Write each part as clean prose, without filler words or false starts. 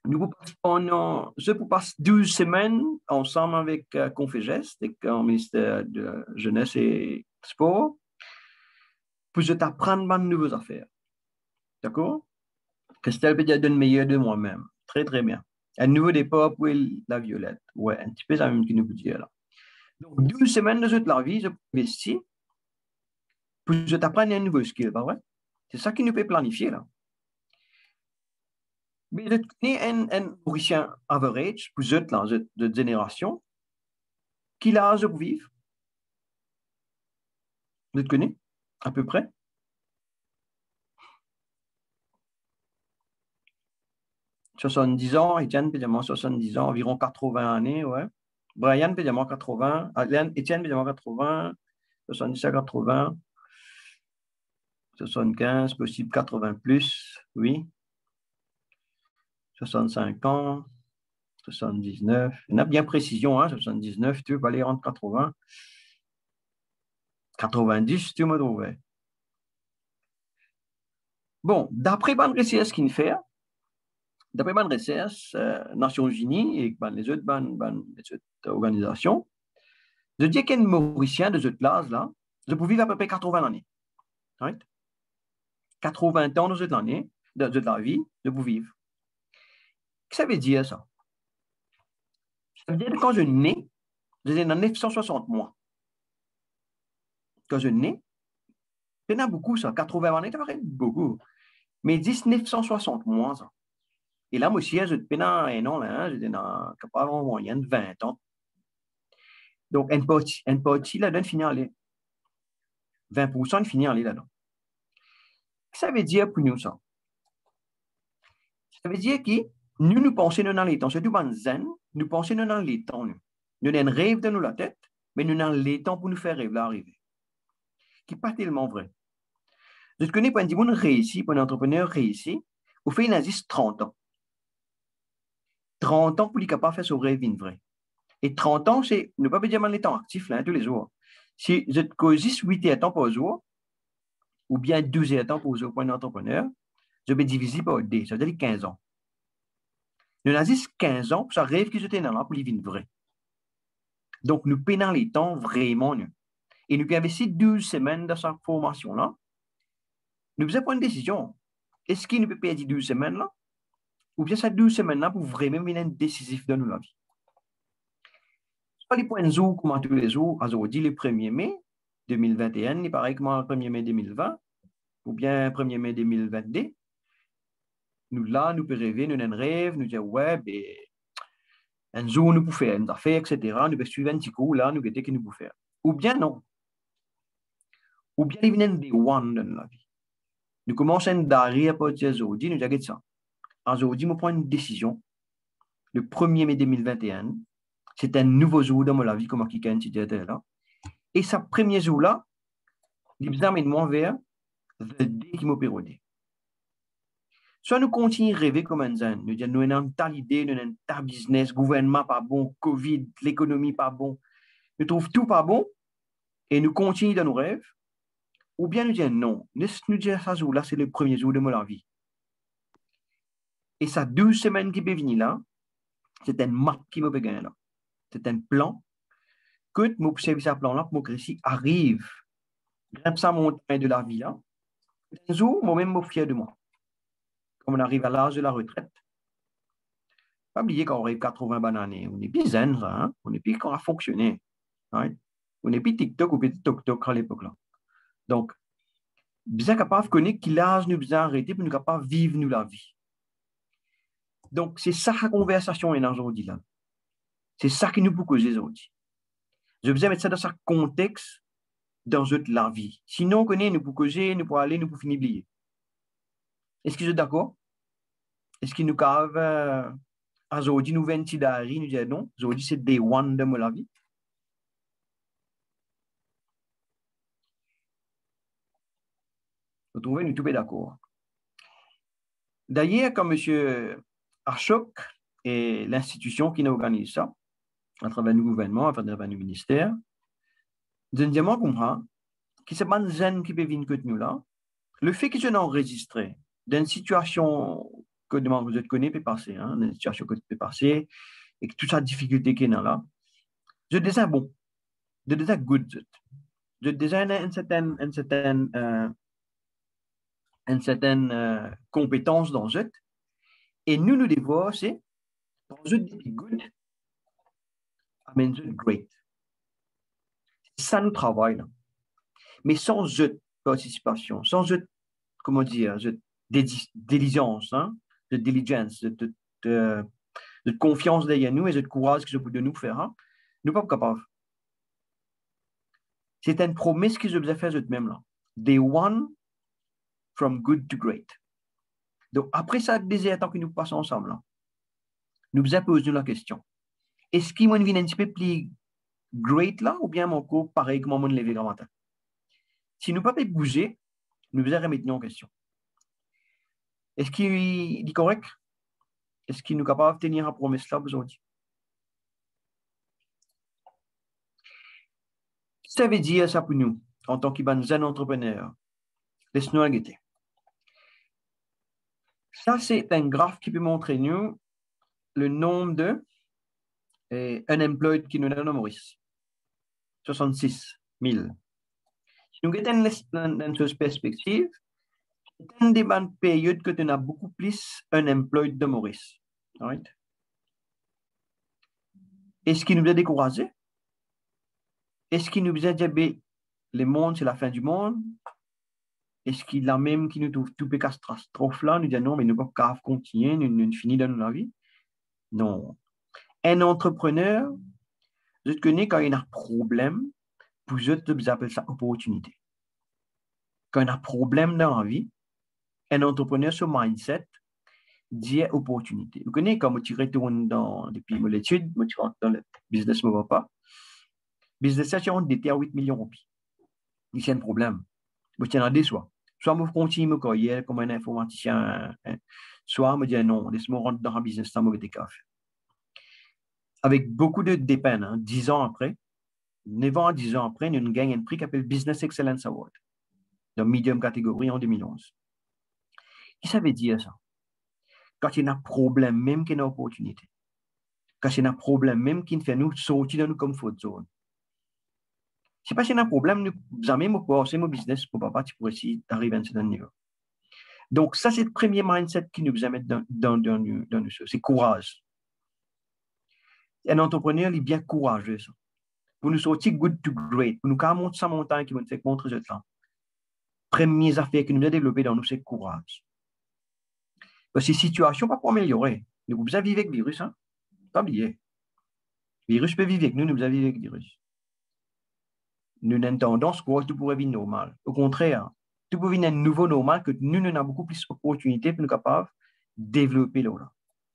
Je vous passe 12 semaines ensemble avec Confégeste, avec le ministère de la Jeunesse et Sport, pour je t'apprendre de nouvelles affaires. D'accord? Christelle peut dire de meilleur de moi-même. Très, très bien. Un nouveau départ pour la Violette. Ouais, un petit peu ça même qui nous peut dire là. Donc, 12 semaines de toute la vie, je investis pour que je t'apprenne un nouveau skill, pas vrai? C'est ça qui nous peut planifier là. Mais je connais un Mauricien average pour cette génération qui a l'âge pour vivre. Vous te connais à peu près? 70 ans, Étienne peut dire 70 ans, environ 80 années, ouais. Brian peut dire 80, Étienne peut dire 80, 70 à 80, 75, possible 80 plus, oui. 65 ans, 79. Il y en a bien précision, hein, 79, tu peux aller entre 80. 90, tu me trouves. Bon, d'après ban recherche qu'il fait, d'après ban recherche, Nations Unies et les autres organisations, je dis qu'un Mauricien de cette classe-là, je peux vivre à peu près 80 années. Right? 80 ans de cette année, de la vie, je peux vivre. Qu'est-ce que ça veut dire ça? Ça veut dire que quand je nais, je nais dans 960 mois. Quand je nais, il y en a beaucoup ça, 80 années, ça paraît beaucoup. Mais 960 mois, ça. Et là, moi aussi, je suis un an, là, j'étais dans en moyenne 20 ans. Donc, une partie là-dedans finit à aller. 20% finit à aller là-dedans. Ça veut dire pour nous ça? Ça veut dire que nous pensons dans les temps, surtout dans zen, nous pensons dans les temps. Nous avons un rêve dans la tête, mais nous avons les temps pour nous faire rêver arriver. Ce qui n'est pas tellement vrai. Je connais pas un monde réussi, un entrepreneur réussi, au fait, il a 30 ans. 30 ans pour être capable de faire son rêve vrai. Et 30 ans, c'est ne pas dire les temps actifs là, tous les jours. Si je cause 8 temps par jour, ou bien 12 temps par jour pour un entrepreneur, je vais diviser par D, ça veut dire 15 ans. Nous avons 15 ans pour ça rêve que j'étais dans là pour vivre vrai. Donc, nous payons les temps vraiment. Nous. Et nous investissons 12 semaines dans cette formation-là. Nous devons prendre une décision. Est-ce qu'il nous peut payer 12 semaines là? Ou bien ces 12 semaines-là pour vraiment venir décisif dans notre vie? Pas les points de jour comme tous les jours, aujourd'hui, le 1er mai 2021, il paraît comme le 1er mai 2020, ou bien 1er mai 2022. Nous, là, nous pouvons rêver, nous avons un rêve, nous dire, ouais, ben, un jour, nous pouvons faire une affaire, etc. Nous pouvons suivre un petit coup, là, nous voyons que nous pouvons faire. Ou bien non. Ou bien il vient des one dans la vie. Nous commençons d'arriver à partir d'aujourd'hui, nous disons ça. Aujourd'hui, nous prenons une décision. Le 1er mai 2021, c'est un nouveau jour dans ma vie, comme quelqu'un qui était là. Et ce premier jour-là, il nous amène vers le dé qui m'a pérodé. Soit nous continuons à rêver comme un zen, nous disons, nous avons telle idée, nous avons tel business, gouvernement pas bon, Covid, l'économie pas bon, nous trouvons tout pas bon, et nous continuons dans nos rêves, ou bien nous disons non, nous disons ça jour-là, c'est le premier jour de ma vie. Et ça 12 semaines qui peut venir là, c'est un map qui me peut gagner là. C'est un plan. Que mon service à plan là, pour mon récit arrive, grimpe ça montagne de la vie là. Un jour, moi-même, je suis fier de moi. Comme on arrive à l'âge de la retraite, pas oublier qu'on arrive 80 bananes. On est plus zen, ça, hein? On est plus qu'on a fonctionné. Hein? On est plus TikTok ou petit TokTok à l'époque là. Donc, bien capable de connaître qui l'âge nous besoin arrêter pour nous capable de vivre nous la vie. Donc, c'est ça la conversation est aujourd'hui là. C'est ça qui nous peut causer aujourd'hui. Je besoin mettre ça dans ce contexte dans la vie. Sinon, on connaît, nous pour causer, nous pour aller, nous pour finir oublier. Est-ce que vous êtes d'accord? Est-ce qu'il nous cave aujourd'hui, nous venons d'arriver, nous disons non, aujourd'hui, c'est day one de ma vie. Vous trouvez, nous tous d'accord. D'ailleurs, comme M. Archok et l'institution qui nous organise ça, à travers le gouvernement, à travers le ministère, je ne dis pas comment, qui se passe zen qui peut venir que nous là, le fait que je n'ai enregistré dans une situation que demande vous êtes connaît peut passer, hein, une situation que peut passer, et que toute sa difficulté qu'il y a là. Je disais bon, je disais good. Je disais une certaine compétence dans eux. Et nous devons, c'est dans eux good, amène eux great. Ça nous travaille là. Mais sans eux participation, sans eux, comment dire, diligence, hein, de diligence, de confiance derrière nous et de courage que je peux de nous faire, hein, nous ne sommes pas capables. C'est une promesse qu'ils ont fait eux-mêmes là. They won from good to great. Donc, après ça, des temps que nous passons ensemble, là, nous avons posé la question. Est-ce qu'il y a une un petit peu plus great là, ou bien mon cours pareil comme mon levé grand matin? Si nous ne pouvons pas bouger, nous allons remettre en question. Est-ce qu'il est correct? Est-ce qu'il nous est capable de tenir la promesse là aujourd'hui? Ça veut dire ça pour nous, en tant qu'entrepreneur. Laisse-nous regarder. Ça, c'est un graphe qui peut montrer nous le nombre de unemployed qui nous donne Maurice. 66 000. Si nous avons une perspective, c'est une des périodes que tu as beaucoup plus unemployed de Maurice. Right? Est-ce qu'il nous a découragé? Est-ce qu'il nous a dit le monde, c'est la fin du monde? Est-ce qu'il a même qui nous trouve tout peu catastrophe là, nous dit non, mais nous ne pouvons pas continuer, nous finissons dans la vie? Non. Un entrepreneur, je te connais quand il y a un problème, pour eux, tu appelles ça opportunité. Quand il y a un problème dans la vie, un entrepreneur, ce mindset, dit opportunité. Vous connaissez quand tu retournes depuis l'étude, tu rentres dans le business, ne va pas. Business, c'est on était à 8 millions de roupies. C'est un problème. Vous tiens à des soit. Soit vous continuez à carrière comme un informaticien, soit me dire non, laisse-moi rentrer dans un business, ça m'a été café. Avec beaucoup de dépenses, 10 ans après, 9 ans à 10 ans après, nous gagnons un prix qui s'appelle Business Excellence Award, dans medium catégorie en 2011. Qu'est-ce que ça veut dire ça? Quand il y a un problème, même qu'il y a une opportunité. Quand il y a un problème, même qui fait nous sortir de nos comfort zone. Si pas qu'il y a un problème, nous avons passer mon business pour papa, tu pourrais essayer d'arriver à un certain niveau. Donc, ça, c'est le premier mindset qui nous amène dans nous. C'est courage. Un entrepreneur, il est bien courageux, ça. Pour nous sortir good to great, pour nous monter sa montagne qui va nous faire contre ce temps. Première affaire que nous avons développée dans nous, c'est courage. Parce que la situation va pas améliorer. Nous pouvons vivre avec le virus, hein? Pas oublier. Le virus peut vivre avec nous, nous pouvons vivre avec le virus. Nous avons une tendance que tout pourrait vivre normal. Au contraire, tout pourrait vivre un nouveau normal que nous avons beaucoup plus d'opportunités pour nous capables de développer là.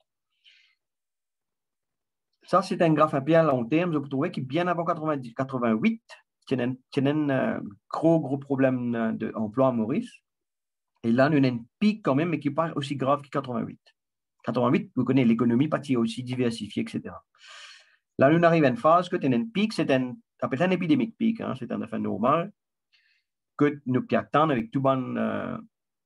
Ça, c'est un graphe à bien long terme. Vous trouvez que bien avant 88, il y a un gros problème d'emploi à Maurice. Et là, nous avons un pic quand même, mais qui n'est pas aussi grave que 88. 88, vous connaissez l'économie, partie aussi diversifiée, etc. Là, nous arrivons à une phase que tu as un pic, c'est un épidémique pic, hein, c'est un affaire normal, que nous pouvons attendre avec toute bonne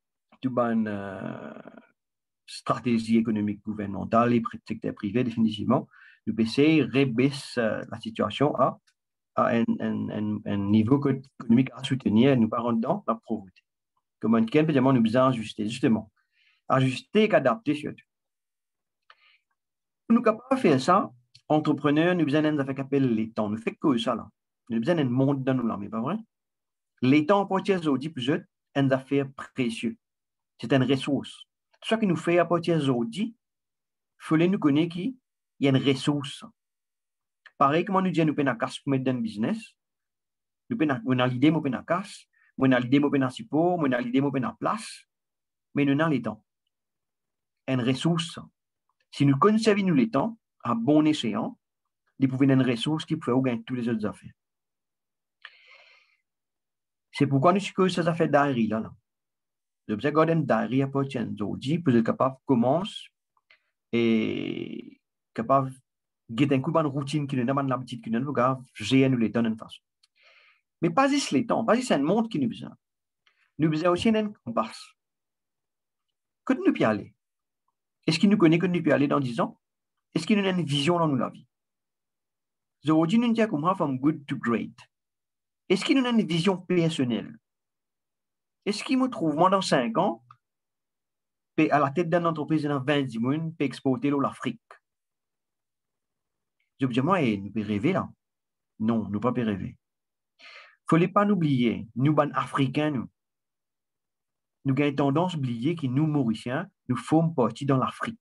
stratégie économique gouvernementale et secteur privé, définitivement. Nous pouvons essayer de rebaisser la situation à un niveau économique à soutenir et nous pas rentrer dans la pauvreté. Comme un cas, nous besoin ajuster, justement. Ajuster et adapter surtout. Pour nous capables de faire ça, entrepreneurs, nous besoin d'un affaire qui s'appelle les temps. Nous faisons que ça là. Nous besoin d'un monde dans nous là, mais pas vrai? Les temps, pour partir aujourd'hui, plus eux, une affaire précieuse. C'est une ressource. Ce que nous faisons à partir d'aujourd'hui, il faut nous connaître qu'il y a une ressource. Pareil, comme nous disons, nous avons une casse pour mettre dans le business. Nous avons l'idée, nous avons une casse. Nous avons l'idée, nous avons un support. Nous avons l'idée, nous avons une place. Mais nous avons les temps. Une ressource. Si nous conservons les temps, à bon escient, nous pouvons avoir une ressource qui peut gagner toutes les autres affaires. C'est pourquoi nous avons ces affaires d'arrêt là. Nous avons gardé une diary à partir d'aujourd'hui pour être capable de commencer et capable de un coup de routine qui nous donne l'habitude qui nous donne, gérer nous les temps d'une façon. Mais pas juste les temps, pas juste un monde qui nous besoin. Nous besoin aussi un compas. Que nous y aller. Est-ce qu'il nous connaît que nous peut aller dans 10 ans? Est-ce qu'il nous a une vision dans la vie? Aujourd'hui, nous disons comment from good to great. Est-ce qu'il nous a une vision personnelle? Est-ce qu'il me trouve, moi, dans 5 ans, à la tête d'une entreprise dans 20 personnes, pour exporter l'Afrique? Je dis, moi, nous pouvons rêver là. Non, nous ne pouvons pas rêver. Il ne faut pas nous oublier, nous, les Africains, nous avons tendance à oublier que nous, Mauriciens, nous formons partie dans l'Afrique.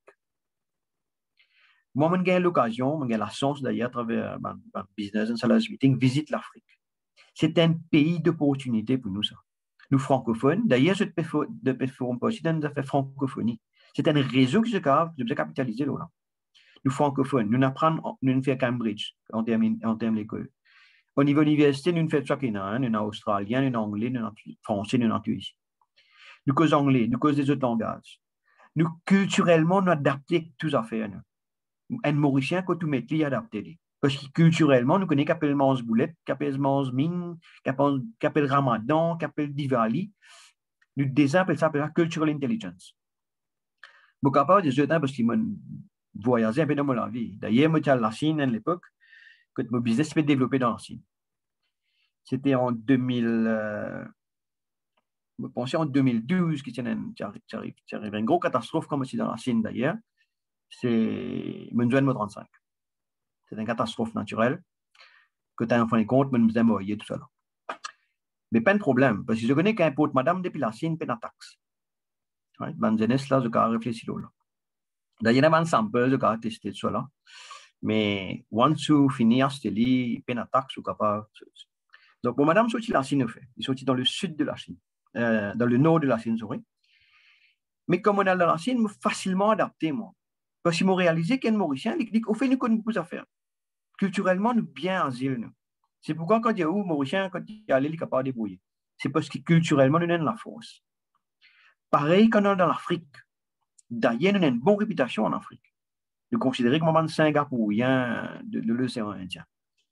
Moi, j'ai l'occasion, j'ai la chance d'ailleurs, à travers mon business and sales meeting, visite l'Afrique. C'est un pays d'opportunité pour nous, ça. Nous, francophones, d'ailleurs, je ne formons pas aussi dans les affaires francophonie. C'est un réseau qui se capitaliser là. Nous, francophones, nous apprenons, nous faisons Cambridge en termes d'école. Au niveau université, nous faisons chacun, nous sommes australien, nous sommes anglais, nous sommes français, nous sommes tout ici. Nous causons anglais, nous causons des autres langages. Nous, culturellement, nous adaptons toutes les affaires. Un Mauricien, quand tout met, il adapté. Parce que culturellement, nous connaissons qu'appelle mange boulette, qu'appelle mange mine, qu'appelle Ramadan, qu'appelle Diwali. Nous appelons ça cultural intelligence. Je suis capable de dire parce que je voyagé un peu dans ma vie. D'ailleurs, moi, j'étais à la Chine à l'époque, quand mon business s'est développé dans la Chine. C'était en 2000. Je pensais en 2012 qu'il y avait une grosse catastrophe comme aussi dans la Chine d'ailleurs. C'est Mondial 35. C'est une catastrophe naturelle. Que tu as en fin de compte, je me disais, moi, il y a tout ça là. Mais pas de problème, parce que je connais qu'un pote madame depuis la Chine, pas de taxe. Dans jeunesse là, je vais réfléchir là. D'ailleurs, il y a un sample, je vais tester tout ça là. Mais, once tu finis, c'est lui, pas de taxe, ou capable. Donc, pour madame, sorti la Chine, fait. Il sorti dans le sud de la Chine, dans le nord de la Chine, sorry. Mais comme on est dans la Chine, je me facilement adapté, moi. Parce qu'ils m'ont réalisé qu'un Mauricien, il dit, au fait, nous connaissons beaucoup d'affaires. Culturellement, nous bien asile, nous. C'est pourquoi quand il y a où Mauricien, quand il y a allé, il est capable de débrouiller. C'est parce que culturellement, nous avons la force. Pareil quand on est dans l'Afrique. D'ailleurs, nous avons une bonne réputation en Afrique. Nous considérons comme un Singapourien de l'océan Indien.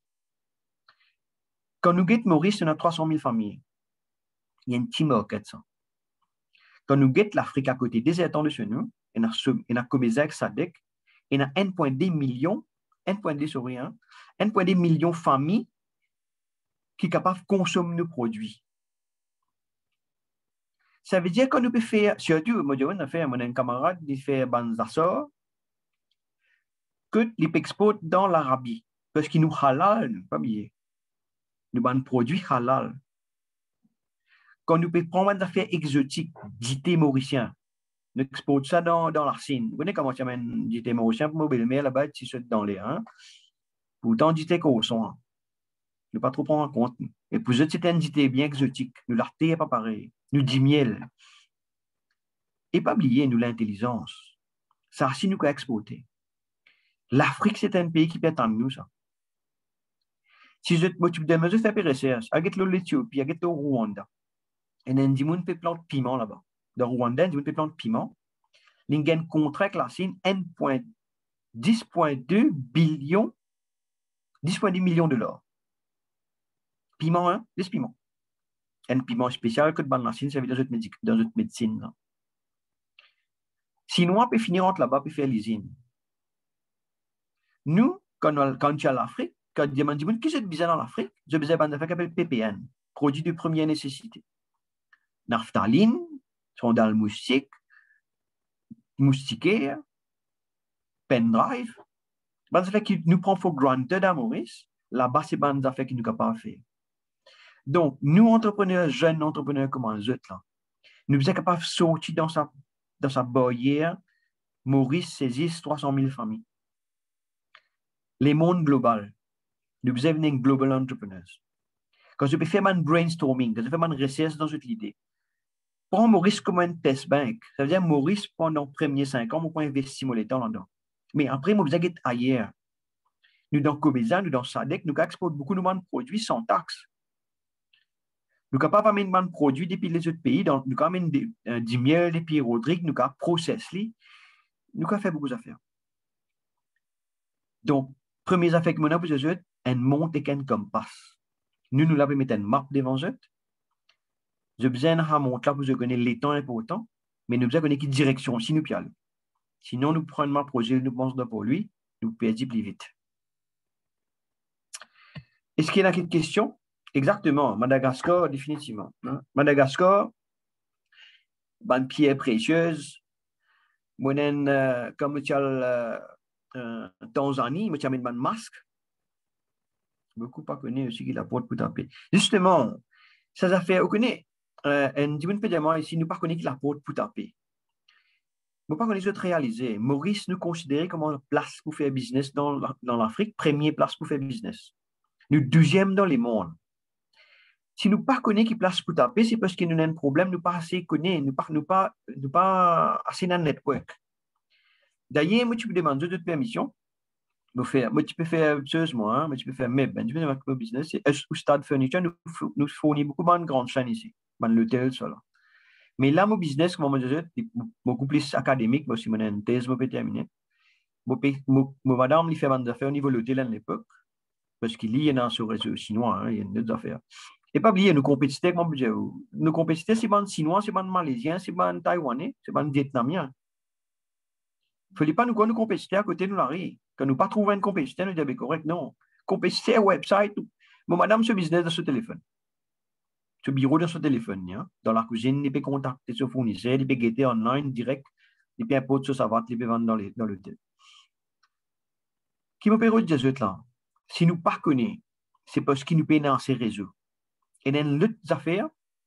Quand nous guettons Maurice, on a 300 000 familles. Il y a une team de 400. Quand nous guettons l'Afrique à côté des étangs de chez nous, on a Comezec, Sadek, on a 1,2 million, 1,2 million de familles qui sont capables de consommer nos produits. Ça veut dire qu'on peut faire, surtout, moi, on a fait, mon un camarade, il fait Banzassor, que les exportent dans l'Arabie. Parce qu'ils nous halal, pas bien. Nous avons un produit halal. Quand nous pouvons prendre des affaires exotiques, dites mauriciens, nous exportons ça dans la Chine. Vous connaissez comment tu amènes dites mauriciens pour mobile, mais là-bas, tu sautes dans les uns. Pourtant, dites qu'on sont. Ne pas trop prendre en compte. Et pour eux, c'est un dites bien exotique. Nous l'arté n'est pas pareil. Nous dit miel. Et pas oublier, nous, l'intelligence. Ça, si nous qu'à exporter. L'Afrique, c'est un pays qui peut attendre nous, ça. Si je m'occupe de mesures, faire recherche, avec l'Éthiopie, avec le Rwanda, et un dimoun peut planter piment là-bas. Dans le Rwanda, un dimoun peut planter piment. Il y a un contrat avec la Chine, 10,2 billions, 10,2 millions de dollars. Piment, hein? Des piments. Un piment spécial que dans la Chine, ça veut dire dans notre médecine. Là. Chinois peut finir entre là-bas, peut faire l'usine. Nous, quand tu es à l'Afrique, quand tu demandes qui c'est bizarre dans l'Afrique, je besoin d'un affaire qui s'appelle PPN, produit de première nécessité. Naphtaline, sont dans le moustique, moustiquaire, pendrive. C'est affaires qui nous prend pour granted à Maurice. Là-bas, c'est des affaires qui nous sont capables de faire. Donc, nous, entrepreneurs, jeunes entrepreneurs comme les autres, là, nous sommes capables de sortir dans sa barrière. Maurice saisit 300 000 familles. Les mondes globaux. Nous sommes devenus global entrepreneurs. Quand je peux faire un brainstorming, quand je fais une recherche dans cette idée, prends Maurice comme un test bank. Ça veut dire Maurice, pendant les premiers 5 ans, on peut investir mon temps là-dedans. Mais après, nous sommes ailleurs. Nous, dans Comesa, nous, dans Sadek, nous exportons beaucoup de produits sans taxe. Nous sommes capables d'amener des produits depuis les autres pays. Donc, nous sommes capables du miel depuis Rodrigue, nous sommes processés. Nous avons fait beaucoup d'affaires. Donc, première affaire que nous avons fait, un monte et un compas. Nous l'avons mis une map devant eux. Je besoin de monter là pour je connais les temps importants, mais nous besoin de connaître quelle direction si nous pialons. Sinon, nous prenons un projet, nous pensons pour lui, nous perdons plus vite. Est-ce qu'il y a une question? Exactement, Madagascar, définitivement. Hein? Madagascar, une pierre précieuse. Moi, comme tu as Tanzanie, moi, tu as mis un masque. Beaucoup pas connu aussi qui la porte pour taper. Justement, ça fait, on connaît, un petit peu de ici, nous ne connaissons qui la porte pour taper. Nous ne connaissons pas réaliser. Maurice nous considère comme une place pour faire business dans l'Afrique, première place pour faire business. Nous deuxième dans le monde. Si nous ne connaissons pas qui place pour taper, c'est parce que nous avons un problème, nous pas assez connaître, nous pas assez dans le network. D'ailleurs, moi, tu peux demander de permission. Moi, tu peux faire sérieusement, hein, mais tu peux faire MEB, tu peux faire un business. Au Stade Furniture, nous fournissons beaucoup de grandes chaînes ici, l'hôtel, ça là. Mais là, mon business, comme je disais, beaucoup plus académique, moi, si j'ai une thèse, je peux terminer. Madame, il fait des affaires au niveau de l'hôtel à l'époque, parce qu'il y a sur le réseau chinois, hein, il y a d'autres affaires. Et pas oublier, nos compétiteurs, comme je dis, nos compétiteurs, c'est des Chinois, c'est des Malaisiens, c'est des Taïwanais, c'est des Vietnamiens. Il ne fallait pas nous connaître nos compétiteurs à côté de nous, l'arrêt. Quand nous pas trouvé un compétiteur, nous disons, correct, non. Compétiteur, website, bon, madame, ce business dans ce téléphone. Ce bureau dans ce téléphone, hein. Dans la cuisine, il peut contacter ce fournisseur, il peut guetter online, direct, il peut importer sur sa vente, il peut vendre dans l'hôtel. Qui me permet de dire là? Si nous ne pas connaissons, c'est parce qu'il nous paye dans ces réseaux. Et dans l'autre affaire,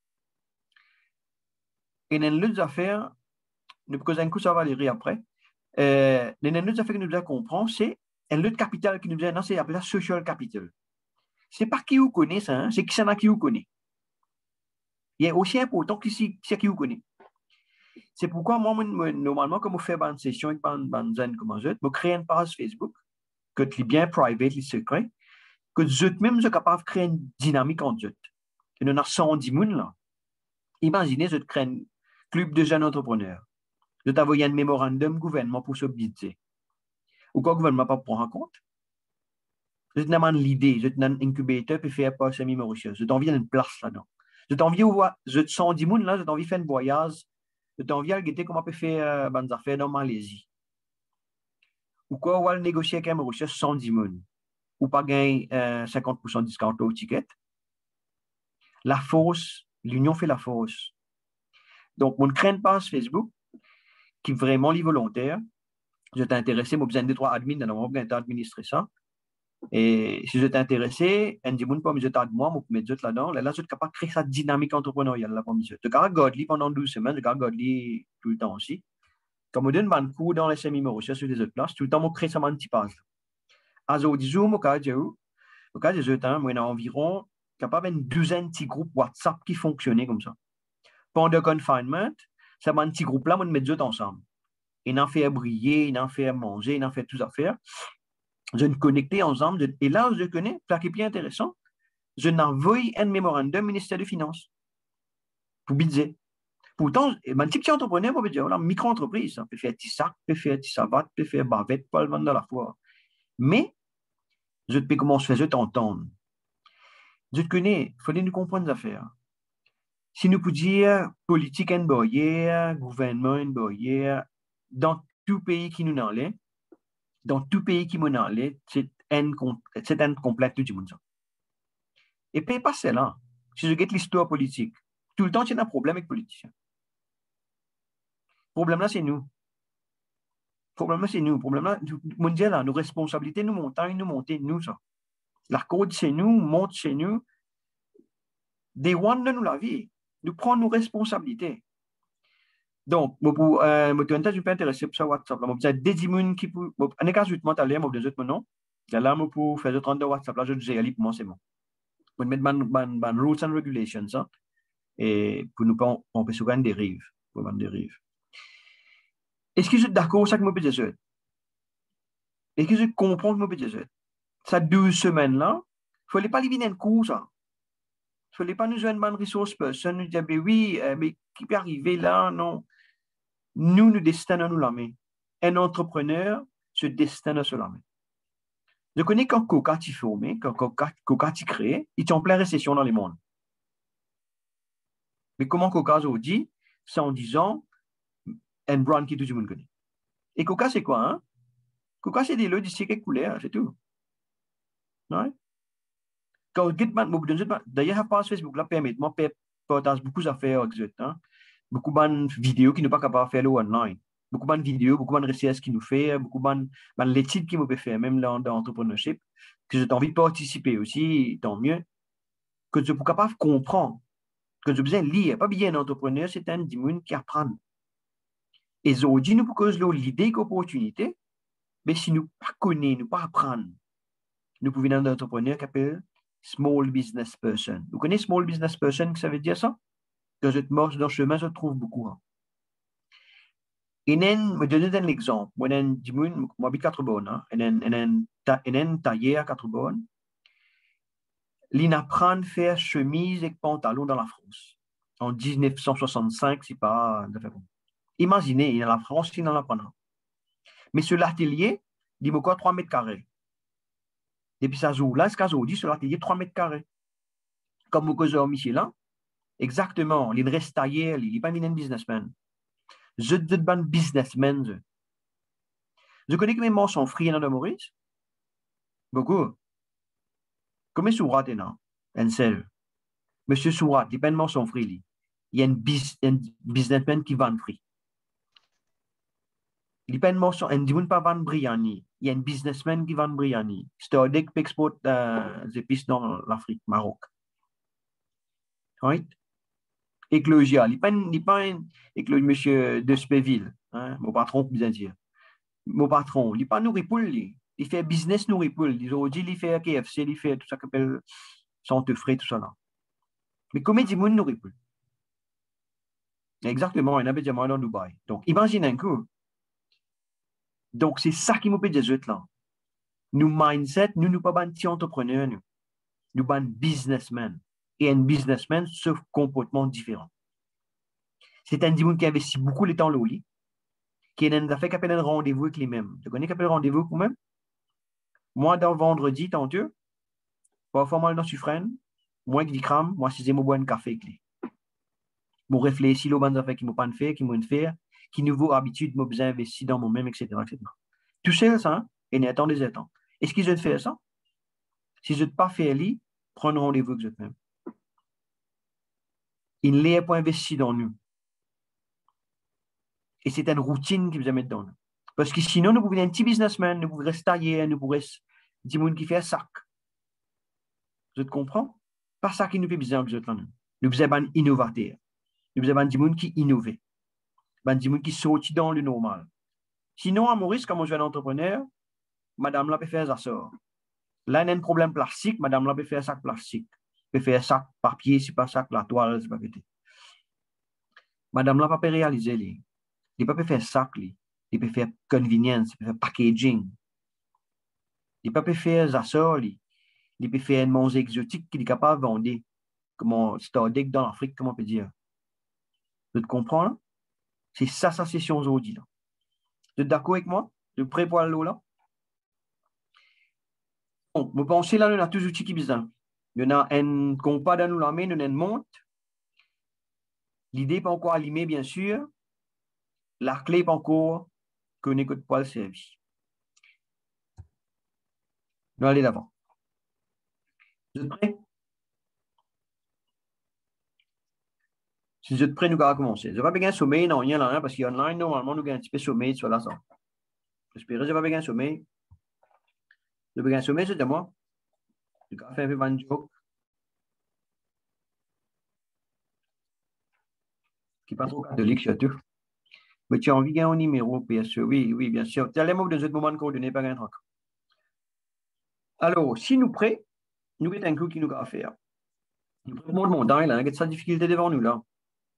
nous causons un coup, ça va aller après. Dans l'autre affaire que nous devons comprendre, c'est un autre capital qui nous vient, c'est appelé social capital. C'est pas qui vous connaît ça, hein? C'est qui ça qui vous connaît. Il est aussi important que c'est qui vous connaît. C'est pourquoi moi, normalement, quand je fais une session avec une zone comme ça, je crée une page Facebook, que tu es bien private, les secrets, que tu même es capable de créer une dynamique en jeu. Et on a 110 personnes là. Imaginez, je crée un club de jeunes entrepreneurs. Je t'envoie un mémorandum gouvernement pour ce budget. Ou quoi, le gouvernement pas prendre en compte? Je te demande l'idée, je te donne un incubateur pour faire pas semi-Mauritius. Je t'envoie une place là-dedans. Je t'envie voir, je te sens 10 là, je t'envie faire un voyage. Je t'envie à regarder comment on peut faire des affaires dans Malaisie. Ou quoi, on va négocier avec un Mauritius 110 personnes. Ou pas gagner 50% de discount au ticket. La force, l'union fait la force. Donc, on crée une page Facebook qui est vraiment volontaire. Je t'ai intéressé, moi, besoin de 3 admins, alors on va administrer ça. Et si je t'ai intéressé, un dit, pas je t'aide moi, je mettre là-dedans. Là, je suis capable de créer cette dynamique entrepreneuriale là pour monsieur. Je garde pendant 12 semaines, je garde tout le temps aussi. Comme on donne un coup dans les semi-Mauritius sur les autres places, tout le temps, on crée ça un petit page. À ce jour, au cas de ce temps, on a environ capable une douzaine de petits groupes WhatsApp qui fonctionnaient comme ça. Pendant le confinement, ça un petit groupe là, on met deux ensemble. Il en fait briller, il en fait manger, il en fait toutes affaires. Je me connectais ensemble. Et là, je connais, ce qui est bien intéressant, je n'envoie un mémorandum au ministère des Finances pour budget. Pourtant, un petit entrepreneur, on peut dire, voilà, micro-entreprise, ça peut faire petit sac, peut faire petit savate, peut faire bavette, pas le vendre à la fois. Mais, je te peux comment je fais, je t'entends. Je te connais, il faut nous comprendre les affaires. Si nous pouvons dire politique en boyer, gouvernement en boyer, dans tout pays qui nous en est, dans tout pays qui nous en est, c'est un complet tout le monde. Et puis, pas cela. Si je regarde l'histoire politique, tout le temps, il y a un problème avec les politiciens. Le problème là, c'est nous. Le problème là, c'est nous. Le problème là, mondial, là, nos responsabilités, nous montagnes, nous monter, nous, ça. La côte, c'est nous, monte, c'est nous. Des one de nous la vie. Nous prenons nos responsabilités. Donc, je suis pas intéressé pour ça, WhatsApp. Je suis des immunes qui peuvent. En cas où je suis allé, je suis non. Là, je peux faire 30 de WhatsApp. Là, je dis, allez, pour moi, c'est bon. Je vais mettre ban rules and regulations, ça. Et pour nous pas empêcher une dérive. Pour une dérive. Est-ce que je suis d'accord avec ça que je peux dire? Est-ce que je comprends que je peux dire? Ça 12 semaines-là, il ne fallait pas lui venir un cours, ça. Il ne fallait pas nous jouer une bonne ressource personne, nous dire, oui, mais qui peut arriver là? Non. Nous destinons nous la main. Un entrepreneur se destine sur la main. Je connais quand Coca t'y formé, quand Coca t'y créé, il est en pleine récession dans le monde. Mais comment Coca aujourd'hui, c'est en disant un brand qui tout le monde connaît. Et Coca, c'est quoi, hein? Coca, c'est des lots d'ici qui coulent, c'est tout. Ouais. Quand d'ailleurs, page Facebook, là, permet, moi, partage beaucoup d'affaires avec eux, hein? Beaucoup de vidéos qui ne sont pas capables de faire online. Beaucoup de vidéos, beaucoup de recherches qui nous fait, beaucoup de l'étude qui nous peut faire, même dans l'entrepreneurship, que j'ai envie de participer aussi, tant mieux, que je suis capable de comprendre, que je besoin de lire. Pas bien un entrepreneur, c'est un monde qui apprend. Et aujourd'hui, nous pouvons l'idée qu'opportunité, mais si nous ne connaissons, nous ne apprenons pas, nous pouvons être un entrepreneur qui s'appelle Small Business Person. Vous connaissez Small Business Person, que ça veut dire ça? Quand je marche dans le chemin, je trouve beaucoup. Hein. Et je donne un exemple. Moi, j'habite 4 bonnes. Hein. Et un tailleur à 4 bonnes. Il apprend à faire chemise et pantalon dans la France. En 1965, c'est pas. Imaginez, dans la France, il en apprend. Mais sur l'atelier, il me quoi 3 mètres carrés. Depuis ça jour là, ce cas dit sur l'atelier 3 mètres carrés. Comme vous causez Michelin, exactement, il reste taillé, il n'est pas un businessman. Je suis un businessman. Je connais que mes morts sont friés dans le Maurice. Beaucoup. Comme Sourat est là, un seul. Monsieur Sourat, il n'est pas un son free. Il y a un businessman qui vend free. Il n'est pas un morceau, un dimanche pas vend Briani. Il y a un businessman qui vend Briani. C'est un deck qui exporte des épices dans l'Afrique, Maroc. Right? Éclosia. Il n'est pas un monsieur de Spéville. Hein, mon patron, bien dire. Mon patron, il n'est pas nourri poule. Il fait business nourri poule. Aujourd'hui, il fait KFC, il fait tout ça qu'on appelle santé frais, tout ça là. Mais comment dit moun nourri poule? Exactement, il y a un dans Dubaï. Donc, imagine un coup. Donc, c'est ça qui me fait des autres là. Nous, mindset, nous ne pas des entrepreneurs, nous sommes businessmen. Et un businessman, c'est un comportement différent. C'est un dimanche qui investit beaucoup de temps au lit, qui a fait qu'appelle un rendez-vous avec lui-même. Tu connais qu'appelle rendez-vous pour même? Moi, dans vendredi, tantôt, parfois, moi, dans suffrane, moi, qui crame, moi, c'est mon boire un café avec lui. Je réfléchis aux bonnes affaires qui m'ont pas fait, qui m'ont fait, qui nouveau habitude, m'ont besoin d'investir dans moi-même, etc., etc. Tout seul, ça, hein? Et n'y attend des temps. Est-ce qu'ils ont fait ça? Si je ne pas fait lui, prendre rendez-vous avec eux-mêmes. Il n'est pas investi dans nous. Et c'est une routine qui vous mettre dans nous. Parce que sinon, nous pouvons être un petit businessman, nous pouvons rester taillé, nous pouvons être des gens qui font un sac. Vous comprends? Pas ça qui nous fait besoin de nous. Nous avons un innovateur. Nous avons des gens qui innovent. Des gens qui sortent dans le normal. Sinon, à Maurice, comme je suis un entrepreneur, madame là peut faire un sort. Là, il y a un problème plastique, madame là peut faire un sac plastique. Peut faire un sac papier, c'est pas sac, la toile, c'est pas pété. Madame là peut réaliser les. Il peut faire sac, il peut faire convenience, il peut faire packaging. Il peut faire ça, il peut faire un manger exotique qu'il est capable de vendre. Comment c'est dans l'Afrique, comment on peut dire. Vous comprends? C'est ça sa session aujourd'hui. Vous êtes d'accord avec moi? Vous êtes prêt pour aller là? Bon, vous pensez là, nous avons tous les outils qui besoin. Il y en a un compas dans nous la main, nous avons une montre. L'idée n'est pas encore allumée, bien sûr. La clé n'est pas encore qu'on n'écoute pas le service. Nous allons aller d'avant. Vous êtes prêts? Si vous êtes prêts, nous allons commencer. Je ne vais pas bien sommeil, non, rien là, parce qu'online, normalement, nous avons un petit peu sommeil sur la salle. J'espère que je ne vais pas bien sommeil. Je vais bien sommeil, c'est de moi. Je vais faire un peu de joke. Qui n'est pas trop catholique, surtout. Mais tu as envie d'un numéro, bien sûr. Oui, oui, bien sûr. Tu as les mots de ce moment de coordonnées, pas un truc. Alors, si nous prêts, nous avons un coup qui nous a à faire. Nous prenons le montagne, là, il y a sa difficulté devant nous, là.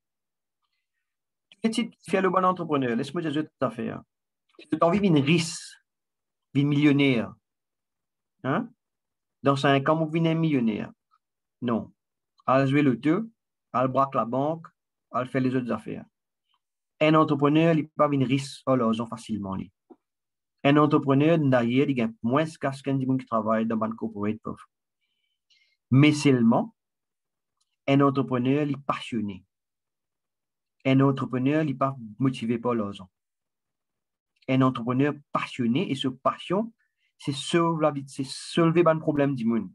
Tu fais le bon entrepreneur, laisse-moi te dire toute affaire. Si tu as envie d'une riche, d'une millionnaire, hein? Dans 5 ans, vous venez un millionnaire. Non. Elle jouer le tout, elle braque la banque, elle fait les autres affaires. Un entrepreneur, il ne peut pas venir riche à l'argent facilement. Un entrepreneur, d'ailleurs, il gagne moins qu'un qui travaille dans une corporate pauvre. Mais seulement, un entrepreneur, il est passionné. Un entrepreneur, il n'est pas motivé par l'argent. Un entrepreneur passionné, et ce passion, c'est soulever un problème du monde.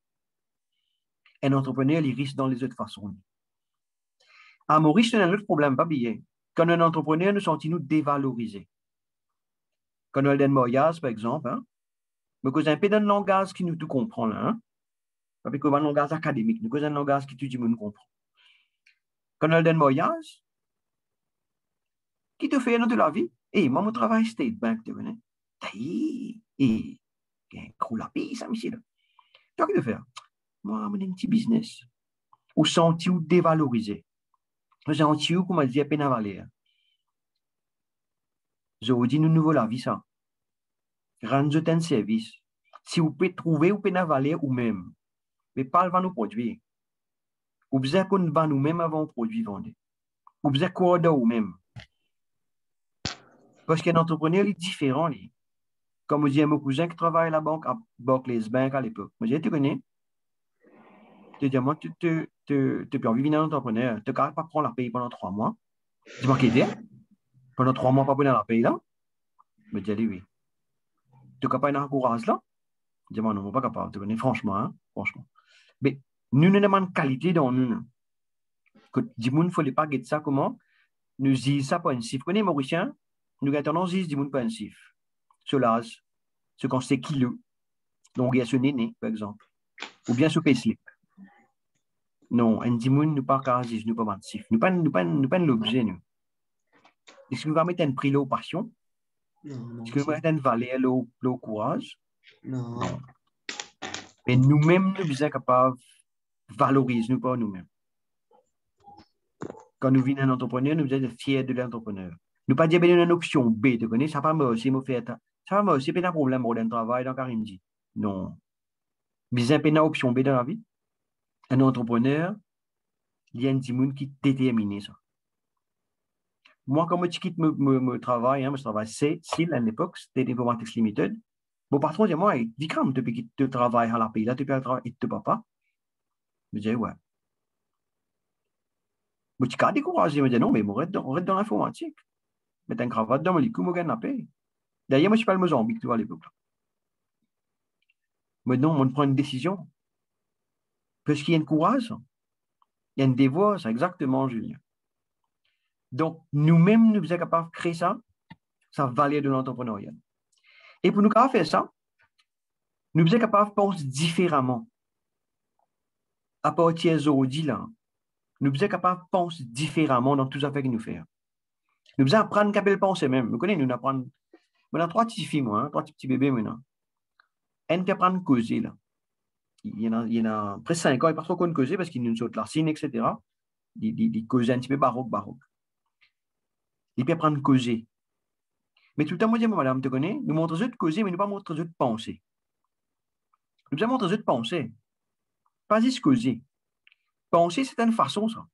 Un entrepreneur, il risque dans les autres façons. À Maurice, c'est un autre problème, pas bien. Quand un entrepreneur, nous sentons-nous dévalorisés. Quand on a un mariage, par exemple, hein, mais que c'est un peu d'un langage qui nous tout comprend, là, hein, pas que un langage académique, nous, que c'est un langage qui tout le monde comprend. Quand on a un mariage, qui te fait dans toute la vie? Et moi, mon travail, State Bank, tu connais? Et, gros la paye, ça, monsieur, là. Tu as que de faire? Moi, j'ai un petit business. Ou senti ou dévalorisé. J'ai senti ou, comme on dit, à peine à valer. Je vous dis, nous, nouveau la vie, ça. Rendre un service. Si vous pouvez trouver ou peine à valer ou même, mais pas le vendre nos produits. Ou bien qu'on vend nous-mêmes avant le produit vendu. Ou bien qu'on ou même. Parce qu'un entrepreneur est différent. Lui. Comme je dis à mon cousin qui travaille à la banque, à Barclays Bank à l'époque. Moi, j'ai tu connais. Tu dis, moi, tu peux envie d'un entrepreneur. Tu ne peux pas prendre la paye pendant 3 mois. Dis-moi, qu'est-ce que pendant 3 mois, pas prendre la paye là? Je dis, oui. Tu n'es pas un courage là? Dis-moi, non, pas capable. Tu connais, franchement, hein? Franchement. Mais nous, nous avons une qualité dans nous. Dis-moi, il ne faut pas guetter ça comment? Nous disons ça pour un chiffre. Vous connaissez, Mauricien? Nous avons tendance à dire, dis-moi, pas un chiffre. Cela, ce qu'on sait kilo. Donc, il y a ce néné, par exemple. Ou bien ce payslip. Non, un dimoun nous pas qu'à dire, nous pas mentif. Nous pas l'objet, nous. Est-ce que nous va mettre un prix là aux passion? Non, Est-ce que nous va mettre une valeur là au courage? non. Non. Mais nous-mêmes, nous sommes capables de valoriser nous pas nous-mêmes. Quand nous venons un entrepreneur, nous sommes fiers de l'entrepreneur. Nous pas dire, ben, une option B, tu connais, ça pas moi aussi, me fait ça va moi aussi, pas un problème pour le travail, dans Karim dit. Non. Nous avons une option B dans la vie. Un entrepreneur, il y a un dimoun qui détermine ça. Moi, quand je quitte mon travail, hein, je travaille SIL à l'époque, c'était Informatics Limited. Mon patron dit, moi, Vikram, depuis que tu travailles à la pays, là, tu peux travailler avec ton papa. Je dis, ouais. Je suis découragé. Je me dis, non, mais on reste dans l'informatique. Mettre une cravate dans le cou, je gagne la paix. D'ailleurs, moi, je suis pas le Mozambique, tu vois, à l'époque. Maintenant, on prend une décision. Parce qu'il y a un courage, il y a une dévotion, c'est exactement, Julien. Donc, nous-mêmes, nous sommes capables de créer ça, ça valait de l'entrepreneuriat. Et pour nous faire ça, nous sommes capables de penser différemment. À partir d'aujourd'hui, là, nous sommes capables de penser différemment dans tout ce que nous faisons. Nous sommes apprendre à penser même. Vous connaissez, nous apprenons. On a 3 petits filles, moi, hein, 3 petits bébés maintenant. On peut apprendre à causer, là. Il y en a presque 5 ans, il n'y a pas trop qu'on causer parce qu'ils nous sautent la cine, etc. Ils causent un petit peu baroque. Ils peuvent apprendre à causer. Mais tout le temps, moi, je dis, madame, tu connais, nous montrons de causer, mais nous ne pas montrer de penser. Nous avons montré de penser. Pas juste causer. Penser, c'est une façon, ça.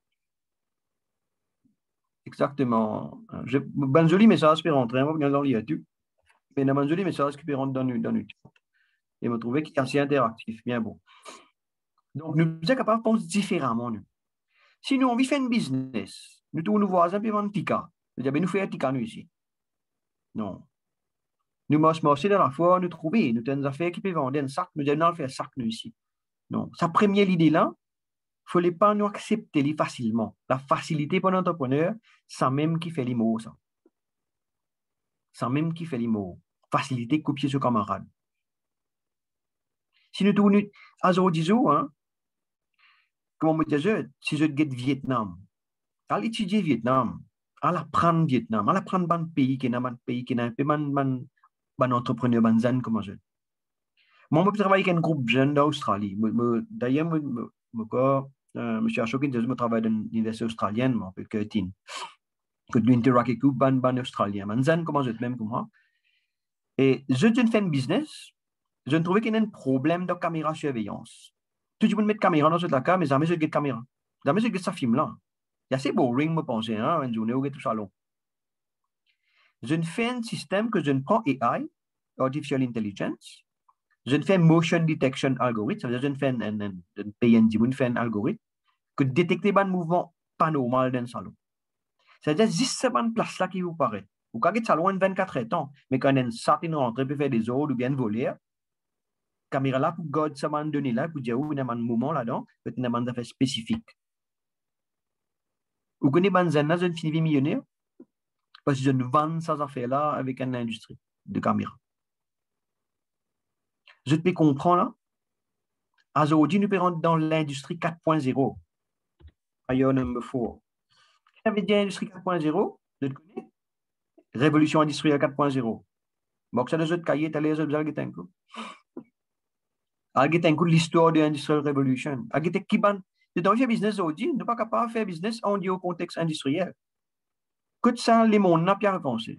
Exactement. Ben joli message qui rentre, on va venir dans l'IATU. Mais il y a un joli message qui peut rentrer dans nous. Et me trouver qu'il est assez interactif. Bien bon. Donc, nous sommes capables de penser différemment, nous. Si nous, on veut faire un business, nous, tous nos voisins peuvent vendre un tika. Nous faisons un tika, nous, ici. Non. Nous marchons dans la foi, nous trouver, nous avons des affaires qui peuvent vendre un sac, nous allons faire un sac, nous, ici. Non. Sa première idée là, il ne fallait pas nous accepter facilement. La facilité pour l'entrepreneur, c'est même qui fait les mots, ça. C'est même qui fait les mots. Facilité copier ce camarade. Si nous tournons à 0-10 hein, comment me dire, si je get Vietnam, à étudier Vietnam, à apprendre Vietnam, à apprendre un pays qui est un peu un entrepreneur, un zen, comment je. Moi, je travaille avec un groupe jeune d'Australie. D'ailleurs, M. Ashokin, je travaille dans l'université australienne, je m'appelle Curtin. Que de l'interact avec ban australien. Un zen, comment je même comme moi. Et je fais un business, je trouvais qu'il y a un problème de caméra surveillance. Tout le monde met caméra dans cette caméra, mais jamais je get caméra. Jamais je get ça film là. C'est assez boring, me penser, hein, une journée où tout ça long. Je fais un système que je prends AI, Artificial Intelligence. Je fais motion detection algorithme, ça veut dire je fais un algorithme que détecter un mouvement pas normal dans le salon. C'est-à-dire, juste cette place là qui vous paraît. Ou quand il loin de 24 temps, mais quand on sort une rentrée, peut faire des ordres ou bien voler, caméra là pour garder ça m'a donné là, pour dire où il y a un moment là-dedans, peut-être une affaire spécifique. Vous connaissez Banzana, je suis millionnaire, parce que je vends ces affaires-là avec une industrie de caméra. Je peux comprendre là. Aujourd'hui, nous rentrons dans l'industrie 4.0. Ailleurs, number 4. Ça veut dire industrie 4.0, vous connaissez? Révolution industrielle 4.0. Bon, ça, les autres cahiers, tu as les autres, vous avez l'histoire de l'Industrial Revolution. Vous avez qui ban? Dans le business aujourd'hui, nous ne sommes pas capables de faire business en au contexte industriel. Que ça, les mondes n'ont pas avancé.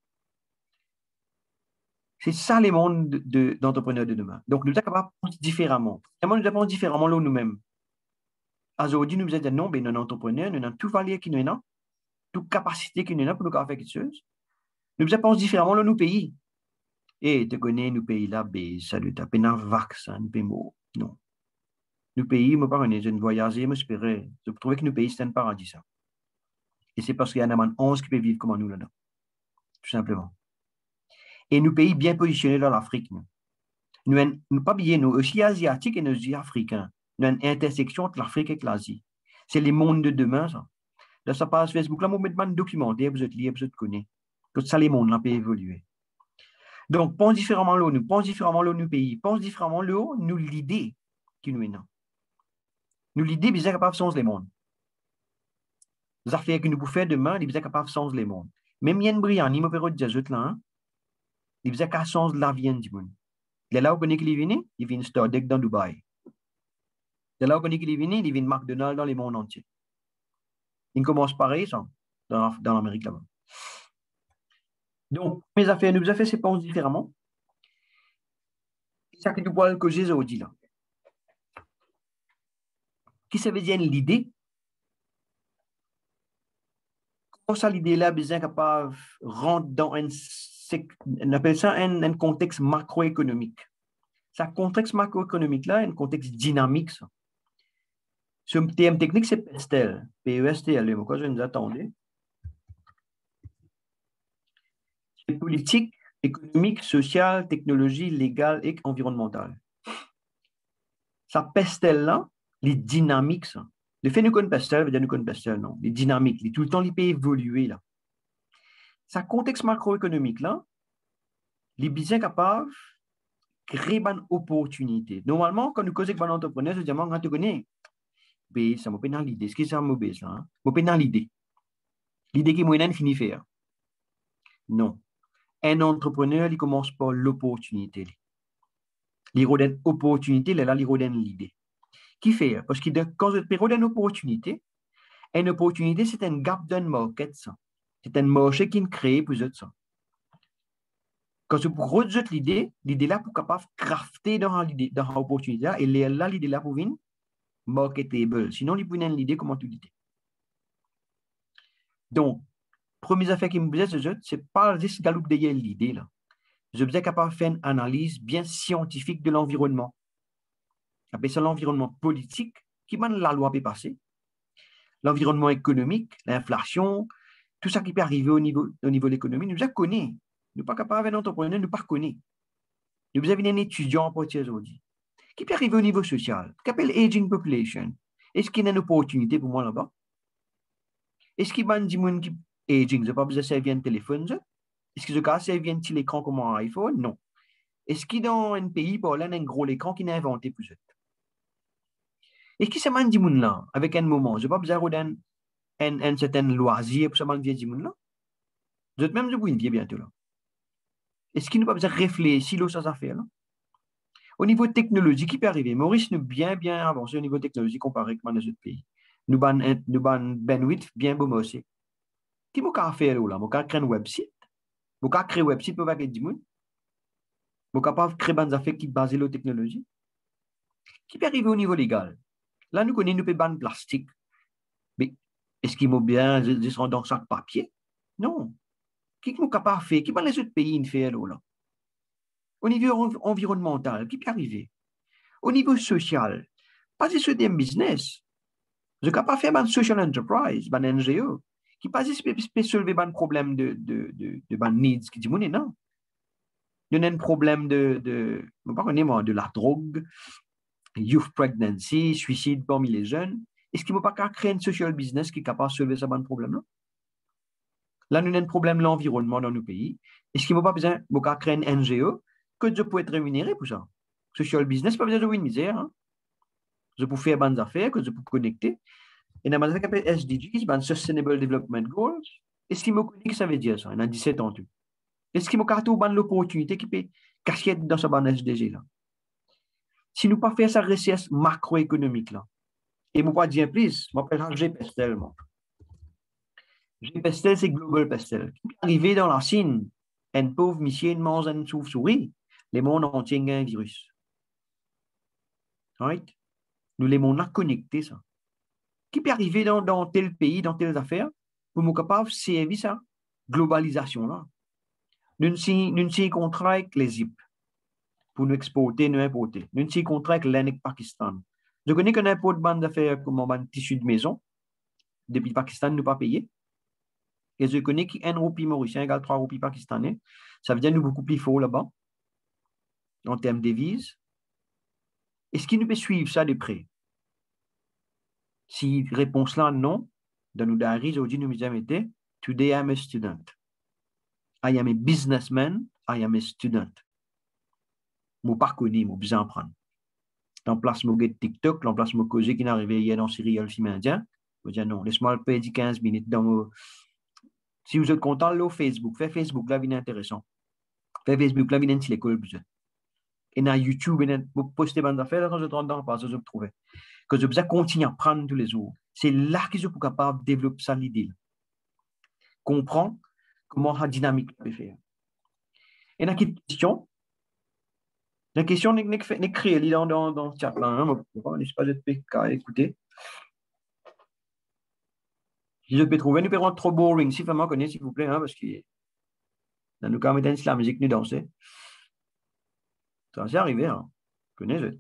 C'est ça les mondes d'entrepreneurs de demain. Donc, nous sommes capables de penser différemment. Nous devons différemment nous-mêmes. Aujourd'hui, nous disons non, mais nous sommes entrepreneurs, nous avons tout valeur qui nous est, toute capacité qui nous est pour nous faire quelque chose. Nous devons penser différemment dans nos pays. Et tu connais nos pays là, ça doit taper dans le vaccin, nous payons. Non. Nos pays, moi, pas je ne voyageais, je espérais. Je trouvais que nos pays, c'était un paradis, ça. Et c'est parce qu'il y en a 11 qui peuvent vivre comme nous là-dedans. Tout simplement. Et nos pays bien positionnés dans l'Afrique. Nous n'avons pas oublié, nous aussi asiatiques et nous aussi africains. Nous avons une intersection entre l'Afrique et l'Asie. C'est les mondes de demain, ça. Dans sa page Facebook, là, vous mettez un documentaire, vous êtes lié, vous êtes connus. Tout ça, les mondes là peuvent évoluer. Donc, pense différemment là, nous pense différemment là, nos pays, pense différemment là, nous l'idée qui nous est là. Nous l'idée, bizarre capable de changer les mondes. Les affaires que nous pouvons faire demain, les bizarre capable de changer les mondes. Même Yann Briand, ni m'opéro de Jazut là, les bizarre capable de changer la vie du monde. Les là où connaît qu'il est venu, il vient Stardeck dans Dubaï. Les là où connaît qu'il est venu, il vient McDonald's dans le monde entier. Il commence pareil, ça, dans l'Amérique là-bas. Donc, mes affaires, nous affaires, c'est pensent différemment. C'est ça que nous pouvons causer aujourd'hui là. Qui ça veut dire l'idée? Comment ça l'idée là, besoin capable de rentrer dans on appelle ça un contexte macroéconomique. Ce contexte macroéconomique là, un contexte dynamique. Ça. Ce terme technique, c'est PESTEL. P-E-S-T-L. Pourquoi je nous attendais? C'est politique, économique, sociale, technologie, légale et environnementale. Ça PESTEL là, les dynamiques, ça. Le fait nous connaît PESTEL veut dire nous connaît PESTEL, non. Les dynamiques, tout le temps, ils peuvent évoluer là. Ce contexte macroéconomique là, les besoins capables de créer une opportunité. Normalement, quand nous causons avec un entrepreneur, je dis, quand tu connais, ça m'a pas dans l'idée. Ce qui ça m'a là, hein? M'a pas dans l'idée. L'idée qui m'a fini faire. Non. Un entrepreneur, il commence par l'opportunité. Il y a une opportunité, là, il y a l'idée. Qui fait? Parce que quand tu as une opportunité, c'est un gap d'un market, ça. C'est un marché qui est créé pour ça. Quand tu produis l'idée là pour capable de crafter dans l'opportunité là, et là, l'idée là pour venir marketable. Sinon, il peut une l'idée comment tu dis. Donc, première affaire qui me disait, c'est pas juste galoupe de l'idée là. Je suis capable de faire une analyse bien scientifique de l'environnement. Appelle ça l'environnement politique, qui mène la loi peut passer. L'environnement économique, l'inflation, tout ça qui peut arriver au niveau de l'économie, nous connaissons. Nous ne sommes pas capables d'un entrepreneur, nous ne connaissons pas. Nous avons un étudiant en partie aujourd'hui. Qui peut arriver au niveau social, qui s'appelle aging population. Est-ce qu'il y a une opportunité pour moi là-bas? Est-ce qu'il y a des gens qui aging, je n'ai pas besoin de servir un téléphone? Est-ce que je peux servir un petit écran comme un iPhone? Non. Est-ce qu'il y a dans un pays, par là, un gros écran qui n'est inventé pour ça? Est-ce que c'est un petit monde là, avec un moment? Je n'ai pas besoin d'un certain loisir pour ce petit monde là? Je vais même je vous bientôt là. Est-ce qu'il n'y a pas besoin de réfléchir sur ces affaires-là? Au niveau technologique, qui peut arriver? Maurice nous bien avancé au niveau technologique comparé avec les autres pays. Nous avons une bandwidth bien bon aussi. Qui m'a fait là? M'a créé un website. M'a créé un website pour avoir des gens. M'a capable de créer des affaires qui basent sur la technologie. Qui peut arriver au niveau légal? Là, nous connaissons nous ban plastique. Mais est-ce qu'ils m'ont bien dans sac papier? Non. Qui est capable de faire? Qui va les autres pays faire là? Au niveau environnemental, qui peut arriver? Au niveau social, pas sur des business. Je ne peux pas faire une social enterprise, une NGO, qui pas peut soulever un problème de needs qui dit non. Il y a un problème de la drogue, youth pregnancy, suicide parmi les jeunes. Est-ce qu'il ne faut pas créer un social business qui est capable de soulever ce problème-là? Là, nous avons un problème de l'environnement dans nos pays. Est-ce qu'il ne faut pas besoin de créer une NGO que je peux être rémunéré pour ça? Social business, pas besoin de une misère. Hein? Je peux faire bonnes affaires, que je peux connecter. Et dans le cas SDGs, Sustainable Development Goals, est-ce qu'il me connaît que ça veut dire ça? Il y a 17 ans. Est-ce qu'il me connaît l'opportunité qui peut cacher dans ce ban SDG-là? Si nous ne pas faire sa recherche macroéconomique-là, et nous pas dire plus, je m'appelle G. Pestel. G. Pestel, c'est Global Pestel. Arrivé dans la Chine, un pauvre monsieur mange une souris, les mondes entiers ont un virus. Right? Nous les mondes connectés, ça. Qui peut arriver dans tel pays, dans telle affaire, pour nous capables de servir ça, globalisation-là. Nous avons un contrat avec les ZIP pour nous exporter, nous importer. Nous avons un contrat avec l'Inde Pakistan. Je connais qu'on a un pot de bande d'affaires comme un tissu de maison. Depuis le Pakistan, nous pas payé. Et je connais qu'un roupie mauricien égale 3 roupies pakistanais. Ça veut dire nous beaucoup plus fort là-bas, en termes de devises. Est-ce qu'il nous peut suivre ça de près? Si réponse là, non, dans nos diaries, aujourd'hui, nous disons, today I'm a student. I am a businessman, I am a student. Je ne pas connais, je besoin apprendre. Dans place mon TikTok, dans place mon causé qui n'arrivait hier dans Serial film indien, je dis non, laisse-moi le payer 15 minutes dans si vous êtes content, là, Facebook, faites Facebook, là, c'est intéressant. Faites Facebook, là, c'est l'école, et dans YouTube, vous postez des affaires, quand je rentre dans le passage, je trouve. Que je besoin continuer à apprendre tous les jours. C'est là que je suis capable de développer ça, l'idée. Comprendre comment la dynamique peut faire. Et dans la question n'est créée dans le chat là, je ne sais pas, je peux écouter. Si je peux trouver, nous pouvons trop boring, si vraiment connaît, s'il vous plaît, hein, parce que dans nos cas, mettons la musique, nous danser. Ça c'est arrivé, hein. Connaissez.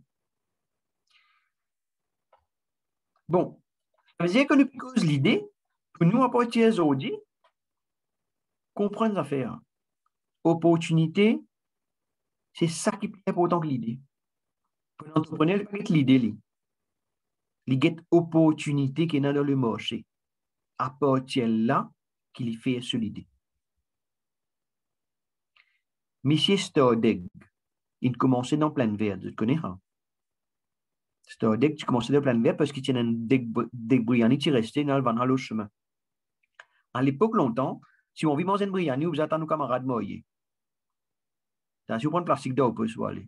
Bon, ça veut dire que nous posons l'idée, pour nous apporter aujourd'hui, comprendre les affaires. Opportunité, c'est ça qui est plus important que l'idée. Pour l'entrepreneur, il y a l'idée. Il y a opportunité qui est dans le marché. À partir de là, qu'il fait sur l'idée. Monsieur Stordeg, il commençait dans plein vert, tu connais, hein? Stordeg, tu commençais dans plein vert parce qu'il y a un débriani qui restait dans le chemin. À l'époque, longtemps, si on vit dans un briani, vous attendez nos camarades moyens. Si vous prenez plastique d'eau, vous pouvez aller.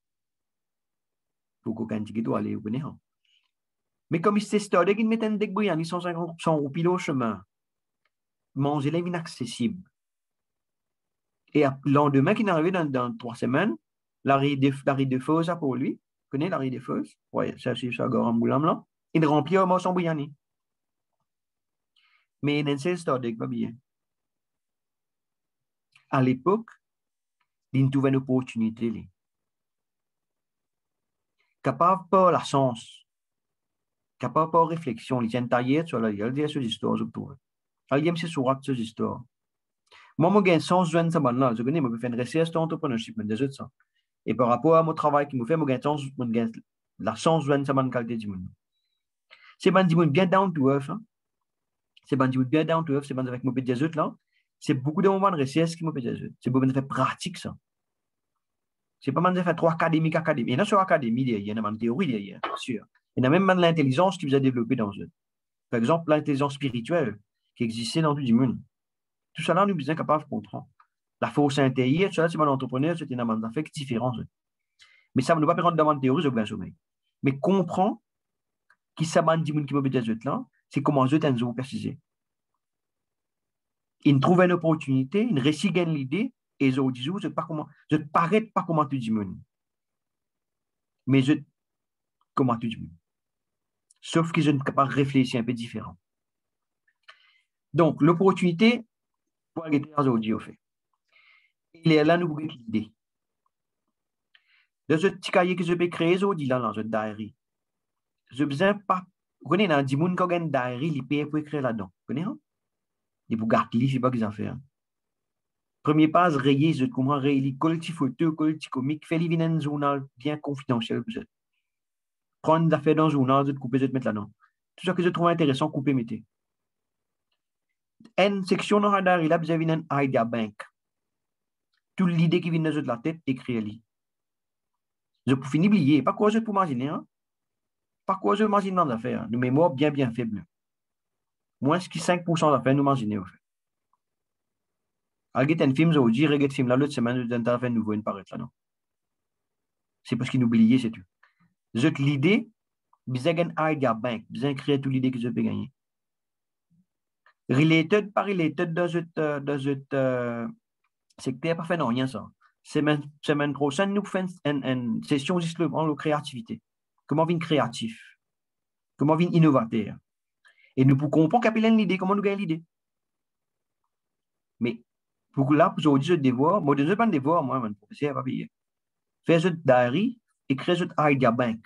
Pour qu'aucun ticket doit aller, vous connaissez, hein? Mais comme c'est Stordeg, il met un débriani 150 roupies au chemin. Manger les inaccessible. Et le lendemain, qui est arrivé dans 3 semaines, l'arrêt de feu, ça pour lui. Vous connaissez l'arrêt de feu? Oui, ça, c'est ça, là. Il remplit au son briani. Mais il y a un Stordeg, pas bien. À l'époque, il trouve une opportunité. Capable par la science, capable par réflexion, il tient taillé sur la il dit ces histoires, je trouve. Il aime ces sourates, ces histoires. Moi, j'ai un sens de ça, là. Je connais, je fais une recherche d'entrepreneurship, mais ça. Et par rapport à mon travail qui me fait, j'ai la sens de ça, qualité du monde. C'est bien down to earth, hein. C'est bien down to earth, c'est avec mon petit là. C'est beaucoup de moments de recherche qui me fait c'est beaucoup de faire pratique, ça. C'est pas mal de faire 3 académiques. Il y en a sur l'académie, il y en a une théorie derrière, bien sûr. Il y en a même l'intelligence qui vous a développé dans eux. Par exemple, l'intelligence spirituelle qui existait dans tout le monde. Tout ça là, nous sommes capables de comprendre. La force intérieure, tout ça, c'est mon entrepreneur, c'est une affaire différente. Mais ça ne nous pas permettre d'avoir une théorie sur le sommeil. Mais comprendre qui s'abandonne du monde qui peut être là, c'est comment je t'en ai précisé. Il trouve une opportunité, il réussit à l'idée, et je dis, je ne parais pas comment tu dis monde. Mais comment tu dis. Sauf que je ne peux pas réfléchir un peu différent. Donc, l'opportunité pour arrêter aujourd'hui, au fait. Il est là, nous avons l'idée. Dans ce petit cahier que je peux créer aujourd'hui, là, dans ce diary, je ne besoin pas. Vous connaissez, dans 10 personnes qui ont une diary, ils payent pour écrire là-dedans. Vous connaissez? Et pour garder, c'est pas qu'ils ont fait. Hein. Premier pas, rayer, je comprends, rayer, collectif photo, collectif comique, faire les un journal bien confidentiel. Prendre des affaires dans le journal, je couper, je te mettre là-dedans. Tout ça que je trouve intéressant, couper, mettez. Une section dans Radar, il a besoin d'une idea bank. Toute l'idée qui vient de la tête, écrire-les. Je peux finir oublier. Pas quoi je peux imaginer. Hein? Pas quoi je imagine dans l'affaire. Une mémoire bien, bien faible. Moins que 5% d'affaires, nous imaginons. Regarde un film aujourd'hui, regarde un film là, l'autre semaine, nous avons fait nouveau une paraître là, non. C'est parce qu'il oubliait, c'est tout. J'ai l'idée, besoin d'une idea bank, besoin de créer toute l'idée que je peux gagner. Related, pas related dans ce secteur, pas fait non, rien ça. Semaine prochaine, nous faisons une session justement de créativité. Comment vient créatif? Comment vient innovateur? Et nous pouvons comprendre qu'il y a l'idée, comment nous gagnons l'idée. Mais pour là, aujourd'hui, je devoir, moi, je ne pas devoir, moi, mon professeur, pas payer. Faire ce diary, écrire ce idea bank.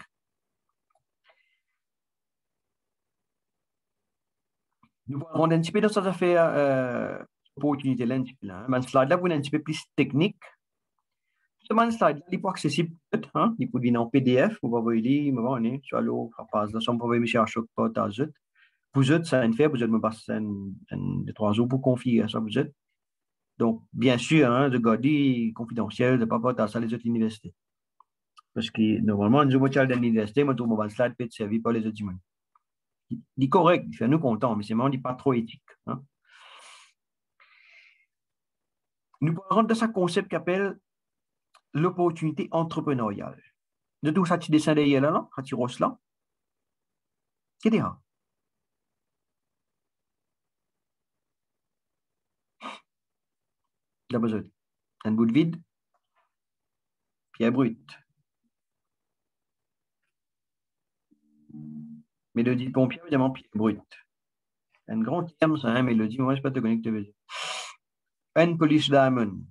Nous allons un petit peu dans cette affaire opportunité-là, un petit peu là. Mais slide là, vous un petit peu plus technique. Ce slide là, il est pas accessible, hein? Il peut venir en PDF, vous voyez, il me va, on est, sur l'eau, phrase là, ça me peut me chercher chaque pas, t'as zut. Vous êtes, ça une fait, vous êtes me passer un 3 jours pour configurer ça, vous êtes. Donc, bien sûr, hein, de garder confidentiel, de ne pas porter ça les autres universités. Parce que normalement, nous avons dans l'université, mais tout le monde slide peut être servi par les autres humains. Il est correct, il fait nous content, mais c'est vraiment pas trop éthique. Hein. Nous parlons de ce concept qu'appelle l'opportunité entrepreneuriale. De tout ça, tu descends derrière là, quand tu rosses là. Qu'est-ce que c'est? Il a besoin d'un bout de vide, pierre brute. Mélodie de pompier, évidemment, pierre brute. Un grand terme, ça, hein, mélodie, moi, je ne sais pas te connecter. Un police diamond.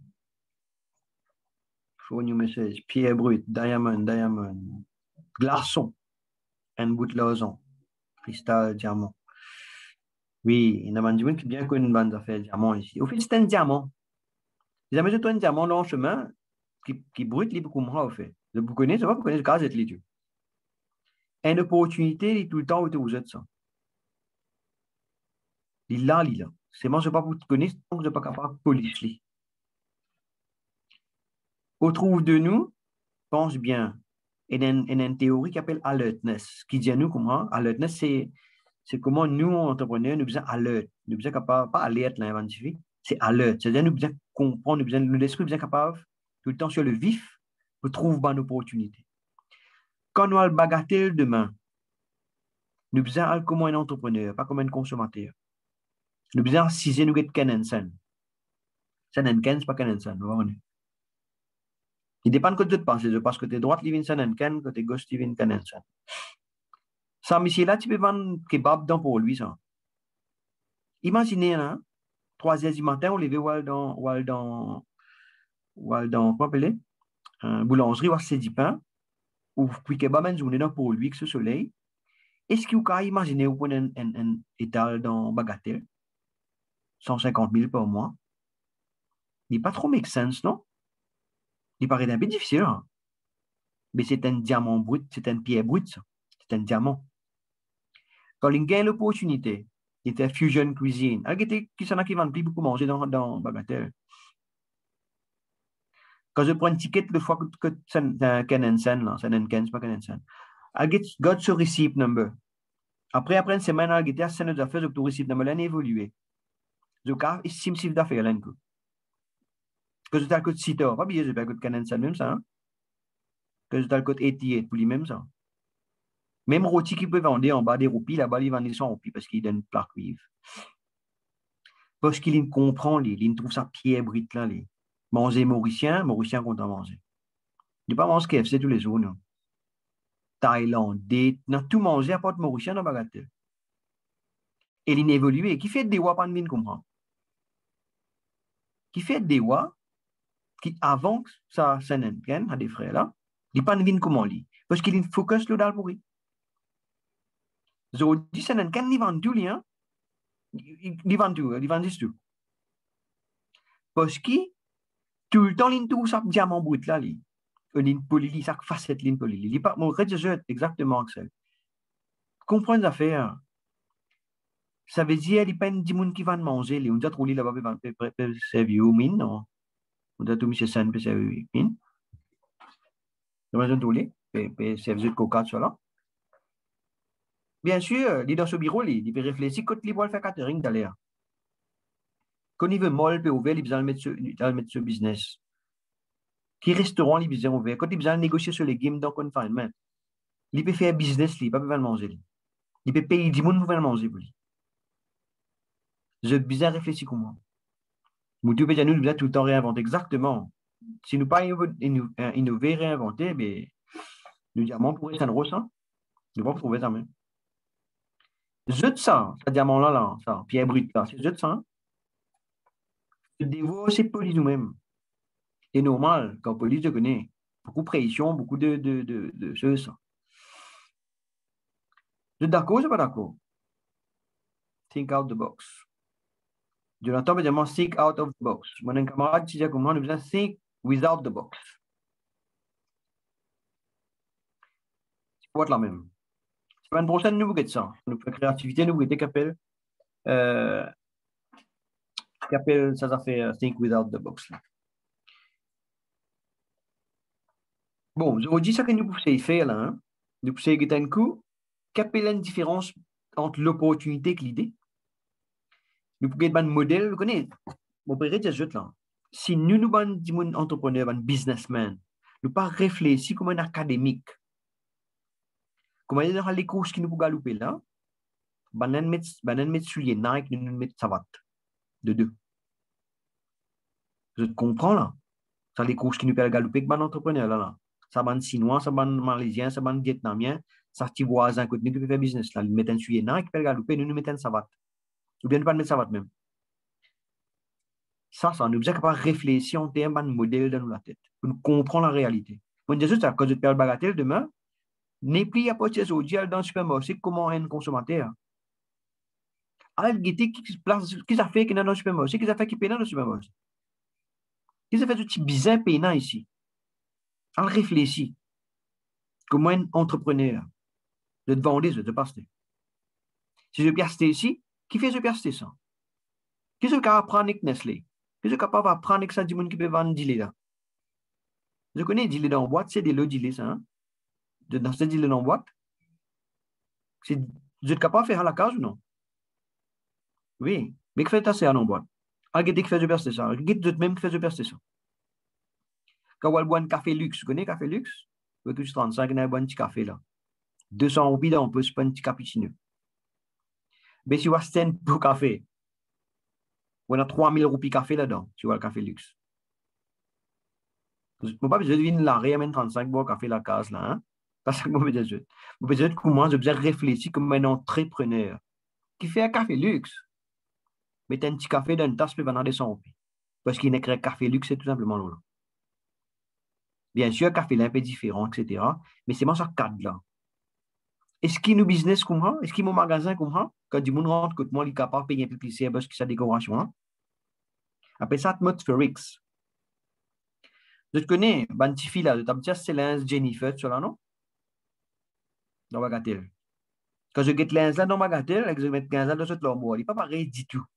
Phone new message. Pierre brut, diamond. Glaçon. Un bout de loison. Cristal, diamant. Oui, il y a un diamant qui bien connu une bande d'affaires diamant ici. Au fait, c'est un diamant. Si jamais tu as un diamant dans le chemin, qui brut, il est beaucoup moins, au fait. Vous connaissez, ça va, vous connaissez le cas, c'est les dieux. Une opportunité, tout le temps, où vous êtes ça. Il là. C'est moi, je ne sais pas vous connaissez, donc je ne suis pas capable de police. Au trouve de nous, pense bien. Il y a une théorie qui s'appelle alertness, qui dit à nous comment, alertness, c'est comment nous, entrepreneurs, nous sommes alert. Nous sommes capables, pas alerte, l'inventif, c'est alert. C'est-à-dire nous sommes comprendre, nous l'esprit, nous sommes capables, tout le temps sur le vif, pour trouver bonne opportunité. Quand nous avons le bagatelle demain, nous sommes comme un entrepreneur, pas comme un consommateur. Nous sommes si nous sommes Kenensen. Senenken, c'est pas Kenensen, vous voyez. Il dépend de ce que tu penses. Parce que tu es droite, tu viens Senenken, que tu es gauche, tu viens Kenensen. Ça, monsieur-là, tu peux vendre kebab dans pour lui, ça. Imaginez, hein, 3 heures du matin, on levait comment appeler, boulangerie, ou c'est du pain, ou puis kebab, une journée dans pour lui, que ce soleil. Est-ce que vous pouvez imaginer, vous prenez un étal dans Bagatelle, 150 000 par mois? Il n'est pas trop make sense, non? Il paraît un peu difficile, hein? Mais c'est un diamant brut, c'est un pierre brut, ça. C'est un diamant. Quand il gagne l'opportunité, il était fusion cuisine. Alors, qui s'en a qui vendent plus beaucoup manger dans Bagatelle. Quand je prends un ticket, le fois que c'est un Kenensen, là, c'est un Ken, c'est pas Kenensen. I got ce receipt number. Après une semaine, I get c'est notre affaire, le receipt number, l'année évolué. Je cas, estime chiffre d'affaires, là, que je t'ai le code CITA, pas bien, je vais le code Kenensen, même ça, hein? Que je t'ai le code 88, pour lui, même ça. Même rôti qui peut vendre en bas des roupies, là-bas, il vend 100 roupies parce qu'il donne une plaque vive. Parce qu'il comprend, il trouve sa pierre brute, là, les. Manger mauricien content manger. Il ne pas manger KFC tous les jours, non. Thaïlandais, n'a tout mangé à part de mauricien dans Bagatelle. Et il évolué. Qui fait des wa pas de comprend. Qui fait des wa, qui avant ça, c'est un à des frères là, il pas de comment lui. Parce qu'il focus le dans le pourri. Aujourd'hui, c'est un il vend tout lien. Ils vendent tout, ils vendent tout. Parce que tout le temps, ils tout ça diamant brut là, une poly, ça facette l'ine poly. Il pas mon réditeur exactement Axel. Comprendre l'affaire. Ça veut dire il pas des gens qui vont manger, on doit trouver là-bas pour servir aux mines, non. On doit tout monsieur San pour servir aux mines. On doit tout les pour servir de coca sur là. Bien sûr, il est dans ce bureau, il peut réfléchir quand il va faire catering d'aller. Quand il veut molle peut ouvrir, il va mettre ce business. Qui restaurant, il besoin ouvert. Quand il besoin négocier sur les games dans confinement, il peut faire business, il peut pas manger. Il peut payer 10 gens pour manger pour lui. Je besoin réfléchir comment. Nous devons tout le temps réinventer. Exactement. Si nous pas innover, réinventer, mais le diamant pourrait s'en ressent. Nous ne pouvons pas trouver ça même. Jette ça, ce diamant-là, ça, pierre brute là, c'est jette ça. Hein? Le dévot, c'est poli nous-mêmes. C'est normal, quand police je connais. Beaucoup de pression, beaucoup de choses. Je suis d'accord, je suis pas d'accord. Think out the box. Jonathan, évidemment, think out of the box. Mon camarade, si j'ai comment, on a besoin de think without the box. C'est pas la même. La semaine prochaine, nous vous ça. Nous faisons créativité, nous vous qu'appelle ça fait think without the box. Là. Bon, je vous dis ça que nous pouvons faire là. Hein? Nous pouvons faire un coup. Quelle est la différence entre l'opportunité et l'idée? Nous pouvons faire un modèle, vous connaissez? Mon père est juste là. Si nous sommes des entrepreneurs, des businessmen, nous pas réfléchir comme un académique. Comment il y a les courses qui nous pouvons galoper là? Banan mettre sur les Nike, nous mettre savate. De deux. Je comprends là. Ça les courses qui nous peuvent galoper que ban entrepreneur là. Ça ban chinois, ça ban malaisien, ça ban vietnamien, ça petit voisin côté nous qui peut faire business là. Ils mettent sur les Nike, qui peuvent galoper, nous mettons savate. Ou bien nous pas mettre savate même. Ça, nous sommes capables de réfléchir en termes de modèle dans la tête, pour nous comprendre la réalité. On dit juste à cause de faire bagatelle demain, n'est plus à partir aujourd'hui dans le supermarché comment un consommateur. Alors, qu'est-ce a fait qui est dans le supermarché, qu'est-ce a fait qui paye dans le supermarché? Qu'est-ce a fait du petit bizarre payant ici? Alors, réfléchir. Comment un entrepreneur de vendre, de passer. Si je piaste ici, qui fait je piaste ça? Qui est capable d'apprendre avec Nestlé? Qui est capable d'apprendre avec ça du monde qui peut vendre du lait là? Je connais du lait dans la boîte, c'est des lots du lait, ça. Hein? Dans ce du lait dans la boîte. Vous êtes capable de faire à la case ou non? Oui. Mais que fait ça en boîte? Regardez qui fait du piaste ça. Regardez même qui fait du piaste ça. Quand on boit un café luxe, vous connaissez café luxe? Vous avez 35, on a un bon petit café là. 200 roupies là, on peut se prendre un petit cappuccino. Mais si vous avez un pour café, on a 3000 roupies café là-dedans, tu vois le café luxe. Je ne peux pas besoin de venir là, réamène 35 boire café la case là. Hein? Parce que moi, je besoin de comment, je besoin de réfléchir comme un entrepreneur qui fait un café luxe. Mettez un petit café dans une tasse, puis vendre des 100 roupies. Parce qu'il n'est qu'un café luxe, c'est tout simplement là. Bien sûr, un café là un peu différent, etc. Mais c'est moi ça cadre là. Est-ce qu'il nous business comme ça? Est-ce qu'il y a un magasin comme ça? Quand du monde rentre, que moi, il est capable de payer un peu plus cher parce que sa décoration. Hein? Après ça, atmosphérique. Je te connais, ben, petit fille là, de ta petite Célence Jennifer, sur là, non? Dans Bagatelle. Quand je get l'un là dans Bagatelle, je mets 15 là dans cette l'armoire. Il n'est pas pareil du tout.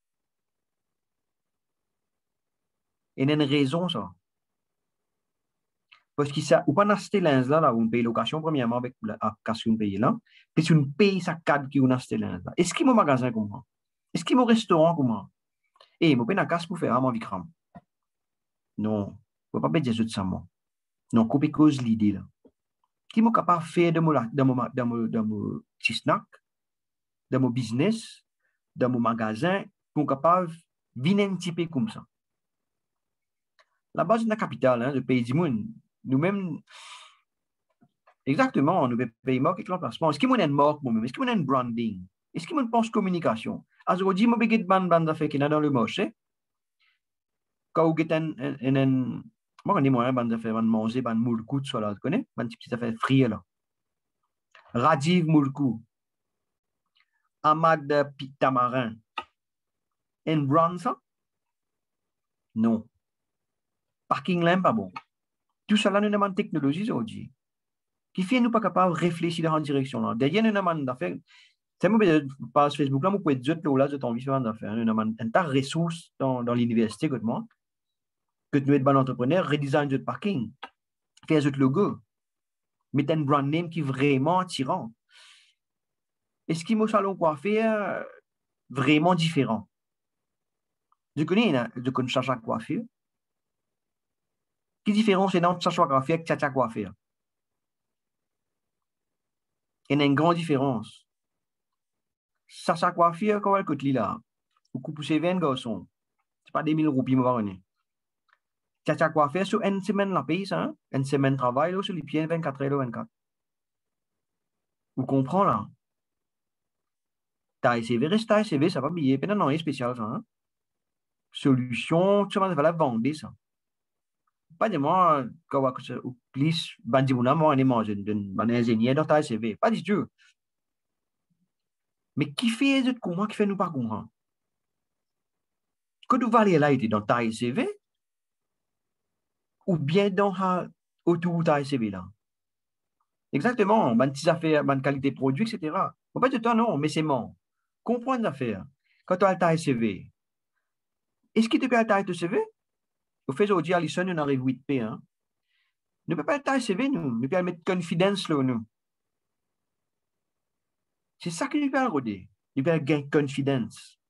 Il y a une raison, ça. Parce que ça, ou pas acheter l'un là, où on paye location, premièrement, avec la casse qu'on paye là. Puis si on paye sa cadre qui on acheté l'un là. Est-ce qu'il y a un magasin comme ça? Est-ce qu'il y a un restaurant comme ça? Eh, je paye la casse pour faire un Vikram. Non, je ne peux pas dire ça, moi. Non, couper cause l'idée là. Qui est capable de faire dans mon petit snack, dans mon business, dans mon magasin, pour capable de venir un petit peu comme ça. La base de la capitale, hein, le pays du monde, nous-mêmes, exactement, nous payons marque avec l'emplacement. Est-ce qu'il y a une marque moi-même? Est-ce qu'il y a un branding? Est-ce qu'il y a une pense communication? Alors, je dis, je vais bande d'affaires qui est dans le marché. Quand vous avez moi, on dit, moi, bande d'affaires, bande manger, bande moulkou, tout ça, là, tu connais? Bande petite affaire frite, là. Radiv moulkou. Ahmad Tamarin. un brand ça? Non. Parking là, pas bon. Tout ça là, nous demande technologie aujourd'hui. Qui fait nous pas capable de réfléchir dans une direction là. D'ailleurs, nous demande d'affaires. C'est moi, par Facebook là, vous pouvez dire que là, vous envie de d'affaires. Nous demande un tas de ressources dans l'université, que moi, que nous êtes bon entrepreneur, redesign de parking, faire un logo, mettre un brand name qui est vraiment attirant. Est-ce qu'il me salon quoi faire vraiment différent? Je connais Chacha Coiffure. Quelle différence c'est entre Chacha Coiffure et Chacha Coiffure? Il y a une grande différence. Chacha Coiffure, quand elle coûte là, vous coupez 20 garçons. C'est pas des 1000 roupies, moi, venir. Chacha Coiffure, sur une semaine la paye, ça, hein? Une semaine de travail, là, sur les pieds, 24 heures, 24. Vous comprenez, là? Taille CV, reste taille CV, ça va bien. Puis non, c'est spécial, ça, hein? Solution, tu vas la vendre, ça. Pas de moi, quand on glisse, bandimouna, moi, on est mangé d'un ingénieur dans ta CV. Pas du tout. Mais qui fait les autres comment, qui fait nous pas comprendre? Quand tu vas aller là, il dans ta CV, ou bien dans autour de ta CV là. Exactement, bonne petite affaire, bonne qualité de produit, etc. Faut pas de temps, non, mais c'est bon. Comprendre l'affaire. Quand tu as ta CV, est-ce que tu peux ta CV? Au fait, aujourd'hui, à l'issue, on arrive 8P, hein. Ne peut pas ta CV, nous. Ne peut pas mettre confidence là, nous. C'est ça que nous peut roder. Nous peut gagner confidence.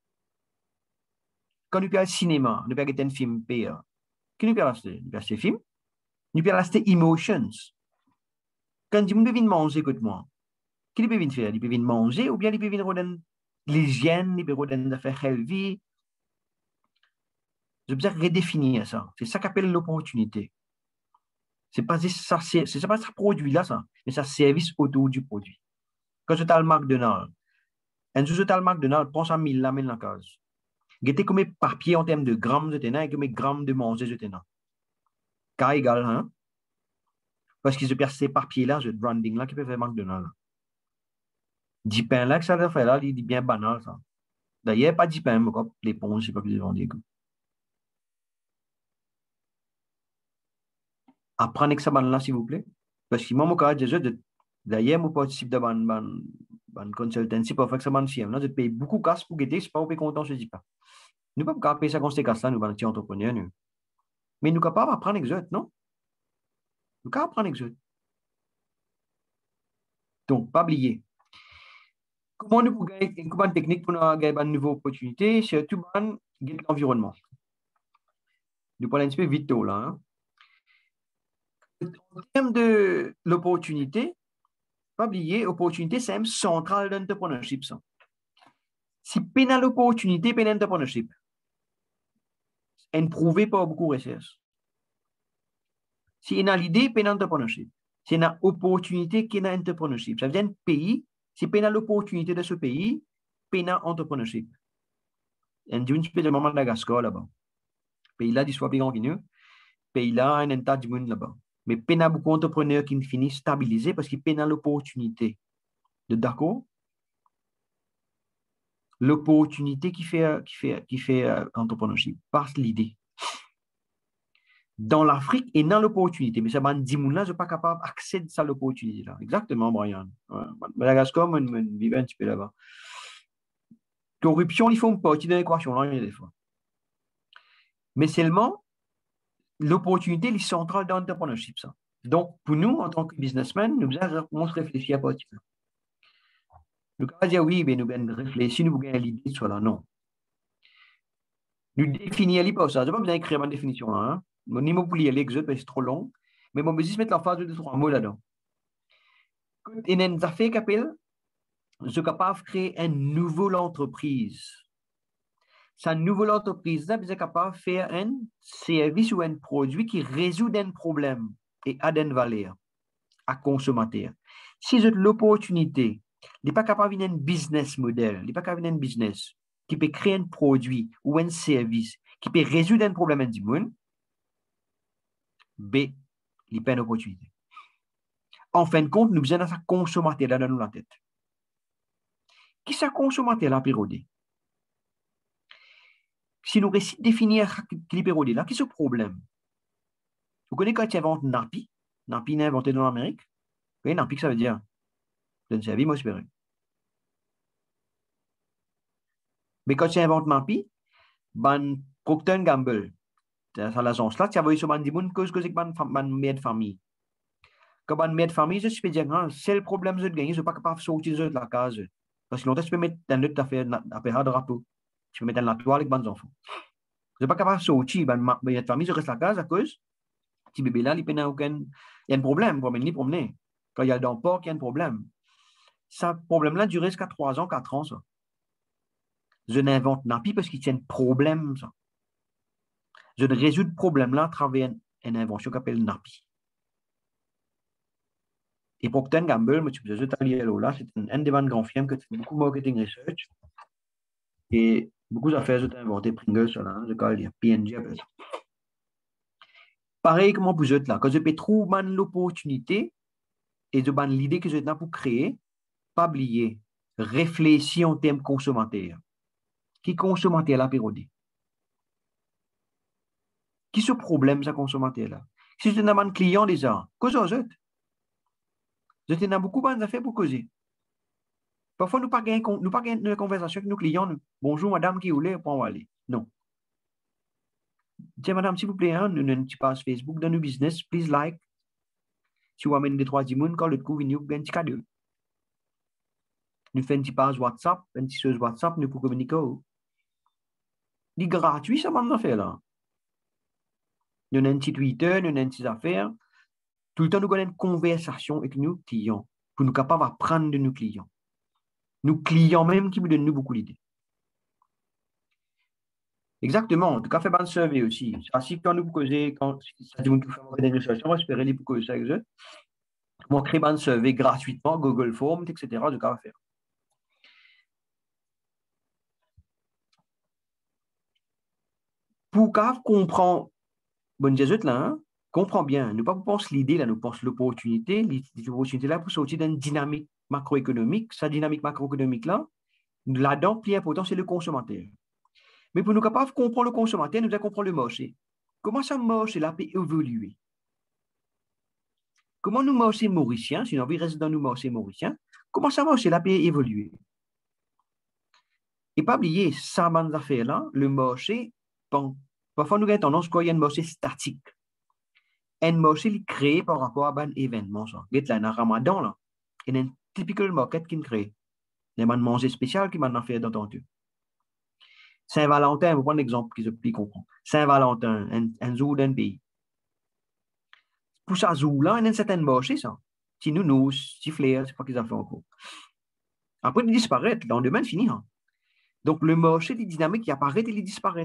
Quand nous peut le cinéma, nous peut gagner un film payant. Que nous peut acheter? Nous peut acheter film. Nous peut acheter emotions. Quand tu peux venir manger, écoute-moi. Qu'est-ce qu'il peut venir faire? Il peut venir manger ou bien il peut venir roder l'hygiène, il peut roder de faire healthy. Je veux dire redéfinir ça. C'est ça qu'appelle l'opportunité. C'est pas ça, c'est pas ce produit-là, ça, mais ça service autour du produit. Quand tu as le McDonald's, un sous le McDonald's, prends ça 1000 là, 1000 la case. Gete comme papier en termes de grammes de tenant et comme grammes de manger de tenant. K égale, hein? Parce qu'ils se perdent ces papiers-là, ce branding-là, qui peut faire McDonald's. 10 pains là, que ça fait là, il est bien banal, ça. D'ailleurs, pas 10 pains, mais comme l'éponge, c'est pas plus vendu. Apprenez que ça banal là, s'il vous plaît. Parce que moi, mon cas, d'ailleurs, moi, participe de ban consultancy pour faire que ça banal fier. Là, je paye beaucoup de casse pour guetter, c'est pas au content, je dis pas. Nous ne pouvons pas payer ça quand c'est casse là, nous, ban entrepreneurs, nous. Mais nous sommes capables d'apprendre exot, non? Nous sommes capables d'apprendre exot. Donc, pas oublier. Comment nous pouvons gagner une technique pour nous gagner une nouvelle opportunité, c'est tout l'environnement. Nous parlons un petit peu vite là. Hein. En termes de l'opportunité, pas oublier, opportunité, c'est un central d'entrepreneurship. Si peine l'opportunité, peine l'entrepreneurship. Elle prouvé par beaucoup de recherches. Si il a l'idée, peine l'entrepreneurship. Si il a opportunité, qu'il y a entrepreneurship. Ça veut dire un pays, si peine l'opportunité de ce pays, peine entrepreneurship. On dit une espèce de Madagascar là-bas. Pays là, d'histoire bien connu. Pays là, un tas de monde là-bas. Mais peine beaucoup d'entrepreneurs qui finissent stabilisés parce qu'ils peine l'opportunité. D'accord? L'opportunité qui fait entrepreneurship, passe l'idée. Dans l'Afrique et dans l'opportunité. Mais ça m'a dit, là, je ne suis pas capable d'accéder à l'opportunité. Là. Exactement, Brian. Ouais. Madagascar, on vit un petit peu là-bas. Corruption, il faut une partie de l'équation, là, des fois. Mais seulement, l'opportunité est centrale dans l'entrepreneurship. Ça. Donc, pour nous, en tant que businessmen, nous devons réfléchir à partir de ça. Nous ne dire oui, mais nous devons réfléchir, nous devons l'idée sur là. Non. Nous définir les pas ça. Je n'ai pas besoin d'écrire ma définition là. Hein. Mon niveau pour lire l'exode, c'est trop long. Mais mon business met la phase de 2-3 mots là-dedans. Il y a une affaire qui appelle, je suis capable de créer une nouvelle entreprise. Cette nouvelle entreprise là, je suis capable de faire un service ou un produit qui résout un problème et a une valeur à consommateur. Si j'ai l'opportunité, il n'est pas capable de faire un business model, il n'est pas capable de faire un business qui peut créer un produit ou un service qui peut résoudre un problème du monde, B, il n'y a pas une opportunité. En fin de compte, nous besoin de ça consommateur là dans la tête. Qui ça consommateur là pérodé? Si nous réussissons à définir l'hyperodé là, qu'est-ce que le problème? Vous connaissez quand tu inventes Napi? Napi n'est inventé dans l'Amérique? Vous voyez, Napi, ça veut dire? Je ne sais pas, moi, j'espère. Mais quand tu inventes Napi, ban Procter Gamble, ça l'agence là, tu as vu sur ban dimoun cause que ban mère de famille. Quand ban mère de famille, je peux dire, c'est le problème que je gagne, je ne suis pas capable de sortir de la case. Parce que longtemps, tu peux mettre dans notre affaire, affaire de drapeau. Tu peux mettre dans la toile avec ban enfants. Je ne suis pas capable de sortir, ban mère de famille, je reste à la case à cause, petit bébé là, il y a un problème pour mener promener. Quand il y a dans le port, il y a un problème. Ce problème-là dure jusqu'à 3 ans, 4 ans, ça. Je n'invente Napi parce qu'il y a un problème, ça. Je ne résous le problème-là à travers une invention qu'on appelle Napi. Et Procter Gamble, moi, tu peux aller là, c'est un des grands firmes qui fait beaucoup de marketing research. Et beaucoup d'affaires ont inventé Pringles, là, je crois, il y a P&G après ça. Pareil comment vous êtes là. Quand je peux trouver l'opportunité et de l'idée que je là pour créer, pas oublier, réfléchir en termes consommateurs. Qui consommateur la période? Qui ce problème, ça consommateur là? Si je un client déjà, qu'est-ce que vous je t'ai beaucoup d'affaires pour causer. Parfois, nous pas gagner une conversation avec nos clients. Bonjour, madame, qui voulait, pour aller. Non. Tiens, madame, s'il vous plaît, nous avons une petite page Facebook dans nos business, please like. Si vous amènez des trois dimoun, quand le coup vient, vous gagnez un petit cadeau. Nous faisons une petite page WhatsApp, une petite chose WhatsApp, nous pouvons communiquer. C'est gratuit, ça, maintenant, fait là. Nous avons un petit Twitter, nous avons une petite affaire. Tout le temps, nous avons une conversation avec nos clients pour nous capables d'apprendre de nos clients. Nos clients même qui nous donnent beaucoup d'idées. Exactement. En tout cas, fait un survey aussi. Ainsi, quand nous causons, quand ça dit que nous faisons des recherches, on va espérer les causer ça avec eux. On crée un survey gratuitement, Google Forms, etc. De cas à faire. Pour qu'on comprend, bonne Jésus là, comprend bien. Nous pas penser l'idée là, nous pense l'opportunité. L'opportunité là pour sortir d'une dynamique macroéconomique. Sa dynamique macroéconomique là, là-dedans, plus important, c'est le consommateur. Mais pour nous capables de comprendre le consommateur, nous devons comprendre le marché. Comment ça marche là peut évoluer? Comment nous marchés mauriciens, si on veut rester dans nos marchés mauriciens, comment ça marche là peut évoluer? Et pas oublier, ça, bonne affaire là, le marché, bon, parfois nous avons tendance à croire un marché statique. Un marché créé par rapport à un événement. Il y a un Ramadan là, il y a un typical market qui crée. Il y a un manger spécial qui m'a fait d'entendu. Saint-Valentin, je vais prendre l'exemple qui se peut comprendre. Saint-Valentin, un jour d'un pays. Pour ça, jour là, il y a un certain marché, ça. Si nous, si flair, c'est pas qu'ils ont fait encore. Après, il disparaît, dans le domaine fini. Hein. Donc, le marché, les dynamiques, il apparaît et il disparaît.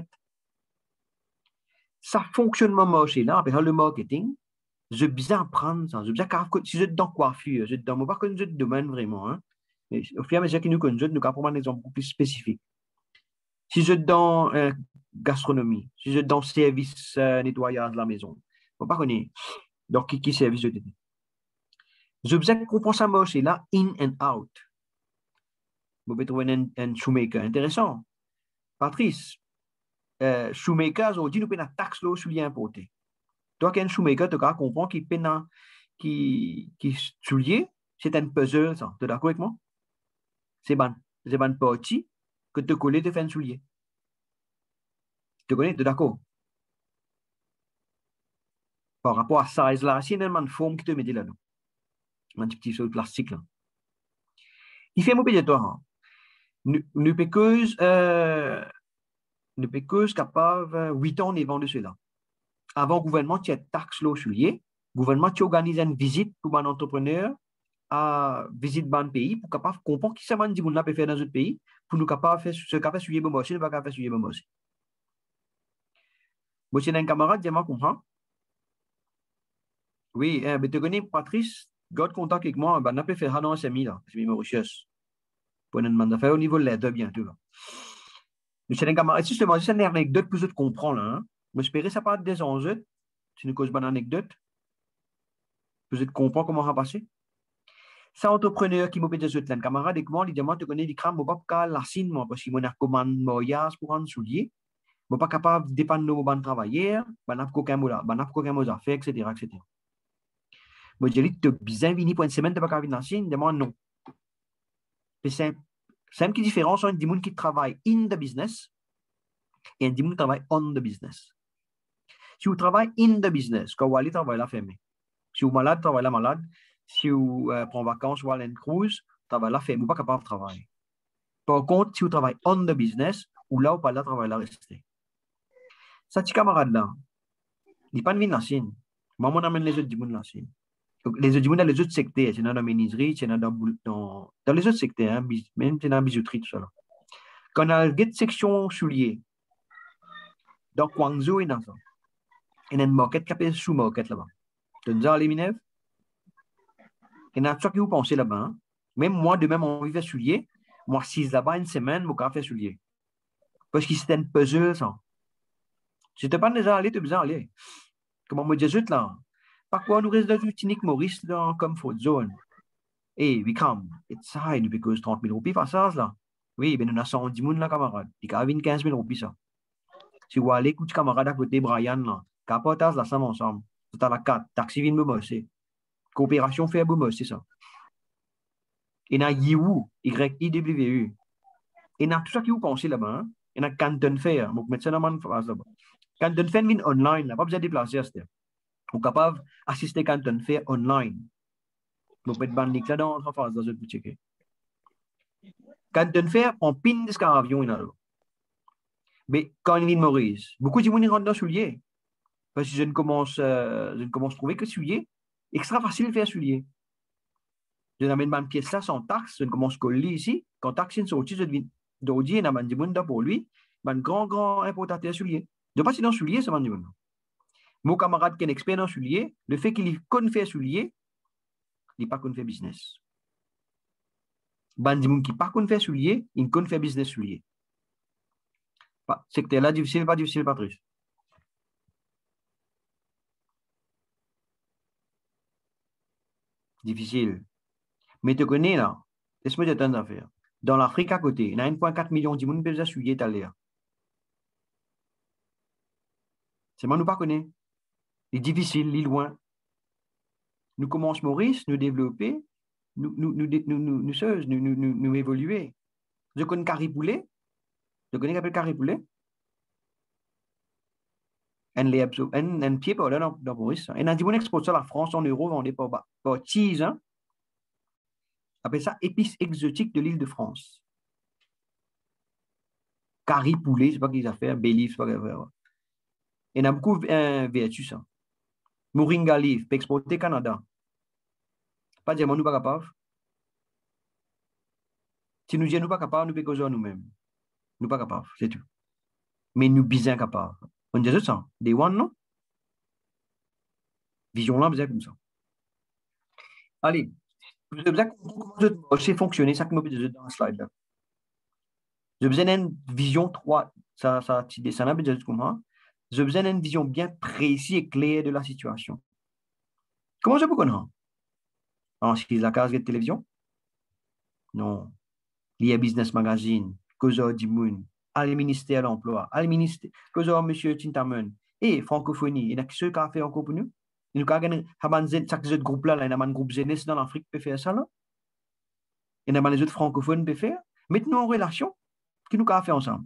Ça fonctionnement marché là, avec le marketing, je bien apprendre ça. Je bien si je suis dans coiffure, je suis dans, pas que je domaine vraiment. Hein. Mais au fur et à mesure que nous connaissons, nous avons un exemple beaucoup plus spécifique. Si je suis dans gastronomie, si je suis dans service nettoyage de la maison, je ne pas connaître. Donc, qui service de TT? Je bien comprendre ça marché là, in and out. Vous pouvez trouver un shoemaker intéressant. Patrice, shoemaker, aujourd'hui, nous payons la taxe là sur l'importé. Toi, qui es un shoemaker, tu comprends qu'il paye qui soulier, c'est un puzzle, ça. Tu es d'accord avec moi? C'est une partie que tu connais, tu fais un soulier. Tu connais, tu es d'accord? Par rapport à ça, là, c'est une forme qui te met là, non? Un petit chose de plastique, là. Il fait mauvais de toi, hein? Nous péqueuses capable 8 ans avant de cela. Avant le gouvernement, tu as taxe là soulier. Le gouvernement, tu organises une visite pour un entrepreneur à visiter un pays pour capable comprendre qui ça man dit peut faire dans un pays pour nous capable faire ce capable suivre bon marché, ne pas capable suivre bon marché. Moi c'est un camarade qui m'a comprend. Oui, mais tu connais Patrice, garde contact avec moi, ben n'a pas fait dans un semi là, c'est Mauritius. Pour une demande d'affaires au niveau de l'aide bientôt là. Mais c'est un camarade, justement, c'est une anecdote pour te comprendre là. Hein. J'espérais ça pas des enjeux, c'est une cause bonne anecdote. Pour te comprendre comment ça a passé. C'est un entrepreneur qui m'a fait des autres camarades et moi, il demande de connaître des crânes, moi pas la signe, moi, parce qu'il m'a recommandé mariage pour un soulier. suis pas capable de dépendre de mon travailler, je n'ai aucun mot là, je n'ai aucun mot à faire, etc., etc. Moi, je dis, tu as besoin de venir pour une semaine, tu n'as pas qu'à venir dans la Chine, demande non. C'est une petite différence entre des gens qui travaillent in the business et des gens qui travaillent on the business. Si vous travaillez in the business, quand vous allez travailler la fermé. Si vous êtes malade, travaillez la malade. Si vous prenez vacances ou allez en cruise, travaillez la fermé. Vous n'êtes pas capable de travailler. Par contre, si vous travaillez on the business, ou là, vous pas là, travailler là, rester. Ça, petit camarade là, il n'est pas venu dans la Chine. Moi, on amène les autres du monde dans la Chine. Les autres du monde dans les autres secteurs, c'est dans la menuiserie, c'est dans les autres secteurs, hein, même c'est dans la bijouterie, tout ça. Là. Quand on a une section souliers, dans Guangzhou et dans ça, il y a une market qui s'appelle sous-market là-bas. Tu as déjà les minèves? Il y en a tout qui vous pensez là-bas. Hein? Même moi, de même, on vivait souliers. Moi, si là-bas une semaine, je vais faire souliers. Parce que c'était un puzzle, ça. Si tu n'es pas déjà allé, tu es besoin d'aller. Comment me dis là? Par quoi nous reste dans une clinique Maurice dans comfort zone? Hey, Vikram, it's high because 30 000 roupies face ça, là. Oui, ben nous avons 110 000 là, camarade. Il y a 15 000 roupies, ça. Si vous allez écouter camarade à côté, Brian, là, capotage, là, ça ensemble. Tout à la 4, taxi vient me bosser. Coopération fait beau c'est ça. Il y a YIWU, Y-I-W-U. Il y a tout ça qui vous pensez là-bas. Hein? Il y a Canton Fair, donc mettre ça dans la phrase là-bas. Canton Fair vient online, là, pas besoin de déplacer à ce vous êtes capable d'assister Canton Fair online. Vous pouvez mettre link là dans la phase, dans ce petit checker. Canton Fair, on pin de ce avion, il y a là. Mais quand il vient de Maurice, beaucoup de gens rentrent dans le soulier. Parce que je ne commence à trouver que soulier, extra facile de faire soulier. Je n'amène pas une pièce là sans taxe, je ne commence à coller ici. Quand taxe est sortie, je devine d'aujourd'hui, il y a des gens pour lui, un grand importateur soulier. Je ne sais pas si dans le soulier, c'est un monde. Mon camarade qui est un expert dans le soulier, le fait qu'il connaît faire soulier, il n'est pas qu'on fait business. Bandimoun qui pas qu'on fait soulier, il connaît faire business soulier. Secteur là, difficile, pas difficile, Patrice. Difficile. Mais tu connais là, laisse-moi te dire une affaire. Dans l'Afrique à côté, il y a 1,4 million de monde qui peuvent soulier d'aller. C'est moi, nous pas connaît. Il est difficile, il est loin. Nous commençons Maurice, nous développer, nous évoluer. Je connais Carré Poulet. Je connais qu'appelle Carré Poulet. Un pied par là dans Maurice. Et on a dit, on exporte ça à la France en euros, vendé par cheese. Hein? Appelle ça épices exotiques de l'île de France. Carré Poulet, c'est pas qu'ils affaires. Bélif, c'est pas qu'ils affaires. Et on a beaucoup vertu ça. Moringa Leaf, peut exporter Canada. Pas dire, nous pas capable. Si nous disons nous pas capable, nous pouvons causer nous-mêmes. Nous pas capable, c'est tout. Mais nous bien capables. On dit ça, des one, non? Vision là, bien comme ça. Allez, vous avez besoin de comprendre comment c'est fonctionner, ça que je me dans le slide là. J'ai besoin d'une vision 3, petit dessin là, je comprends. J'ai besoin d'une vision bien précise et claire de la situation. Comment je peux connaître? En ce qui est la case de télévision? Non. Il y a Business Magazine, Causa Dimoun, le ministère de l'Emploi, le ministère, Causa Monsieur Tintamen, et francophonie. Il y a ceux qui ont fait encore pour nous. Il y a chaque groupe là, il y a un groupe jeunesse dans l'Afrique qui peut faire ça là. Il y a les autres francophones qui peuvent faire. Mettons en relation, qui nous a fait ensemble.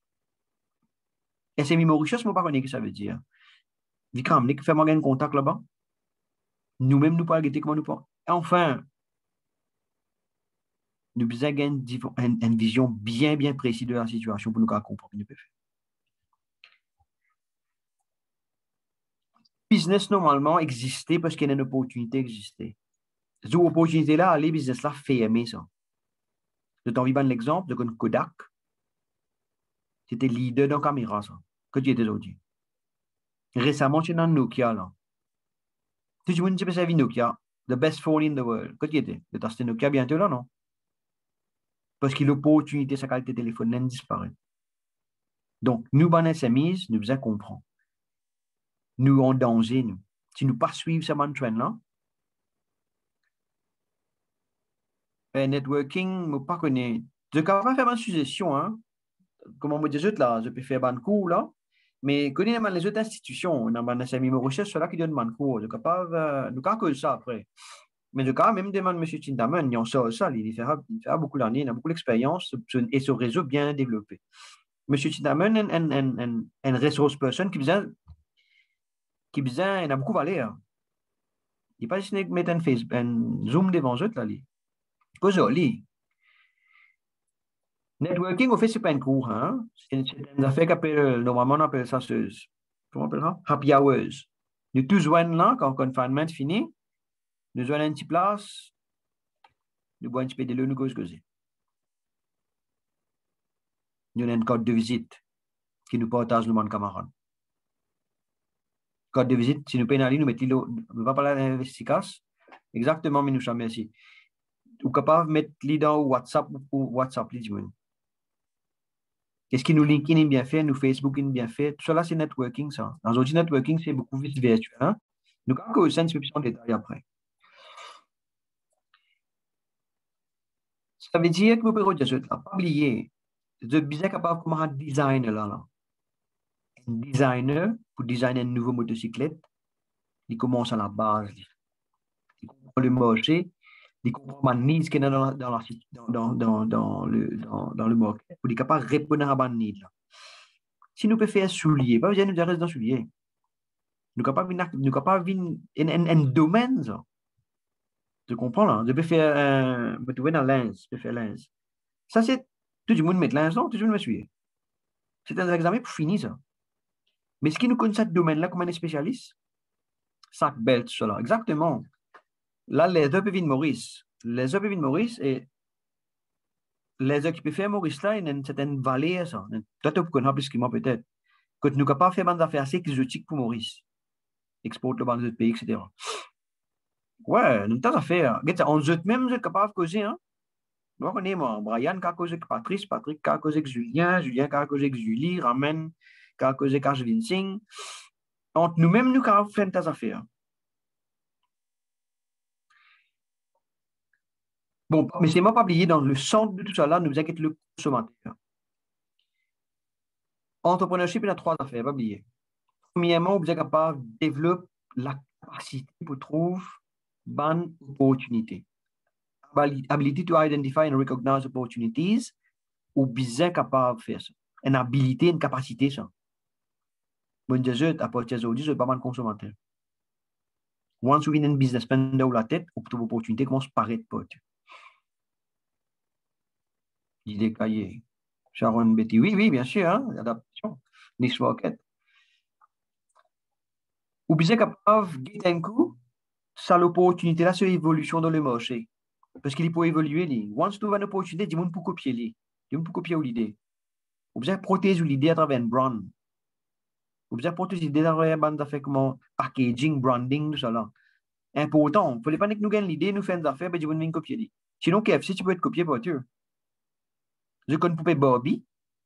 Et c'est Mauritius, je ne sais pas ce que ça veut dire. Vikram, nous faisons un contact là-bas. Nous-mêmes, nous pas arrêter comment nous pas. Enfin, nous avons une vision bien précise de la situation pour nous comprendre ce que nous pouvons faire. Business, normalement, existait parce qu'il y a une opportunité existée. Cette opportunité-là, les business-là, fermer ça. Je t'en de l'exemple de Kodak. C'était leader dans la caméra, ça. Que tu étais aujourd'hui. Récemment, tu es dans Nokia, là. Tu dis, tu peux Nokia, the best phone in the world. Que tu étais. Tu as Nokia bientôt, là, non? Parce que l'opportunité, sa qualité de téléphone, elle disparaît. Donc, nous, dans SMEs, nous devons comprendre. Nous en danger, nous. Si nous ne pas suivre ce trend-là, networking, je ne pas connaître. Je ne peux pas faire une suggestion, hein. Comment me dire, là, je peux faire un cours, là. Mais connaît les autres institutions, dans les semi-recherche, ceux-là qui donnent cours, nous capable, nous avons ça après. Mais le cas, même demande M. Tindaman, il en sort ça, il fait beaucoup d'années, il a beaucoup d'expérience et ce réseau bien développé. M. Tindaman est une resource person qui a beaucoup de valeur. Il n'est pas juste mettre un Facebook, un Zoom devant eux, là, que joli. Networking, au fait, c'est pas un cours, hein. C'est une affaire qu'appelle, normalement, on appelle ça, comment on appelle ça? Happy hours. Nous tous joignent là, quand le confinement fini, nous joignons une petite place, nous boivons un petit peu de l'eau, nous causer. Nous avons une carte de visite qui nous partage le monde camarade. Carte de visite, si nous payons en ligne, nous mettons l'eau, nous ne va pas l'investir. Exactement, mais nous sommes ici. Ou capable de mettre les dans WhatsApp ou WhatsApp, les gens. Qu'est-ce qui nous LinkedIn est bien fait, nous Facebook est bien fait. Tout cela, c'est networking, ça. Dans l'outil networking, c'est beaucoup plus virtuel. Hein? Nous avons que ça, un petit peu plus en détail après. Ça veut dire que vous pouvez dire, pas oublier, vous êtes bien capable de un designer là. Un designer, pour designer une nouvelle motocyclette, il commence à la base. Il comprend le marché, il comprend la niche qui est dans le marché, pour être capable de répondre à la niche. Si nous pouvons faire soulier, pas besoin de nous dire dans soulier. Nous sommes capables un domaine, ça. Tu comprends là? Je peux faire, tu peux dans lens, je peux faire lens. Ça, c'est, tout le monde met lens, non? Tout le monde me suit. C'est un examen pour finir, ça. Mais ce qui nous connaît ce domaine-là comme un spécialiste, sac belt, cela. Exactement. Là, les deux peuvent Maurice. Les deux peuvent Maurice et les deux qui peuvent faire Maurice là, il y a une certaine valeur, ça. Toi, tu connais plus que moi, peut-être. Que nous sommes capables de faire des affaires assez exotiques pour Maurice. Exporte dans les autres pays, etc. Ouais, nous avons affaires. On nous même capables de causer, hein. Nous connaissons, Brian qui a causé avec Patrice, Patrick qui a causé avec Julien, Julien qui a causé avec Julie, Ramen qui a causé avec Ashwin Singh. Entre nous-mêmes, nous avons fait des affaires. Bon, mais c'est moi pas oublié, dans le centre de tout ça là, nous inquiète le consommateur. Entrepreneurship, il y a trois affaires, pas oublier. Premièrement, vous êtes capable de développer la capacité pour trouver bonne opportunité. Ability to identify and recognize opportunities, ou bien capable de faire ça. Une habilité, une capacité, ça. Bon, Dieu, à partir d'aujourd'hui, je ne pas mal consommateur. Once vous venez un business plan dans la tête, vous trouvez l'opportunité commence à paraître pour tu. Idée cahier. Sharon Betty, oui, bien sûr, hein, adaptation. Niche market. Ou bien capable de un coup, ça l'opportunité là, c'est l'évolution dans le marché. Parce qu'il peut évoluer. Once tu as une opportunité, du monde pour copier. Du monde pour copier l'idée. Ou bien protéger l'idée à travers un brand. Ou bien protéger l'idée à travers un bande d'affaires comme packaging, branding, tout ça là. Important. Il ne faut pas que nous gagnons l'idée, nous faisons des affaires, mais du monde vient copier. Sinon, KFC, tu peux être copié par Dieu. Je connais Poupée Barbie.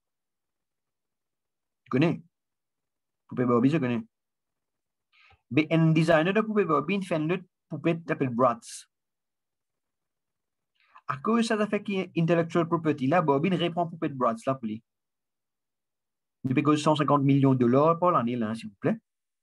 Je connais. Poupée Barbie, je connais. Mais un designer de Poupée Barbie, il fait une autre poupée qui s'appelle Bratz. À cause de ça fait qui est intellectual property, là, Barbie reprend Poupée de Bratz là pour lui. Il paye 150 millions de dollars par l'année, là, s'il vous plaît.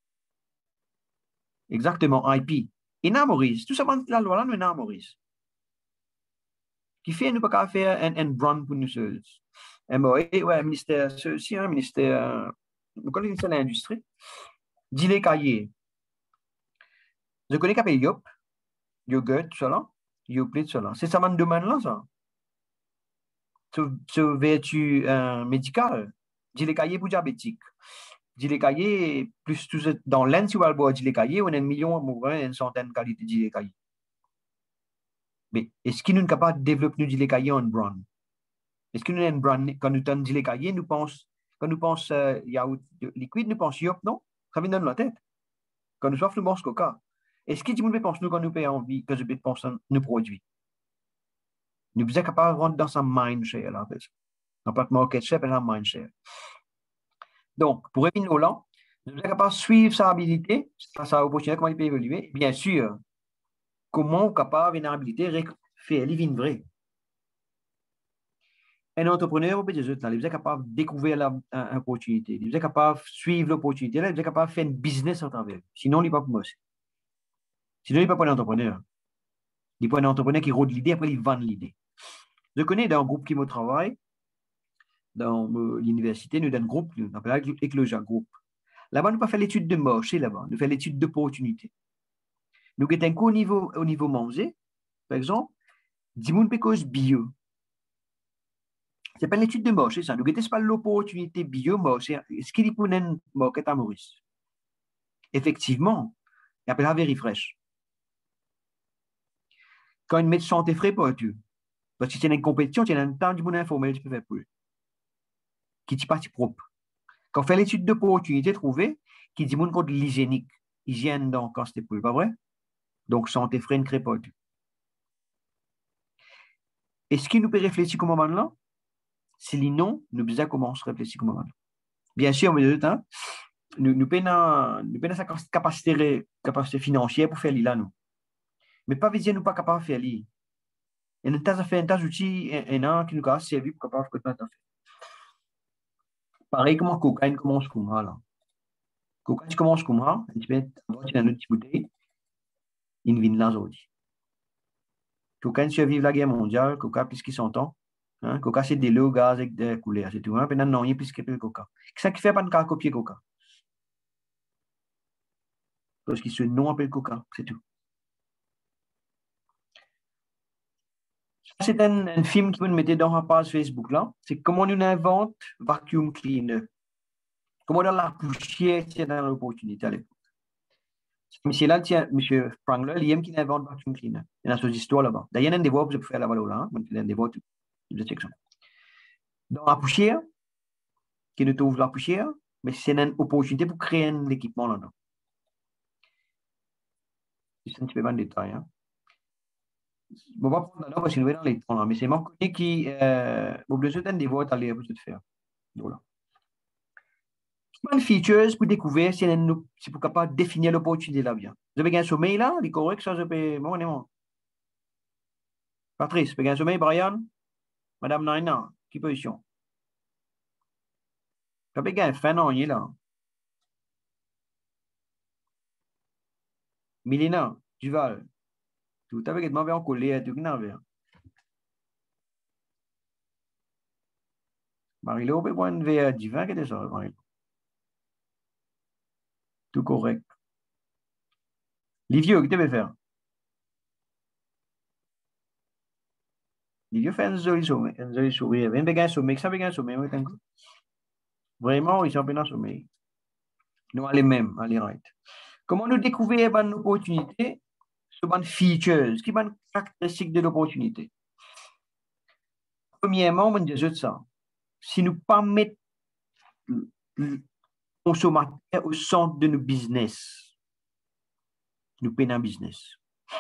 Exactement, IP. Et non, Maurice. Tout simplement, la loi là, nous, non, Maurice. Qui fait, nous, pas faire un brand pour nous seuls. MOE, ouais, ministère, ceci, un ministère, nous connaissons l'industrie. Dis-les cahiers. Je connais qu'appelle Yop, Yogurt, tout ça là. Yoplait, tout ça là. C'est ça, mon domaine là, ça. Sur vertu médicale. Dis-les cahiers pour diabétique. Dis-les cahiers, plus tout ça, dans l'Inde, si vous allez boire dis-les cahiers, on a 1 million, une centaine de qualités de dis-les cahiers. Mais est-ce que nous sommes capables de développer nos dis-les cahiers en brand? Est-ce que nous avons un brand, quand nous avons dis-les cahiers, quand nous pensons yaourt liquide, nous pensons Yop, non? Ça vient dans la tête. Quand nous soif, nous pensons Coca. Est-ce que nous pensons nous quand nous payons envie, que je pense nos produits? Nous sommes capables de rentrer dans sa mindshare, là, dans le market share et la mindshare. Donc, pour revenir là, nous sommes capables de suivre sa habilité, sa opportunité, comment il peut évoluer. Bien sûr, comment on est capable, une habilité, faire les vignes vraies. Un entrepreneur, il est capable de découvrir l'opportunité, il est capable de suivre l'opportunité, il est capable de faire un business à travers. Sinon, il n'est pas pour moi. Sinon, il n'est pas un entrepreneur. Il n'est pas un entrepreneur qui rôde l'idée, après il vend l'idée. Je connais dans un groupe qui me travaille, dans l'université, nous avons un groupe, nous appelons Eclosia Group. Là-bas, nous pas fait l'étude de marché, là-bas, nous faisons l'étude d'opportunité. Nous avons un cours au niveau manger, par exemple, 10 000 pécos bio. C'est pas l'étude de marché, ça. Nous avons pas l'opportunité bio, marché. Ce qu'il y a un market à Maurice. Effectivement, il appelle la very fresh. Quand une médecin santé frais pour tu, parce que c'est une compétition, tu as un temps du bon informel, tu peux faire plus. Qui t'y parti propre. Quand on fait l'étude d'opportunité trouvée, qui dit mon code l'hygiénique, hygiène donc quand c'était plus, pas vrai? Donc santé frais ne crée pas tu. Et ce qui nous peut réfléchir comme moment là, c'est les non, nous besoin commencer à réfléchir comme moment là. Bien sûr, mais de temps, nous peinons sa capacité financière pour faire l'île là, nous. Mais pas viser nous pas capable de faire l'île. Et nous avons fait un tas d'outils, un an qui nous a servi pour capable de faire. Pareil comme cocaïne commence comme ça, là. Cocaïne commence comme ça, et tu mets dans une autre bouteille, une vine là, aujourd'hui. Cocaïne survive la guerre mondiale, coca puisqu'il s'entend. Hein? Coca, c'est de l'eau, gaz et de couleur, c'est tout. Hein? Puis non, il y a plus que le coca. Qu'est-ce qui fait pas de copier coca? Parce qu'il se nom appelle coca, c'est tout. C'est un film que vous mettez dans la page Facebook là. C'est comment on invente vacuum cleaner. Comment on la poussière c'est dans l'opportunité à l'époque. Monsieur là, tiens, monsieur Frangler, il aime qu'il invente vacuum cleaner. Il y a cette histoire là-bas. D'ailleurs, il y a un débat que je peux faire là-bas là. Il y a un débat de section. Dans la poussière, qui ne trouve la poussière, mais c'est une opportunité pour créer un équipement là-dedans. C'est un petit peu dans le détail. Hein. On va prendre là parce qu'il nous est dans les temps là. Mais c'est moi qui, au besoin d'un débat, à aller pour tout faire. Voilà. Quelles features pour découvrir si c'est pour capable de définir l'opportunité là bien. Vous avez un sommeil là, il est correct, ça je peux. Moi. Patrice, vous avez un sommeil, Brian? Madame Naina, qui position? Vous avez un fin non, il est là. Milena, Duval, tout avec être mauvais en colère, tout n'avait. Marie-Laure, peut prendre un verre divin, qu'est-ce que c'est ça, Marie-Laure? Tout correct. Livio, qu'est-ce que tu veux faire? Livio fait un joli sommeil, un joli sourire. Viens de un sommeil, ça veut un sommeil, oui, vraiment, ils sont bien en sommeil. Nous allons même, allez, right. Comment nous découvrir une opportunité, ce bon features, qui sont caractéristiques de l'opportunité? Premièrement, on dit ça. Si nous pas mettre le consommateur au centre de nos business, nous payons un business.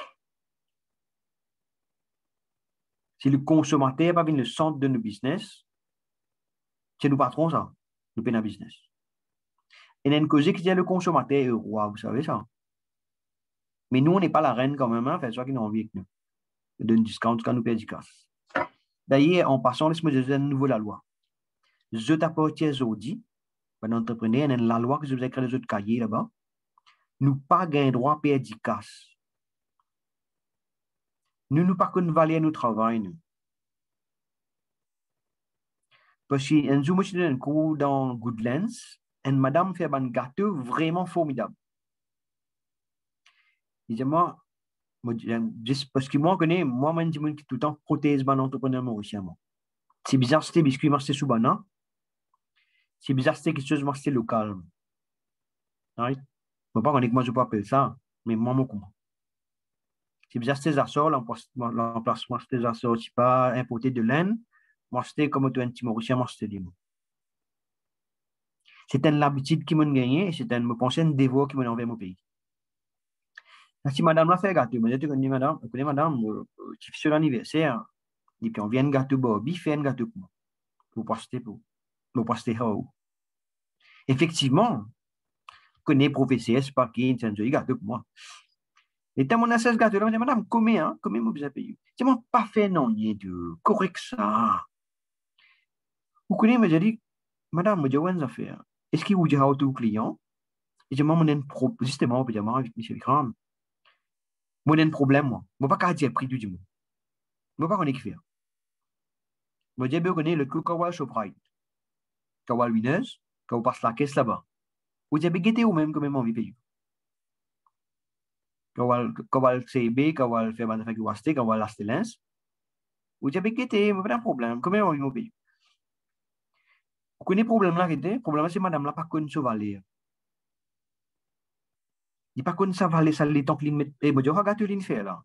Si le consommateur pas le centre de nos business, c'est nous patrons ça, nous payons un business. Et il y a une cause qui dit le consommateur est roi, vous savez ça. Mais nous, on n'est pas la reine quand même, hein, fait ça qui nous envie avec nous. On donne discount quand nous payons du cash. D'ailleurs, en passant, laisse-moi dire de nouveau la loi. Je t'apportiens aujourd'hui, un entrepreneur, il y a la loi que je vous ai créé les autres cahiers là-bas. Nous pas gain droit à payer du cash. Nous pas qu'on valeur nous travail, nous. Parce que un jour, je suis un cours dans Goodlands, et madame fait un gâteau vraiment formidable. Il dit, moi, parce que moi, je connais, moi, je dis tout le temps prothèse mon entrepreneur mauricien. C'est bizarre, c'était biscuit, moi, c'était sous banane. C'est bizarre, c'était quelque chose, moi, c'était local. Right? Je ne sais pas que moi, je peux appeler ça, mais moi, je comprends. C'est bizarre, c'était Açores, l'emplacement, c'était Açores, c'est pas importé de l'Inde. Moi, c'était comme un petit mauricien, moi, c'était des mots. C'était une habitude qui m'a gagné, et c'était une pensée, un devoir qui m'a envoyé mon pays. Si madame l'a fait gâteau, je dis madame, écoutez madame, tu fais sur l'anniversaire, et puis on vient de gâteau Bobby, fait un gâteau pour moi, pour poster haut. Effectivement, connais professeur, c'est pas qui, c'est un joli gâteau pour moi. Et tant mon assesse gâteau, là, je dis madame, combien vous avez payé? C'est moi pas fait non, il est de correct ça. Vous connaissez, mais j'ai dit, madame, je vais affaire. Est-ce qu'il vous dit à tout client? Et je m'en ai justement, je m'en avec M. Vikram. Moi, j'ai un problème, moi. Je ne vais pas dire prix du monde. Je ne vais pas connaître qui faire. Je dis, je connais le coup Kawal Shoprite. Kawal Winners, quand vous passez la caisse là-bas. Vous dites, guettez vous-même comme envie de payer. Kawal CB, Kawal fait manufacture Wasté, Kawal Astelens. Vous dites, guettez, je pas de problème. Comment envie de payer? Vous connaissez le problème là, le problème, c'est madame là, pas connu ce valet. Il pas connu ça valet, ça les temps que l'in et moi, je regarde l'in fait là.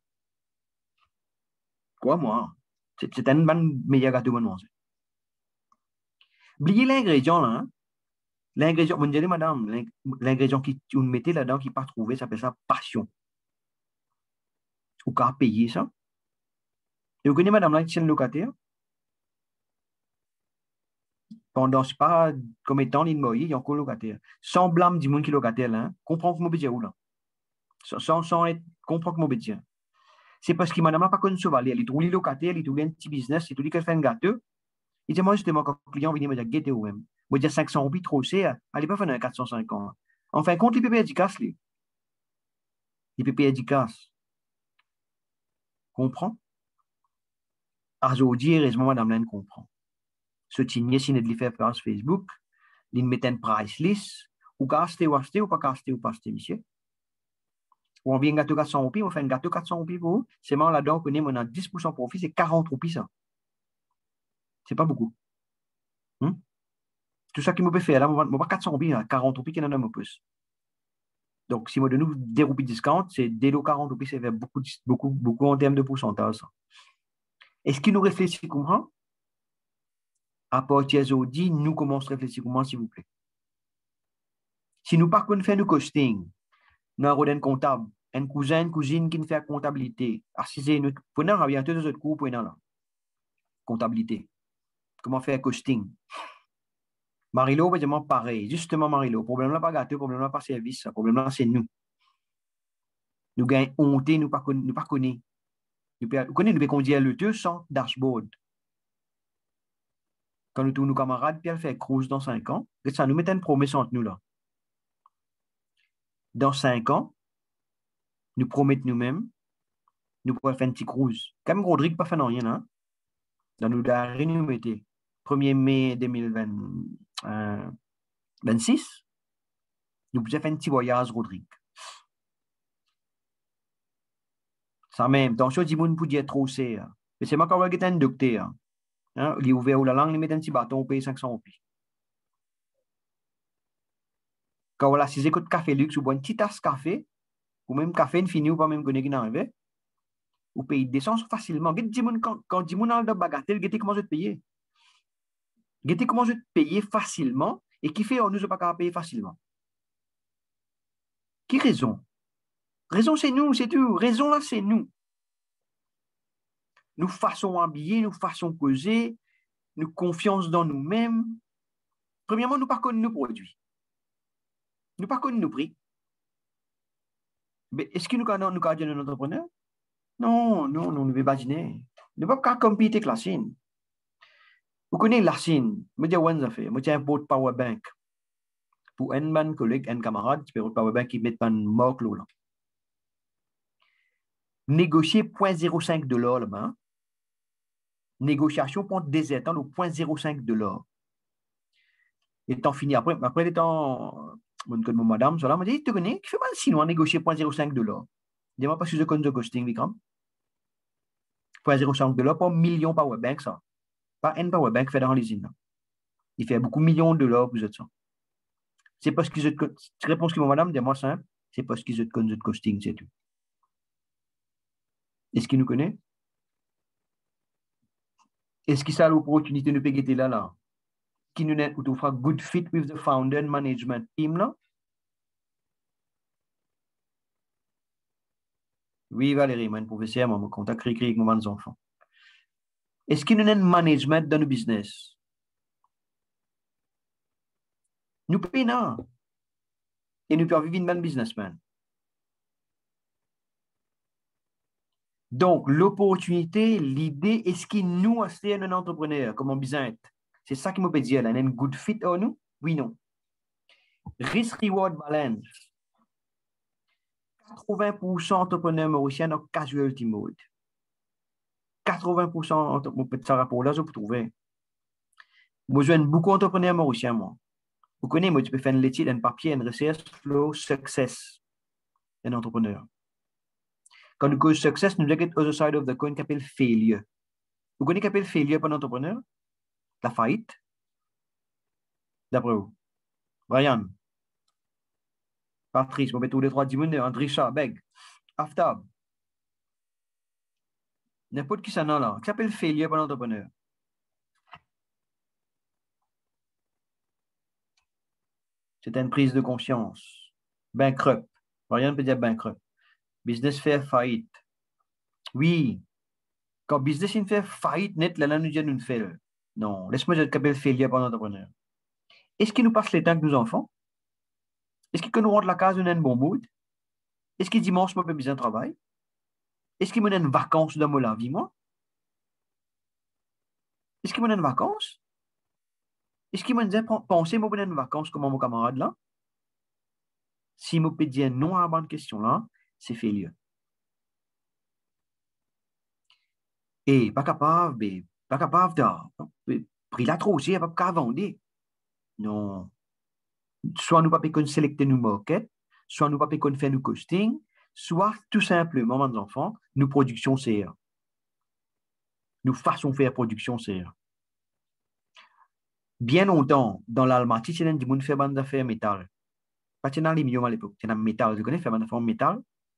Quoi, moi? C'est un bon meilleur gâteau, moi, oubliez l'ingrédient là, hein. L'ingrédient, vous me dites, madame, l'ingrédient qui vous mettez là-dedans qui pas trouvé, ça s'appelle ça passion. Ou qu'à payer ça. Et vous connaissez madame là qui tient le locataire? Pendant, je sais pas, comme étant l'immobilier, il y a encore locataire. Sans blâme du monde qui est locataire là, hein. Comprends que mon budget où là. Sans être, comprends que mon budget. C'est parce que madame n'a pas connu ce valet. Elle est tous les locataires, elle est tous les petits business, c'est tout qu'elle fait un gâteau. Il dit, moi, justement, quand le client vient me dire, guettez ou même. Moi, je dis 500 roupies trop, c'est, allez pas faire un 450. Enfin, compte les PPR du casse, les PPR du casse. Comprends? Aujourd'hui, heureusement, madame Laine comprend. Ce signé, si nous fait sur Facebook, il met un price list, ou caster ou acheter, ou pas caster ou pas acheter, monsieur. Ou on vient un gâteau 400 roupies, on fait un gâteau 400 roupies pour vous. C'est moi là-dedans, on a 10% de profit, c'est 40 roupies, ça. C'est pas beaucoup. Hmm? Tout ça qui me peut faire, là, moi, pas 400 roupies, 40 roupies, qu'il y en a un peu. Donc, si moi de nous, des roupies discount, c'est dès le 40 roupies, c'est beaucoup, beaucoup, beaucoup en termes de pourcentage. Est-ce qu'il nous réfléchit comment? À partir d'aujourd'hui, nous commençons à réfléchir comment, s'il vous plaît. Si nous, par contre, faisons du costing, nous avons un comptable, un cousin, une cousine qui nous fait la comptabilité. Assisez, nous prenons bientôt deux autres cours pour là. Comptabilité. Comment faire costing? Marilo, évidemment, pareil. Justement, Marilo, le problème là, pas gâteau, le problème là, pas service. Le problème là, c'est nous. Nous gagnons honte, nous pas connaître. Nous connaissons, nous conduire le 200 dashboard. Quand nous tournons nos camarades, puis elle fait cruise dans 5 ans, et ça nous met une promesse entre nous là. Dans 5 ans, nous promettons nous-mêmes, nous pourrons faire un petit cruise. Comme Rodrigue pas fait rien, hein? Dans nous derniers, nous mettons 1er mai 2026, nous pouvons faire un petit voyage, Rodrigue. Ça même, dans ce monde pour dire trop c'est. Mais c'est moi qui vais un docteur. Hein? Il est ouvert ou la langue, il met un petit bâton, on paye 500 roupies. Quand on a 6 écoutes de café luxe, ou boit une petite tasse de café, ou même café infini, ou pas même connaître qui n'arrive, ou paye d'essence facilement. Quand dis-moi dans le bagatelle, guettez comment je te payer. Guettez comment je te payer facilement, et qui fait on ne nous a pas qu'à payer facilement. Qui raison? Raison, c'est nous, c'est tout. Raison, là, c'est nous. Nous façons habiller, nous façons causer, nous confiance dans nous-mêmes. Premièrement, nous ne connaissons pas nos produits. Nous ne connaissons pas nos prix. Mais est-ce que nous connaissons un entrepreneur? Non, non, non, nous ne pouvons pas dîner. Nous ne pouvons pas compter avec la Chine. Vous connaissez la Chine? Je dis, ouais, ça fait. Moi, j'ai un pot de power bank. Pour un collègue, un camarade, qui peut power bank qui met un moque là. Négocier 0,05 $ là-bas. Négociation pour des états, le 0,05 $. Étant fini, après l'étant, mon madame, cela m'a dit, tu connais, qui fait mal sinon à négocier 0,05 $. Dis-moi pas si je connais le costing, Vikram. 0,05 $ pour million powerbank, ça. Pas un powerbank fait dans l'usine. Il fait beaucoup de millions de dollars, vous êtes ça. C'est parce que je te réponse que mon madame, dis-moi simple, c'est parce que je te connais le costing, c'est tout. Est-ce qu'il nous connaît? Est-ce qu'il a l'opportunité de payer là, là? Qui nous est, ou faire good fit with the founder and management team, là? Oui, Valérie, mon professeur, mon contact avec mes enfants. Est-ce qu'il y a un management dans le business? Nous payons. Et nous pouvons vivre un businessman. Donc, l'opportunité, l'idée, est-ce qu'il nous a un entrepreneur, comme on besoin être? C'est ça qui me peut dire, là, une good fit ou nous? Oui, non. Risk-reward balance. 80% entrepreneurs mauriciens dans casualty mode. 80% de ce rapport-là, je peux trouver. Moi, je beaucoup d'entrepreneurs mauriciens, moi. Vous connaissez, moi, tu peux faire une étude, un papier, une recherche, flow, success, un entrepreneur. Quand nous cause success, nous avons l'autre side of the coin qui s'appelle failure. Vous connaissez ce qui s'appelle failure pour un entrepreneur? La faillite. D'après vous. Ryan. Patrice, on met tous les trois 10 minutes, Andrisha, Beg, Aftab. N'importe qui ça non là. Qui s'appelle failure pour un entrepreneur? C'est une prise de conscience. Bankrupt. Ryan peut dire bankrupt. Business fait faillite. Oui. Quand business il fait faillite net, là, nous disons nous fait. Non, laisse-moi dire qu'appelle failure pour un entrepreneur. Est-ce qu'il nous passe les temps que nous enfants? Est-ce qu'il nous rentre la case, nous a un bon mood? Est-ce qu'il dimanche, moi, pas besoin de travail? Est-ce qu'il me donne une vacance dans la vie, moi? Est-ce qu'il me donne une vacance? Est-ce qu'il me dit, pensez, moi, une vacance comme mon camarade là? Si je peux dire non à la bonne question là, c'est failure. Et pas capable de prix là trop aussi, pas capable de vendre. Non. Soit nous pas qu'on sélectionner nos market, soit nous pas qu'on fait nos costing, soit tout simplement, mes enfants, nous production CR. Nous façon faire production CR. Bien longtemps, dans l'Almaty, c'est du monde fait bande d'affaires métal. Pas dans l'aluminium à l'époque, c'est dans le métal. Vous connaissez faire bande d'affaires métal?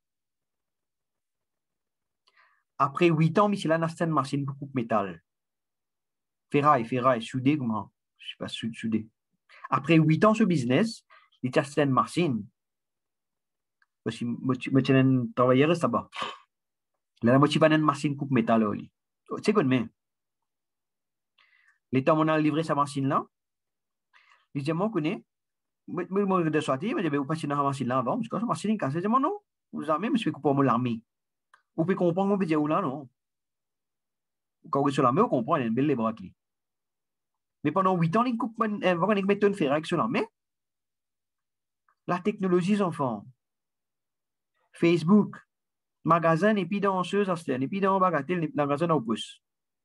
Après 8 ans, Michel a acheté une machine pour couper métal. Ferraille, soudé, comment? Je sais pas, soudé. Après 8 ans, ce business, il a acheté une machine. Parce que je suis un travailleur là-bas. Là, je suis une machine coupe métal. Tu sais quoi, mais l'état où on a livré sa machine là, il dit, moi, je connais. Je suis sorti, je vais vous passer dans la machine là avant. Parce que la machine est cassée. Je dis, non, vous avez, je vais couper mon l'armée. Vous pouvez comprendre, vous pouvez dire, là, non. Quand vous êtes sur l'armée, vous comprenez, il y a une belle bras. Mais pendant 8 ans, ils coupent, ils mettent une ferraille sur l'armée. La technologie, enfants. Facebook, magasin, et puis danseuse, et puis dans bagatelle, magasin au pouce.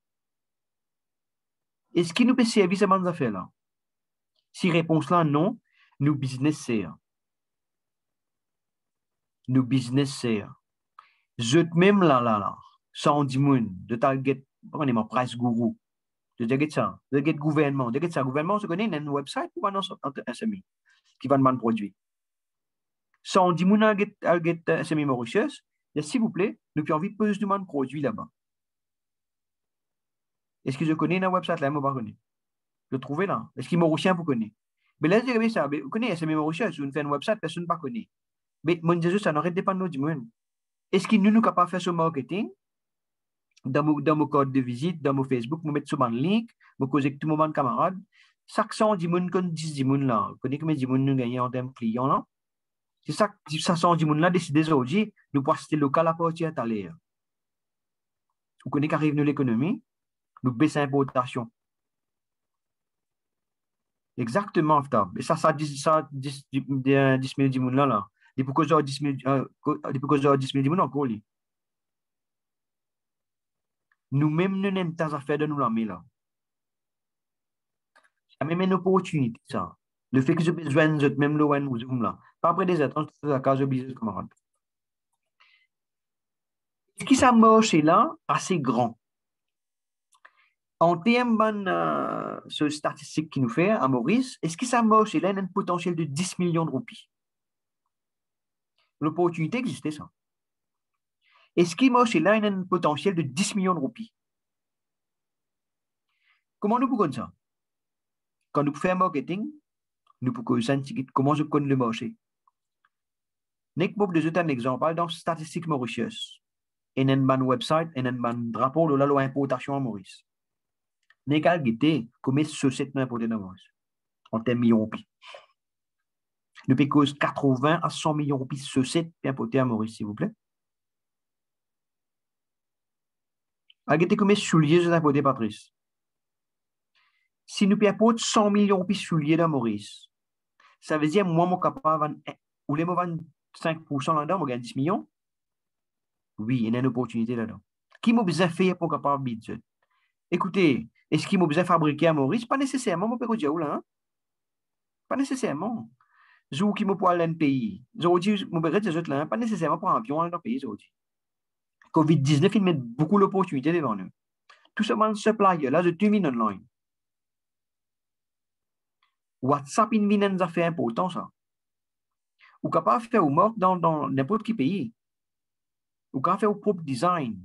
Est-ce qu'il nous peut servir ces bonnes affaires-là? Si réponse là, non, nous business sert. Nous business sert. Je même là, sans dire de target, on est mon price guru. De target ça, de target gouvernement. De target ça, gouvernement, se connaît, il y a une website pour annoncer un SMI qui va demander produit. Sans dire à get SMI Mauritius, s'il vous plaît, nous avons envie de plus de produit là-bas. Est-ce que je connais une website là, moi, pas connais? Je le trouve là. Est-ce qu'il est mauricien, vous connaissez? Mais là, je dis ça, vous connaissez SMI Mauritius, vous faites une website, personne ne pas connaît. Mais mon Dieu, ça n'aurait dépend de nous. Est-ce qu'il nous capable de faire ce marketing dans mon code de visite, dans mon Facebook, je mets sur mon link, je cause avec tout le monde camarade. Chaque 100 10 personnes qu'on 10 personnes là, vous connaissez combien de personnes nous gagnons en termes de clients là? C'est ça, 100 personnes là décident aujourd'hui, nous pouvons acheter local à partir de l'air. Vous connaissez qu'arrive nous l'économie, nous baissons l'importation. Exactement, Aftab. Et ça 10 000 personnes là. Depuis que j'ai 10 000 personnes encore. Nous-mêmes, nous n'avons pas à faire de nous la là. Ça même une opportunité, ça. Le fait que je puisse joindre même le one ou là. Pas après des attentes, c'est la case de business camarade. Ce qui ça marche là, assez grand. En termes de ce statistique qui nous fait à Maurice, est-ce que ça marche là, il a un potentiel de 10 millions de roupies? L'opportunité existait, ça. Est-ce qu'il marche là, il a un potentiel de 10 millions de roupies? Comment nous pouvons ça? Quand nous faisons marketing, nous pouvons comment je connais le marché. Nick Bob de un exemple dans Statistique Mauritius. Il y a un website, il y a un rapport de la loi importation à Maurice. Nick a guetté combien de sociétés nous importées dans Maurice en termes de millions de roupies. Nous payons 80 à 100 millions de roupies de sociétés importées à Maurice, s'il vous plaît. A guetté combien de souliers nous importées, Patrice? Si nous payons 100 millions de souliers dans Maurice, ça veut dire, moi, je suis capable de ou les 25% là-dedans, je gagne 10 millions. Oui, il y a une opportunité là-dedans. Qui m'a besoin de faire pour capable de budget? Écoutez, est-ce qu'il m'a besoin de fabriquer à Maurice? Pas nécessairement, je peux dire là, hein? Pas nécessairement. Je qui me pour aller dans le pays. Je dis, je peux dire là, pas nécessairement pour un avion dans le pays, je dis. COVID-19, il met beaucoup d'opportunités devant nous. Tout ce monde supplier là, je termine online. WhatsApp, il vient nous affaires importantes, ça. Ou capable de faire au mort dans n'importe quel pays. Ou capable de faire au propre design.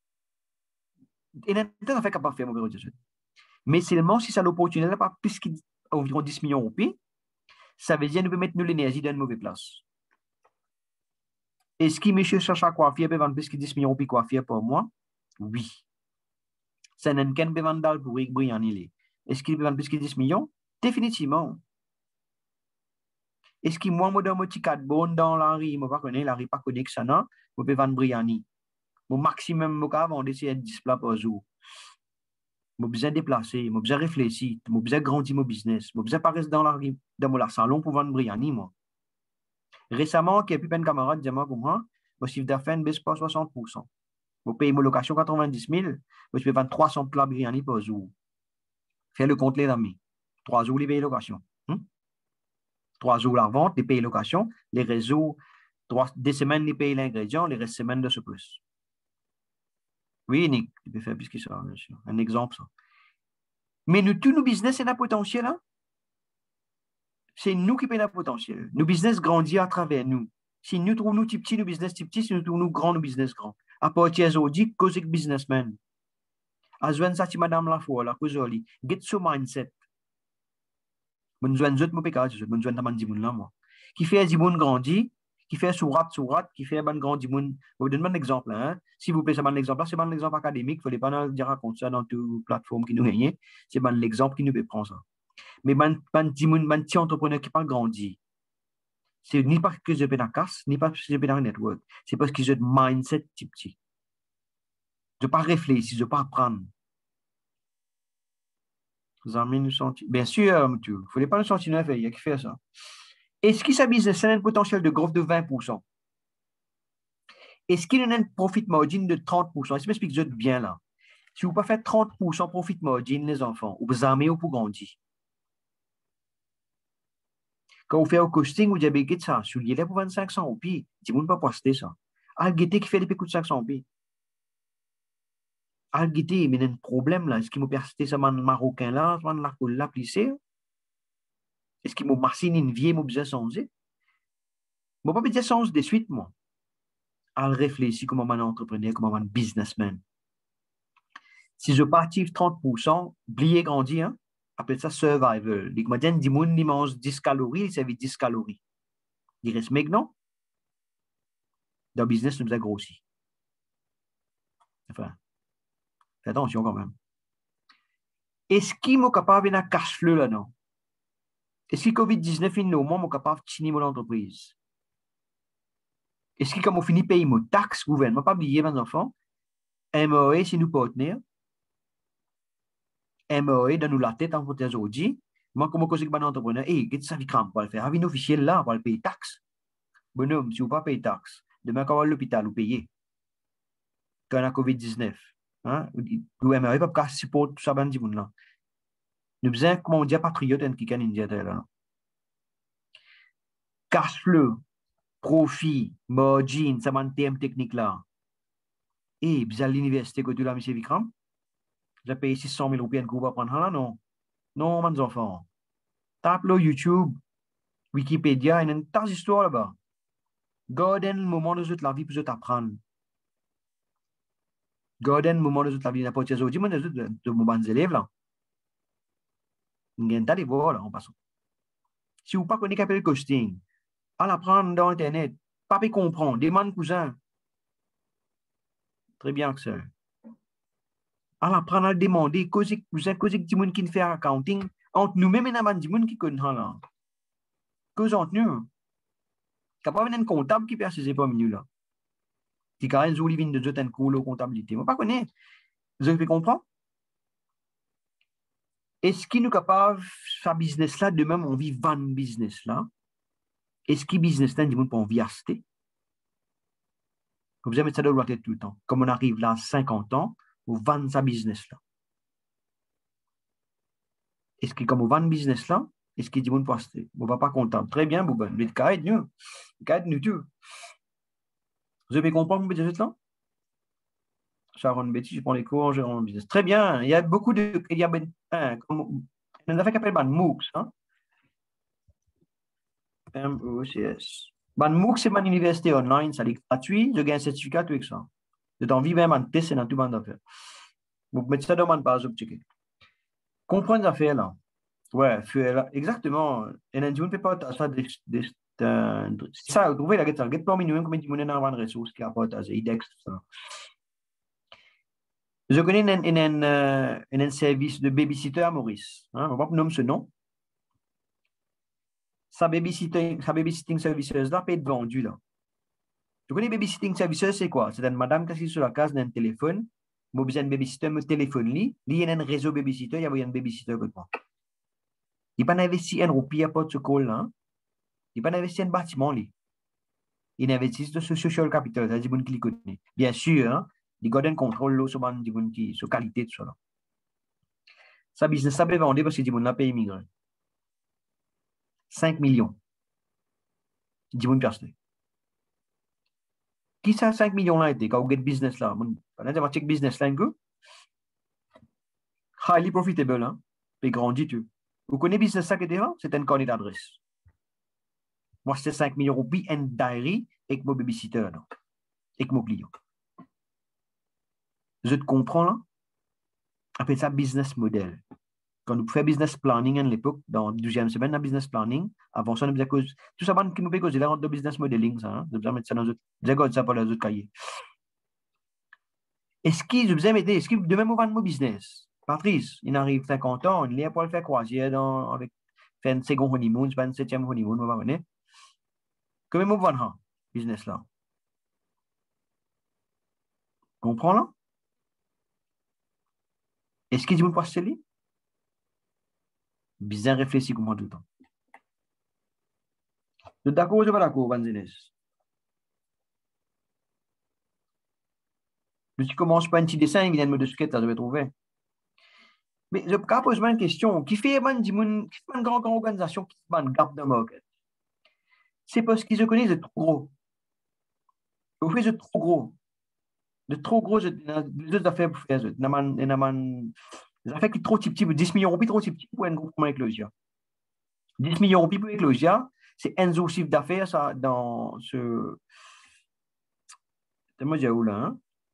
Et n'importe fait capable de faire, mon dire. Mais seulement si ça l'opportunité, pas plus qu'environ 10 millions au pays, ça veut dire que nous pouvons mettre l'énergie dans une mauvaise place. Est-ce que monsieur cherche à coiffer peut vendre plus que 10 millions au pays coiffer pour moi? Oui. Ça n'a qu'un peut vendre pour Briani. Est-ce qu'il peut vendre plus que 10 millions? Définitivement. Est-ce que moi, je donne un petit cadre bon dans la rue, je ne connais pas la rue, pas connaît que ça, non? Je peux vendre Briani. Mon maximum, je peux vendre 10 plats par jour. Je besoin de déplacer, je besoin de réfléchir, je besoin de grandir mon business, je besoin de rester dans la rue, dans mon salon pour vendre Briani, moi. Récemment, il y a plus un camarade dit pour moi, mon chiffre d'affaires ne baisse pas 60%. Je paye ma location 90 000, je peux vendre 300 plats Briani par jour. Fais le compte les amis. 3 jours, les payes location. 3 jours la vente, les payes location, les réseaux, 2 semaines, les payes l'ingrédient, les restes semaines de ce plus. Oui, Nick, tu peux faire plus que ça, bien sûr. Un exemple, ça. Mais nous, tous nos business, c'est un potentiel, hein? C'est nous qui payons le potentiel. Nos business grandissent à travers nous. Si nous trouvons nous petits, nos business petits, si nous trouvons nous grands, nos business grands. À partir d'aujourd'hui, cause de businessman. À joindre ça, madame la foi, la cause de get ce mindset. Mon joindre zot, mon pécage, mon joindre taman dimoun là, moi. Qui fait dimoun grandi, qui fait sourat, qui fait ban grand dimoun. Je vous donne un exemple, hein. S'il vous plaît, c'est un exemple là, c'est un exemple académique. Il ne fallait pas dire raconter ça dans toute plateforme qui nous gagne. C'est un exemple qui nous peut prendre ça. Mais ban dimoun, ban petit entrepreneur qui pas grandi. C'est ni parce que je peux dans casse, ni parce que je peux dans network. C'est parce que j'ai un mindset petit. Je ne pas réfléchir, je ne pas apprendre. Vous en nous sentir. Bien sûr, il ne fallait pas nous sentir neuf, il y a qui fait ça. Est-ce qu'il s'habille de un potentiel de growth de 20%? Est-ce qu'il y a un profit margin de 30%? Est-ce que je m'explique bien là? Si vous ne pas faire 30% profit margin, les enfants, vous avez ou pour grandir. Quand vous faites au costing, vous avez ça, sur l'île pour 2500 au pied, tu ne peux pas poster ça. Algueté qui fait des pécoups de 500 au pied. Algueté, mais il y a un problème là. Est-ce qu'il m'a persisté ça, man marocain là, man la colle là, plissé? Est-ce qu'il m'a massé une vieille, m'a besoin de changer? Je ne peux pas dire changer de suite, moi. À réfléchir comme un entrepreneur, comme un businessman. Si je partive 30%, oubliez grandi, hein? Appelle ça survival. Les Canadiens disent qu'ils mangent 10 calories, ça veut dire 10 calories. Ils restent mais non. Dans le business, nous avons grossi. Enfin, fais attention quand même. Est-ce qu'ils sont capables de cash flow là, non? Est-ce que COVID-19 est au moment capable de finir mon entreprise? Est-ce que, comme on finit de payer mon taxe gouvernement, pas oublier, mes enfants, MOE, c'est nous partenaires. MOE, dans nous la tête en côté aujourd'hui. Moi, comme je suis un entrepreneur, qu'est-ce que ça fait crampe pour le faire? Avec un officiel là, pour le payer taxe. Bonhomme, si vous ne payez pas payer taxe, demain, quand vous allez à l'hôpital, vous payez. Quand on a COVID-19, hein? Le MOE, pas de support tout ça, ben, dit là. Nous besoin, comment on dit, patriote, qui can India, là. Cash flow, profit, margin, ça man terme technique là. Et, vous allez à l'université, côté là, M. Vikram, vous avez payé 600 000 roupies pour apprendre là, non? Non, mes enfants. Tape là YouTube, Wikipédia, il y a une tas d'histoires là-bas. Gardez le moment de la vie pour vous apprendre. Gardez le moment de la vie, n'importe quel autre, de mon bons élèves là. Il y a un tas de voir là, en passant. Si vous ne connaissez pas le costing, allez apprendre dans Internet, pas comprendre, demande cousin. Très bien que ça. Allez apprendre à le demander, cousin, cousin, qui monde qui fait accounting, entre nous-mêmes et les gens qui connaissent là. Cause entre nous. Capable d'un comptable qui perd ses pas minutes là. Qui quand même joue de jeter un cours de comptabilité. Moi, pas connaître. Vous avez compris? Est-ce qu'il nous capable sa business là, de même on vit vendre business là? Est-ce qu'il business là, on peut en vivre acheter? Comme vous mettre ça dans la tête tout le temps. Comme on arrive là à 50 ans, on vend sa business là. Est-ce que comme on vend business là, est-ce qu'il dit on peut acheter? On va pas content. Très bien, Bouben. Mais le cas est nous. Le cas est nous tout. Vous avez compris mon business là? Sharon Betty, je prends les cours, je rends business. Très bien. Il y a beaucoup de. Il y a comme, une affaire qui s'appelle MOOCs. Hein? MOOCs. MOOCs, c'est une université online, ça est gratuit. Je gagne un certificat tout avec ça. Je t'en vis même en test et dans tout le monde d'affaires. Vous mettez ça dans mon base, vous checker. Comprendre les affaires là. Ouais, exactement. Et on ne peut pas ça c'est ça, vous trouvez la guette, guette parmi nous, comme dit, on a une ressource qui apporte à IDEX, tout ça. Je connais un service de babysitter à Maurice. Hein, on va pas nommer ce nom. Sa babysitting services là peut être vendu là. Tu connais babysitting services, c'est quoi? C'est une madame qui est sur la case d'un téléphone. Moi, besoin de babysitter, me téléphone li. Il y a un réseau babysitter, il y a un babysitter que moi. Il n'a pas investi un roupie à pas de ce call là. Il n'a pas investi un bâtiment li. Il investit dans ce social capital, c'est-à-dire qu'il connaît. Bien sûr, hein, il garde un contrôle sur la qualité de ça. Sa business, ça peut vendre parce que il n'a pas immigré. 5 millions. Il dit acheter. Qui ça 5 millions là été quand vous get business là? On a check business là un peu. Highly profitable, hein? Et grandit tu. Vous connaissez business ça qui était là? C'est un carnet d'adresse. Moi, c'est 5 millions de roupies, un diary avec mon babysitter, avec mon client. Je te comprends là? Appelle ça business model. Quand nous faisons business planning à l'époque, dans la 12e semaine, dans business planning, avant ça, nous faisons cause, tout ça, qui nous fait causer la de business modeling, ça, hein? Nous faisons mettre ça dans autres, ça pour les autres cahiers. Est-ce qu'ils de même vendre mon business? Patrice, il arrive 50 ans, il est pour le faire croisière avec faire un second honeymoon, c'est pas un 7e honeymoon, on va voir. Comment on vend un business là? Comprends là? Est-ce qu'ils vont passer lui? Bien réfléchi comme tout le temps. D'accord ou je pas d'accord, Vanzines? Je commence par un petit dessin, il vient de me descrire, je vais trouver. Mais je pose une question. Qui fait une grande organisation qui fait un gap de market? C'est parce qu'ils se connaissent de trop gros. Vous faites de trop gros. De trop gros, deux affaires pour faire. Des affaires qui sont trop petites, 10 millions de roupies, trop petites pour un groupe comme Eclosia. 10 millions de roupies pour Eclosia, c'est un chiffre d'affaires ça, dans ce. C'est moi, j'ai où là, hein?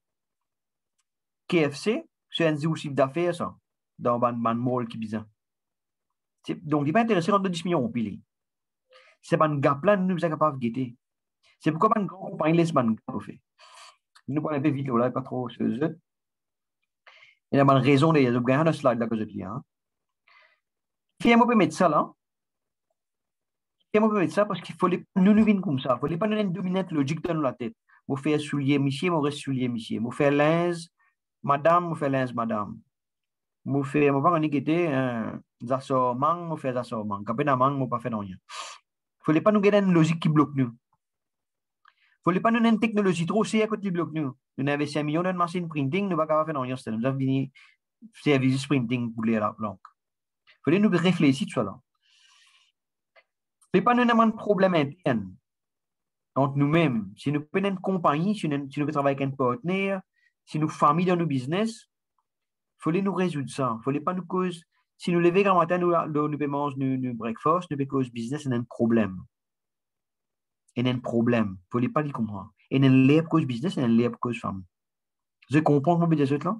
KFC, c'est un chiffre d'affaires ça, dans un mall qui bizarre. Donc, il n'est pas intéressé dans 10 millions de roupies. C'est un gap là, nous sommes capables de guetter. C'est pourquoi une grande compagnie laisse un gap au fait. Nous prenons un peu vite là, pas trop sérieux. Il y a une raison de gagner un slide là que je dis. Hein. Fiez-moi peut mettre ça là. Fiez-moi peut mettre ça parce qu'il faut les nous vivre comme ça. Il faut les pas nous dominer logique dans la tête. Vous faire soulier monsieur, vous reste soulier monsieur. Vous faire linge, madame, vous faire linge madame. Vous faire, vous pas en inquiéter, assortment, vous faire assortment. Quand on vous pas faire rien. Il faut pas nous garder une logique qui bloque nous. Il ne faut pas nous une technologie trop c'est à côté du bloc nous. Nous avons 1 million de machines printing, nous ne pouvons pas faire rien. Nous avons fini service printing pour les langues. Il faut nous réfléchir sur ça. Il ne faut pas nous avoir un problème interne entre nous-mêmes. Si nous prenons une compagnie, si nous travaillons avec un partenaire, si nous famille dans nos business, il faut nous résoudre ça. Il ne faut pas nous cause. Si nous levons grand matin, nous payons nos breakfast, nous cause business, il y a un problème. Il y a un problème. Il ne faut pas le comprendre. Il y a un lien cause business, il y a un lien cause famille. Je comprends mon business là.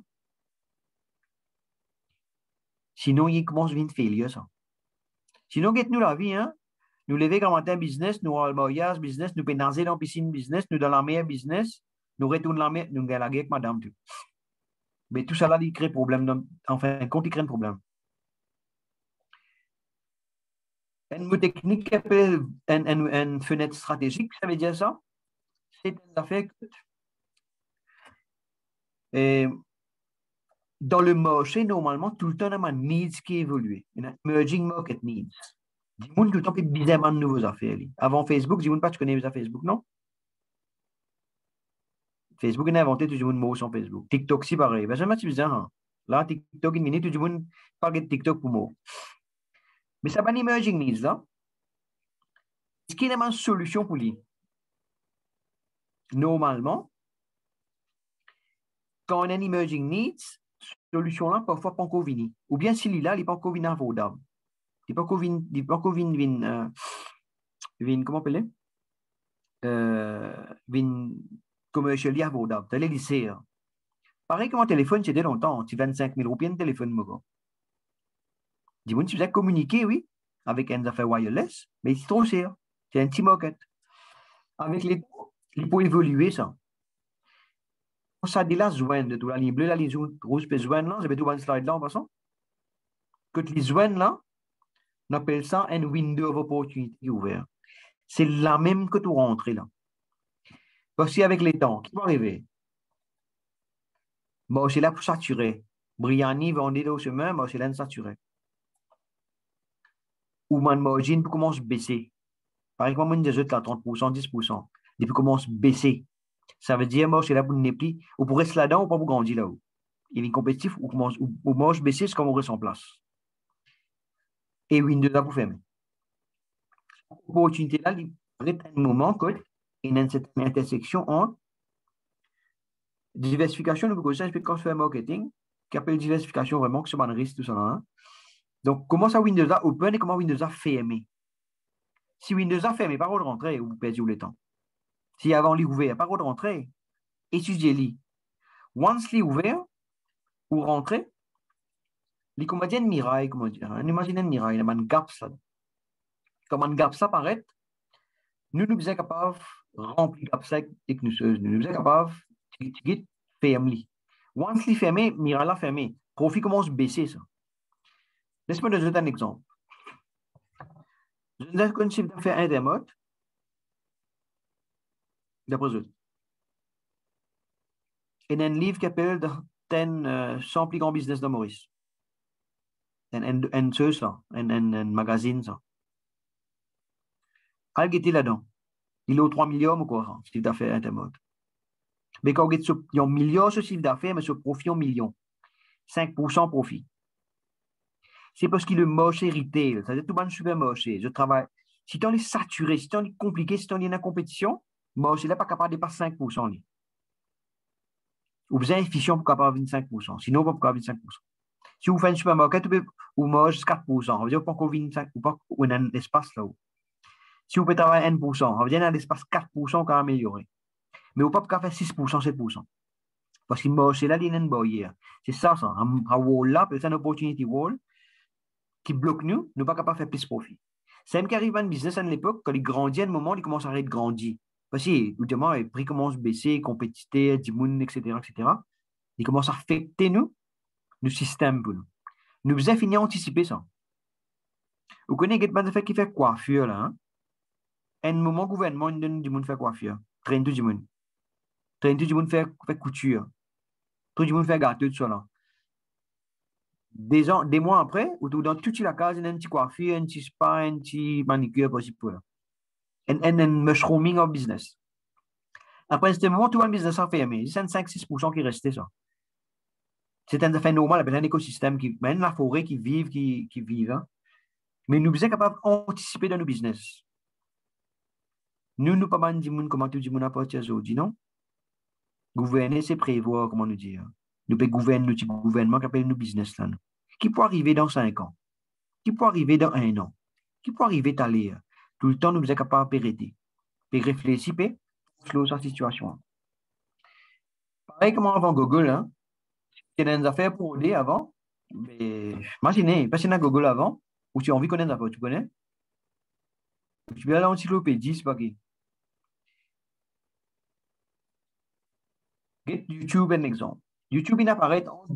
Sinon, il commence à devenir failure, ça. Sinon, nous la vie, hein. Nous lever quand matin business, nous allons mariage business, nous pénaliser dans la piscine business, nous dans la mer business, nous retournons la mer, nous gagnons la guerre avec madame. Tout. Mais tout ça là, il crée problème. Enfin, quand il crée un problème. Une mot technique qui appelle une fenêtre stratégique, ça veut dire ça. C'est une affaire. Et dans le marché, normalement, tout le temps, on a un needs qui évolue. Il y a emerging market needs. Du monde tout le temps, puis bizarrement de nouveaux affaires. Avant Facebook, du monde pas, tu connais les Facebook, non? Facebook, il a inventé tout le monde mot sur Facebook. TikTok, si pareil. Ben, jamais tu bizarre, hein. Là, TikTok, une minute, tout le monde parle de TikTok pour mot. Mais ça, pas un emerging needs, là. Est-ce qu'il y a une solution pour lui? Normalement, quand on a un emerging needs, solution là, parfois pas encore venue. Ou bien s'il est là, il n'est pas encore venu à Vodab. Il n'est pas encore venu, comment on appelle? Vin commercially à Vodab. Tu as les lycées. Pareil comme un téléphone, c'était longtemps. Tu 25 000 roupies de téléphone, mon gars. Dis-moi, tu faisais communiquer, oui, avec un affaire wireless, mais c'est trop cher. C'est un petit moquette. Avec les temps, il faut évoluer ça. Ça dit la zone de tout la ligne bleue, la ligne rouge, puis zone là, je vais tout un slide là en passant. Que les zones là, on appelle ça un window of opportunity ouvert. C'est la même que tout rentrer là. Parce qu'avec les temps, qui va arriver? Bon, c'est là pour saturer. Briani va en aller au chemin, moi, c'est là pour saturer. Ou mon margin peut commencer à baisser. Par exemple, on dit là 30%, 10%. Depuis commence à baisser. Ça veut dire, moi, c'est là pour ne plus, ou pour rester là-dedans, ou pas pour grandir là-haut. Il est compétitif, ou commence, ou mange baisser, c'est comme on reste en place. Et Windows là pour fermer. L'opportunité là, il y a un moment que il y a cette intersection entre diversification, nous ça, je quand je fais marketing, qui appelle diversification vraiment, que c'est un risque, tout ça. Hein. Donc, comment ça Windows a open et comment Windows a fermé? Si Windows a fermé, pas de rentrer, vous perdez le temps. Si avant il ouvert, pas de rentrer, étudiez-le. Once il ouvert, ou rentrer, les comédiens de miraille, comment dire, on imagine un miraille, un gap ça. Comme un gap ça paraît, nous sommes capables de remplir gap ça avec nous sommes capables de fermer. Once il fermé, miraille la fermé, profit commence à baisser ça. Laisse-moi te donner un exemple. Je vous un chiffre d'affaires intermode, d'après eux. Et un livre qui s'appelle « 100 plus grands business de Maurice ». Un magazine, ça. Quel était là-dedans? Il a 3 millions ou quoi, chiffre d'affaires intermode. Mais quand il y a un million ce chiffre d'affaires, mais ce profit en million. 5% profit. C'est parce qu'il est marché retail, c'est-à-dire tout le monde super marché. Je travaille. Si tu es saturé, si tu es compliqué, si tu es dans la compétition, marché n'est pas capable de dépasser 5%. Ou bien efficient pour capable 25%. Sinon, pas pour capable 25%. Si vous faites un supermarché, vous mangez 4%. Ça veut dire pas qu'on 25, ou pas qu'on a un espace là-haut. Si vous pouvez travailler 1%, ça veut dire un espace 4% qu'on a amélioré. Mais vous ne pouvez pas faire 6%, 7%. Parce que marché là, il y a une barrière. C'est ça. Un wall là, c'est une opportunity wall qui bloque nous, nous pas capable de faire plus de profit. C'est même qui arrive à une business à l'époque, quand il grandit à un moment, il commence à arrêter de grandir. Parce que, évidemment, les prix commencent à baisser, compétitivité, etc., etc. Il commence à affecter nous, le système pour nous. Nous faisons finir anticiper ça. Vous connaissez quelqu'un qui fait coiffure, là, hein? À un moment, le gouvernement, il donne du monde faire coiffure. Traîne tout du monde. Traîne tout du monde faire couture. Tout du monde fait gâteau, tout ça, là. Des mois après, ou dans toute la case, il y a un petit coiffure, un petit spa, un petit manicure possible. Un mushrooming of business. Après ce moment, tout le business a fermé. C'est un 5-6% qui restait ça. C'est un effet normal, un écosystème qui, même la forêt qui vit. Hein. Mais nous sommes capables d'anticiper dans nos business. Nous, pas mal de monde, comment tout le monde a parti aujourd'hui, non? Gouverner, c'est prévoir, comment nous dire. Nous pouvons gouverner notre gouvernement qui appelle nos business là. Qui peut arriver dans 5 ans? Qui peut arriver dans 1 an? Qui peut arriver à l'air? Tout le temps, nous sommes capables de péréter. Et réfléchir, sur sa situation. Pareil comme avant Google, hein? Il y a des affaires pour aider avant. Mais imaginez, pas si on Google avant, ou tu as envie de connaître des affaires, tu connais? Tu vas à l'encyclopédie, c'est pas qui. Get YouTube un exemple. YouTube, il apparaît en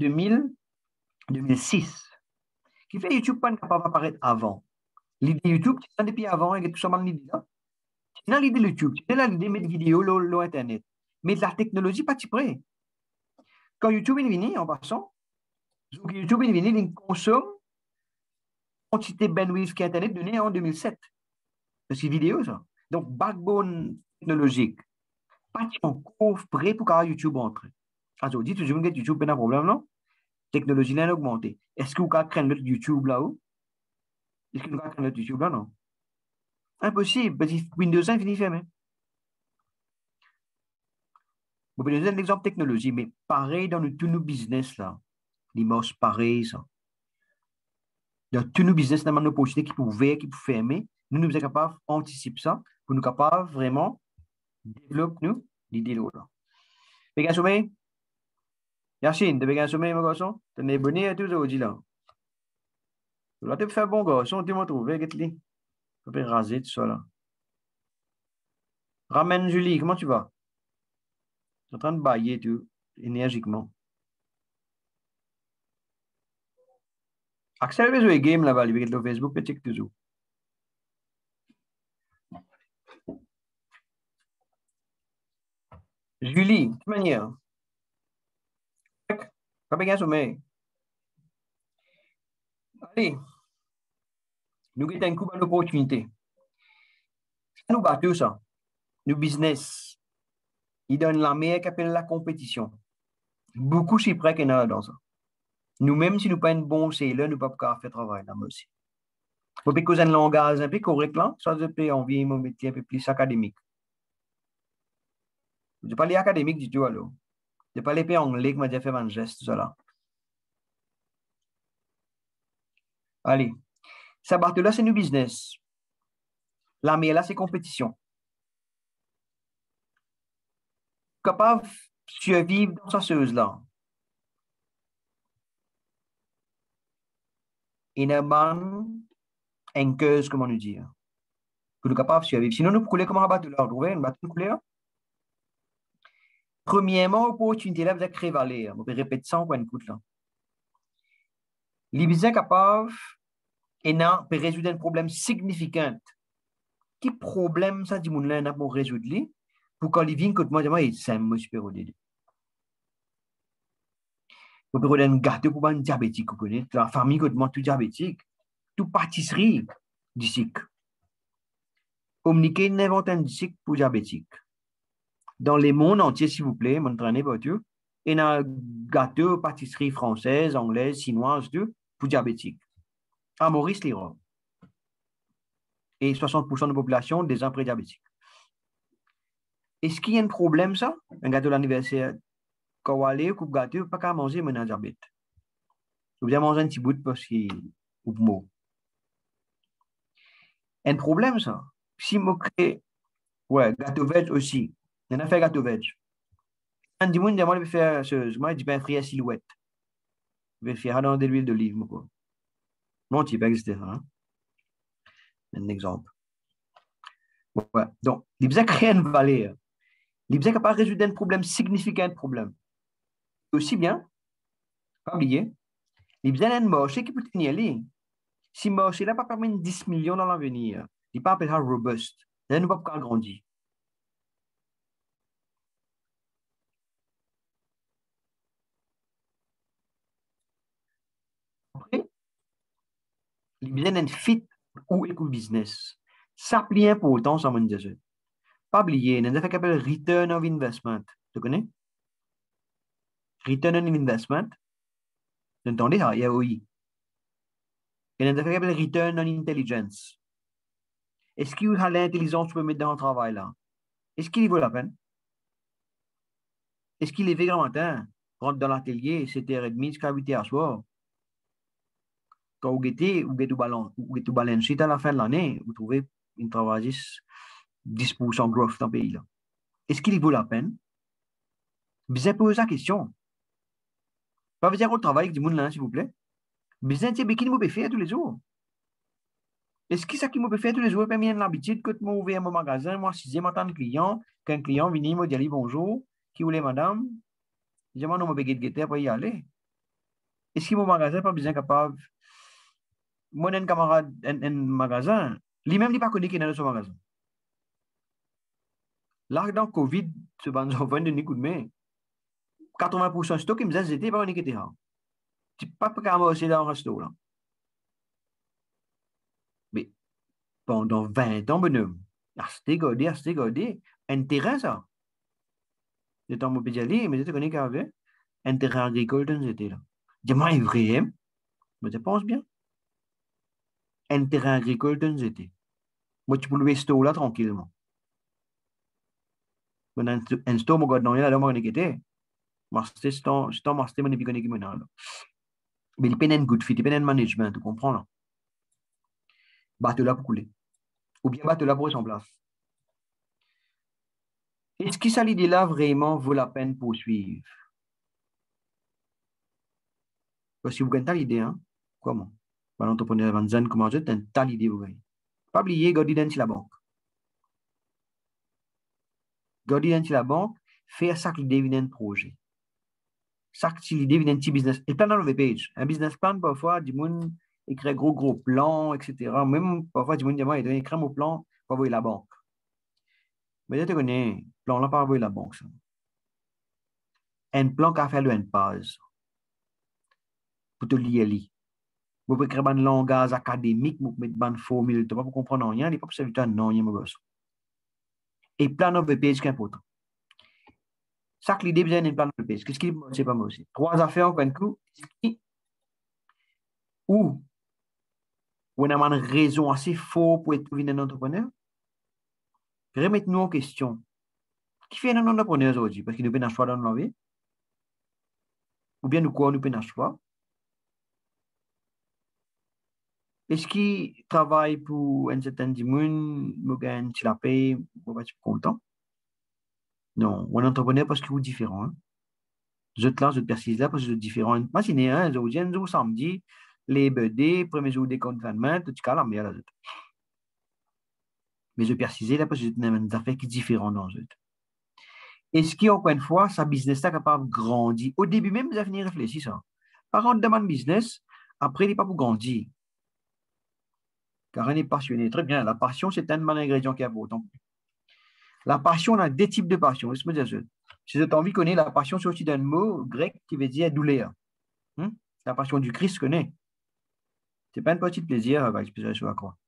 2006. Qui fait YouTube pas capable d'apparaître avant? L'idée YouTube, c'est depuis avant, il y a tout ça mal l'idée là. C'est l'idée YouTube, c'est l'idée de mettre vidéo sur Internet. Mais la technologie, pas près. Quand YouTube est venu, en passant, Donc, YouTube est venu, il consomme quantité de bandwidth qu'Internet donnait en 2007. C'est vidéo, ça. Donc, backbone technologique. Pas encore prêt pour que YouTube entre. Alors, dit toujours que YouTube n'a pas de problème, non? Technologie n'a augmenté. Est-ce que vous pouvez créer notre YouTube là-haut? Est-ce que vous pouvez créer notre YouTube là, non? Impossible, parce que Windows 5 finit fermé. Vous pouvez donner un exemple de technologie, mais pareil dans tous nos business là. L'immense pareil, ça. Dans tous nos business, dans nos opportunités qui peuvent ouvrir, qui peuvent fermer, nous sommes capables d'anticiper ça pour nous capables vraiment développer nous l'idée là. Bien sommeil? Yacine, tu bien sommeil, mon garçon? Tu es abonné à tout aujourd'hui là. Là, tu fais bon garçon, tu m'as trouvé, tu peux raser tout ça là. Ramène Julie, comment tu vas? Tu es en train de bailler tout, énergiquement. Accélère les game là-bas, avec le Facebook, petit toujours. Julie, de toute manière, pas bien sommeil. Allez, nous avons un coup d'opportunité. Nous battons ça. Nous business. Ils donnent la meilleure qui appelle la compétition. Beaucoup s'y prêtent qu'il y en a dans ça. Nous-mêmes, si nous pas un bon là, nous ne pouvons pas faire travail là aussi. Pour que un langage un peu correct là, ça peut envie mon métier un peu plus académique. Je parle académique du tout alors. Je parle pas anglais, mais j'ai fait un geste, ça là. Allez, ça batte là, c'est nous business. La meilleure là, c'est compétition. Capable de survivre dans sa chose là. Une bonne enqueuse, comment nous dire. Pour nous capable de survivre. Sinon, nous couler comment battre là, trouver une batte couler. Premièrement, opportunité là, vous êtes créé valeur. On peut répéter ça en point de coûte là. Les business capables et non, peut résoudre un problème significant. Quel problème ça dit mon là pour résoudre lui? Pour quand il vient que moi, c'est un super au début. Vous pouvez un gâteau pour un diabétique, vous connaissez, la famille que moi tout diabétique, tout pâtisserie d'ici. Communiquer n'invente un d'ici pour diabétique. Dans le monde entier, s'il vous plaît, mon traîner pas tout. Et un gâteau, pâtisserie française, anglaise, chinoise, tout, pour diabétique. À Maurice, l'Iran. Et 60% de la population des gens prédiabétiques. Est-ce qu'il y a un problème, ça? Un gâteau d'anniversaire, quand vous allez, coupe gâteau, pas qu'à manger, mais un diabète. Vous bien manger un petit bout parce qu'il ou mot. Un problème, ça. Si je crée, ouais, gâteau veg aussi. Il y en a fait gâteau veg. Un dimanche, moi, je vais faire, moi, je vais faire frire silhouette. Je vais faire dans de l'huile d'olive, quoi. Non, tu peux exister, hein. Un exemple. Ouais. Donc, il besoin créer une valeur. Il besoin capable de résoudre un problème significant, de problème. Aussi bien, pas oublier, il besoin d'un marché qui peut tenir les. Si le marché n'a pas permis 10 millions dans l'avenir, il n'est pas appelé robuste. Là, nous ne pouvons pas grandir. Après, il besoin d'un fit ou éco-business. Ça plie important, ça me dit. Pas oublier, il y a un fait qu'appelle return of investment. Tu connais? Return on investment. Vous entendez ça? Il y a oui. Il y a un fait qu'appelle return on intelligence. Est-ce qu'il y a l'intelligence que tu peux mettre dans le travail là? Est-ce qu'il vaut la peine? Est-ce qu'il est fait grand matin? Rentre dans l'atelier, 7h30 jusqu'à 8h à soir. Quand vous guettez, vous guettez tout balance sheet à la fin de l'année, vous trouvez une travail 10% growth dans le pays là. Est-ce qu'il vaut la peine? Bien poser la question. Pas vous dire au travail avec du monde là, s'il vous plaît. Bien dire, mais qui nous peut faire tous les jours? Est-ce que ça qui me peut faire tous les jours, bien l'habitude que moi ouvrir mon magasin, moi, 6e matin de client, qu'un client vient me dire bonjour, qui voulait madame, je m'en ai guetter pour y aller. Est-ce que mon magasin n'est pas bien capable? Moi, un camarade, un magasin, lui-même, il n'est pas connu qu'il est dans son magasin. Là, dans Covid, ce ban enfant de coup de main, 80% de stock, il me disait, c'était pas on était là. Tu n'es pas commencé dans un resto, là. Mais pendant 20 ans, bonhomme, acheter, garder, un terrain, ça. De temps, mon pédiali, mais tu connais qu'avait un terrain agricole dans ce là. Dis-moi, est vrai, hein? Mais tu penses bien? Un terrain agricole dans ce moi, tu peux le resto, là, tranquillement. Mais un sto, mon gars, non, il y a là, moi, on est master, c'est un master, mon épique, on est mais il peine un good fit, il peine un management, tu comprends, là? Bateau là pour couler. Ou bien bateau là pour son place. Est-ce que ça, l'idée-là, vraiment vaut la peine poursuivre? Parce que vous gagnez l'idée, hein? Comment? Bah, l'entrepreneur Van Zandt, comment dire, t'as une telle idée, vous gagnez. Pas oublier, Gordon, c'est la banque. Gordon, c'est la banque, faire ça que l'idée vient un projet. Ça que l'idée vient un petit business. Et plan dans le page. Un business plan, parfois, du monde écrit gros plans, etc. Même, parfois, du monde dit, il écrit mon plan pour avoir la banque. Mais tu connais, plan là, pas avoir la banque, ça. Un plan qu'a fait le NPAS pour te lier. Vous pouvez créer un langage académique, vous pouvez mettre une formule, tu ne pas comprendre rien, il n'est pas pour servir non, rien, mon gosse. Et plan de page qui est important. Ça que l'idée besoin d'un plan de page. Qu'est-ce qui c'est pas moi aussi? Trois affaires en un coup. Ou on a une raison assez forte pour être un entrepreneur. Remettez-nous en question. Qui fait un entrepreneur aujourd'hui? Parce qu'il nous peut un choix dans la vie. Ou bien nous quoi, nous peut un choix. Est-ce qu'il travaille pour un certain monde, nous gagne, tu la paye, on va être content? Non, on est entrepreneur parce que vous êtes différent. Hein? Je te lance, je te précise là parce que vous êtes différent. Imaginez, hein, je viens un samedi, les BD, premier jour des confinements, tout cas, la meilleure. Mais je précise là parce que j'ai des affaires qui sont différentes dans eux. Est-ce qu'encore une fois, sa business est capable de grandir? Au début même, vous avez fini réfléchir ça. Par contre, dans mon business, après, il n'est pas pour grandir. Car on est passionné. Très bien. La passion, c'est un bon ingrédient qui est important. La passion, on a deux types de passion. Laisse-moi dire ça. Si vous avez envie de connaître la passion, c'est aussi d'un mot grec qui veut dire douleur. La passion du Christ, connaît. Ce n'est pas un petit plaisir, avec l'expression à quoi.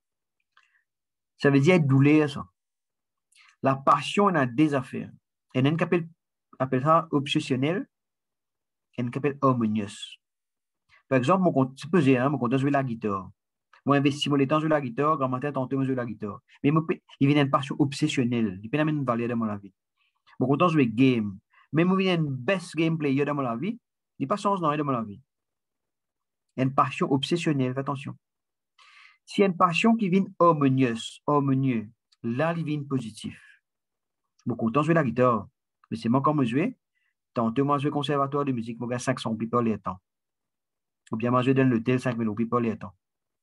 Ça veut dire douleur, ça. La passion, on a des affaires. Et on appelle ça obsessionnel et on appelle harmonieuse. Par exemple, c'est pesé, hein, mon compte jouer la guitare. Moi, investis mon temps sur la guitare, grand matin, tantôt, jouer la guitare. Mais il vient d'une passion obsessionnelle. Il peut amener une valeur dans mon vie. Mon compte jouer game. Même il vient une best game player dans mon vie. Il n'y a pas chance dans mon vie. Il y a une passion obsessionnelle, fais attention. S'il y a une passion qui vient harmonieuse, là, il vient positif. Mon compte jouer la guitare. Mais c'est moi comme jouer. Tantôt, moi, jouer conservatoire de musique, moi, 500 people les temps. Ou bien, moi, jouer dans l'hôtel, 5000 people les temps.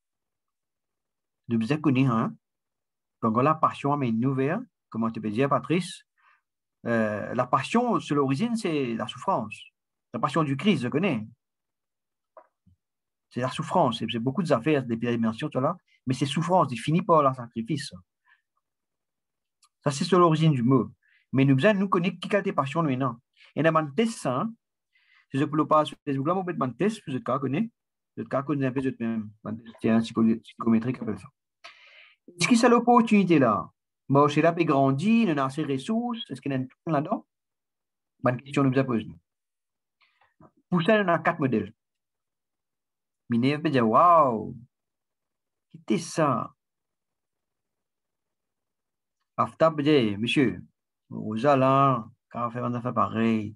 De vous connaître, hein? Quand on a la passion, mais une nouvelle, comment tu peux dire, Patrice, la passion, sur l'origine, c'est la souffrance. La passion du Christ, je connais. C'est la souffrance. C'est beaucoup d'affaires, des dimensions, tout là, mais c'est souffrance. Il finit par le sacrifice. Ça, c'est sur l'origine du mot. Mais nous besoin nous connaître qui a tes passions maintenant. Et dans mon test, ça, si je peux le passer sur Facebook, là, mon mon test, vous êtes connaître. Vous êtes connaître un peu de même. C'est un psychométrique, appelle ça. Est-ce que c'est l'opportunité là? Bon, c'est là, puis grandi, on a assez de ressources. Est-ce qu'il y a un tout là-dedans? Bonne question, nous avons posée. Pour ça, on a 4 modèles. Minerve peut dire, waouh, qu'est-ce que ça? Aftab peut dire, monsieur, aux là, quand on fait un affaire pareil,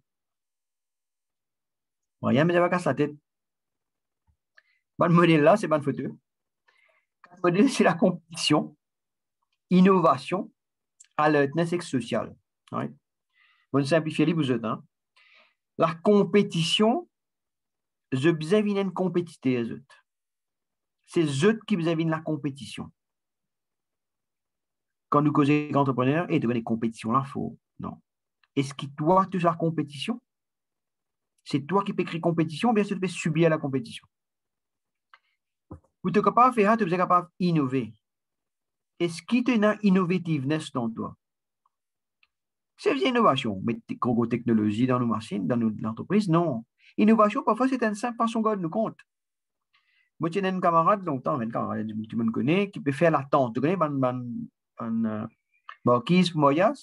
rien ne me casse la tête. Bon modèle là, c'est bonne photo. 4 modèles, c'est la compétition, innovation, alertness et social. Ouais. Bon, simplifier les vous hein. La compétition, je besoin d'une compétiteur. C'est eux qui besoin la compétition. Quand nous causons entrepreneurs, et de des compétitions là, faut. Non. Est-ce que toi, tu as la compétition? C'est toi qui peux créer compétition ou bien tu peux subir la compétition? Pour être capable de faire, tu es capable d'innover. Est-ce qu'il y a une innovativeness dans toi? C'est une innovation. Mais technologie dans nos machines, dans l'entreprise, non. Innovation, parfois, c'est une simple façon de nous compte. Moi, j'ai un camarade longtemps, un camarade, tu me connais, qui peut faire la tente. Tu connais, Marquise Moyas?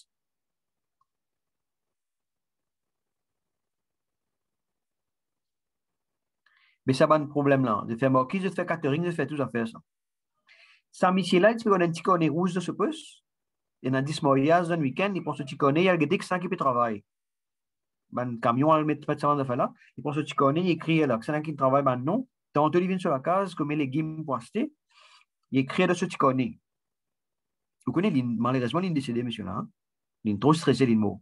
Mais ça, pas de problème là. Je fais marquise, je fais catering, je fais tout ça faire ça. Ça, Michel-là, tu fais un petit cornet rouge de ce poste. Il y en a 10 Moyas un week-end, il pense que tu connais, il y a le ça qui peut travailler. Ben, camion, elle met ça dans là. Il pense que tu connais, il écrit là, que c'est un qui travaille maintenant. Tantôt, il vient sur la case, comme les légumes pour acheter. Il écrit de ce que tu connais. Vous connaissez, malheureusement, il est décédé, monsieur là. Hein? Il est trop stressé, il est mort.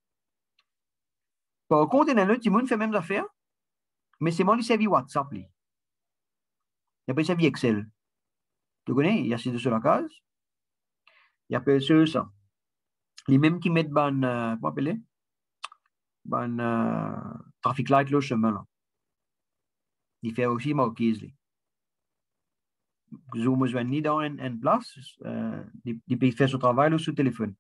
Par contre, il y en a un autre, qui fait même affaire, mais c'est moi qui servi WhatsApp. Lui. Il appelle ça Excel. Tu connais? Il y a ces deux sur la case. Il appelle ça. Les mêmes qui mettent comment appeler? Traffic light là, chemin là. Il fait aussi marquise. Zo moeten we niet daar in place. Die peut faire son travail là, sur le téléphone.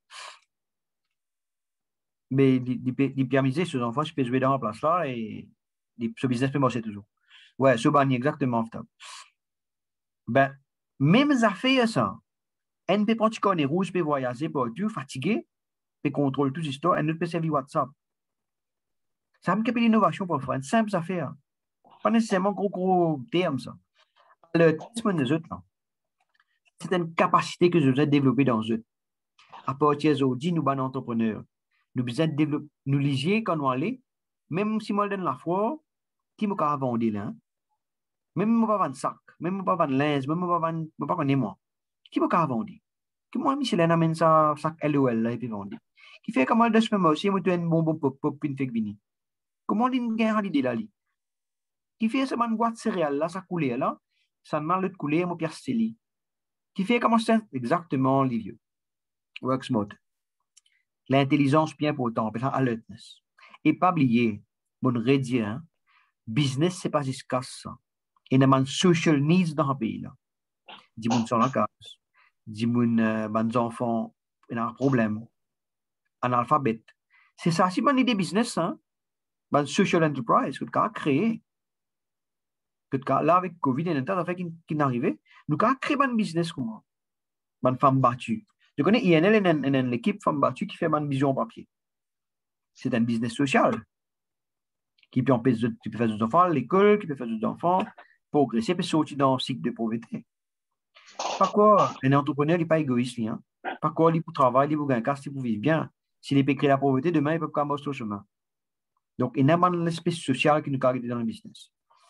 Mais die permettait ses enfants, je peux jouer dans la place là et ce business peut marcher toujours. Ouais, ce banni exactement. Ben, même affaires ça. Un peut prendre un rouge, peut voyager partout, fatigué, peut contrôler tout l'histoire, un autre peut servir WhatsApp. Ça me fait l'innovation pour faire une simple affaire. Pas nécessairement gros terme ça. Le test des autres là. C'est une capacité que je vous ai développée dans eux. À partir d'aujourd'hui, nous, sommes entrepreneurs. Nous besoin de développer, nous lisier quand nous allons, même si moi, je donne la foi, qui m'a pas vendu là. Même moi, pas vendre sac, même moi, pas vendre linge, même moi, pas connaître moi. Qui m'a pas vendu? Qui moi, Michel, amène ça, sac LOL là, et puis vendu. Qui fait comment de ce moment aussi, moi, tu as une bombe pop, une fake bini. Comment il gagne l'idée là, li? Qui fait ce man boîte céréales là, ça coule là, ça m'a le couler, moi, Pierre Stéli. Qui fait comment c'est exactement, les vieux. Work smart. L'intelligence bien pourtant, alertness. Et pas oublier, bon redire, hein, business, c'est pas jusqu'à ça. Il y a des social needs dans le pays. Là. Des gens sont la case. Des gens, des enfants, ils ont un problème. Analphabète. C'est ça, c'est une idée business, hein. Une social enterprise que tu as créé. Que tu as là avec Covid et tout, fait qui n'arrivait. Nous avons créé un business comme moi. Une femme battue. Je connais INL et l'équipe femme battue qui fait une vision en papier. C'est un business social. Qui peut faire des enfants à l'école, qui peut faire des enfants progresser, puis sortir dans un cycle de pauvreté. Par quoi, un entrepreneur n'est pas égoïste, hein? Par quoi, il peut travailler, il peut gagner casse, il peut vivre bien. S'il peut créer la pauvreté, demain, il peut pas marcher au chemin. Donc, il y a une espèce sociale qui nous caractérise dans le business.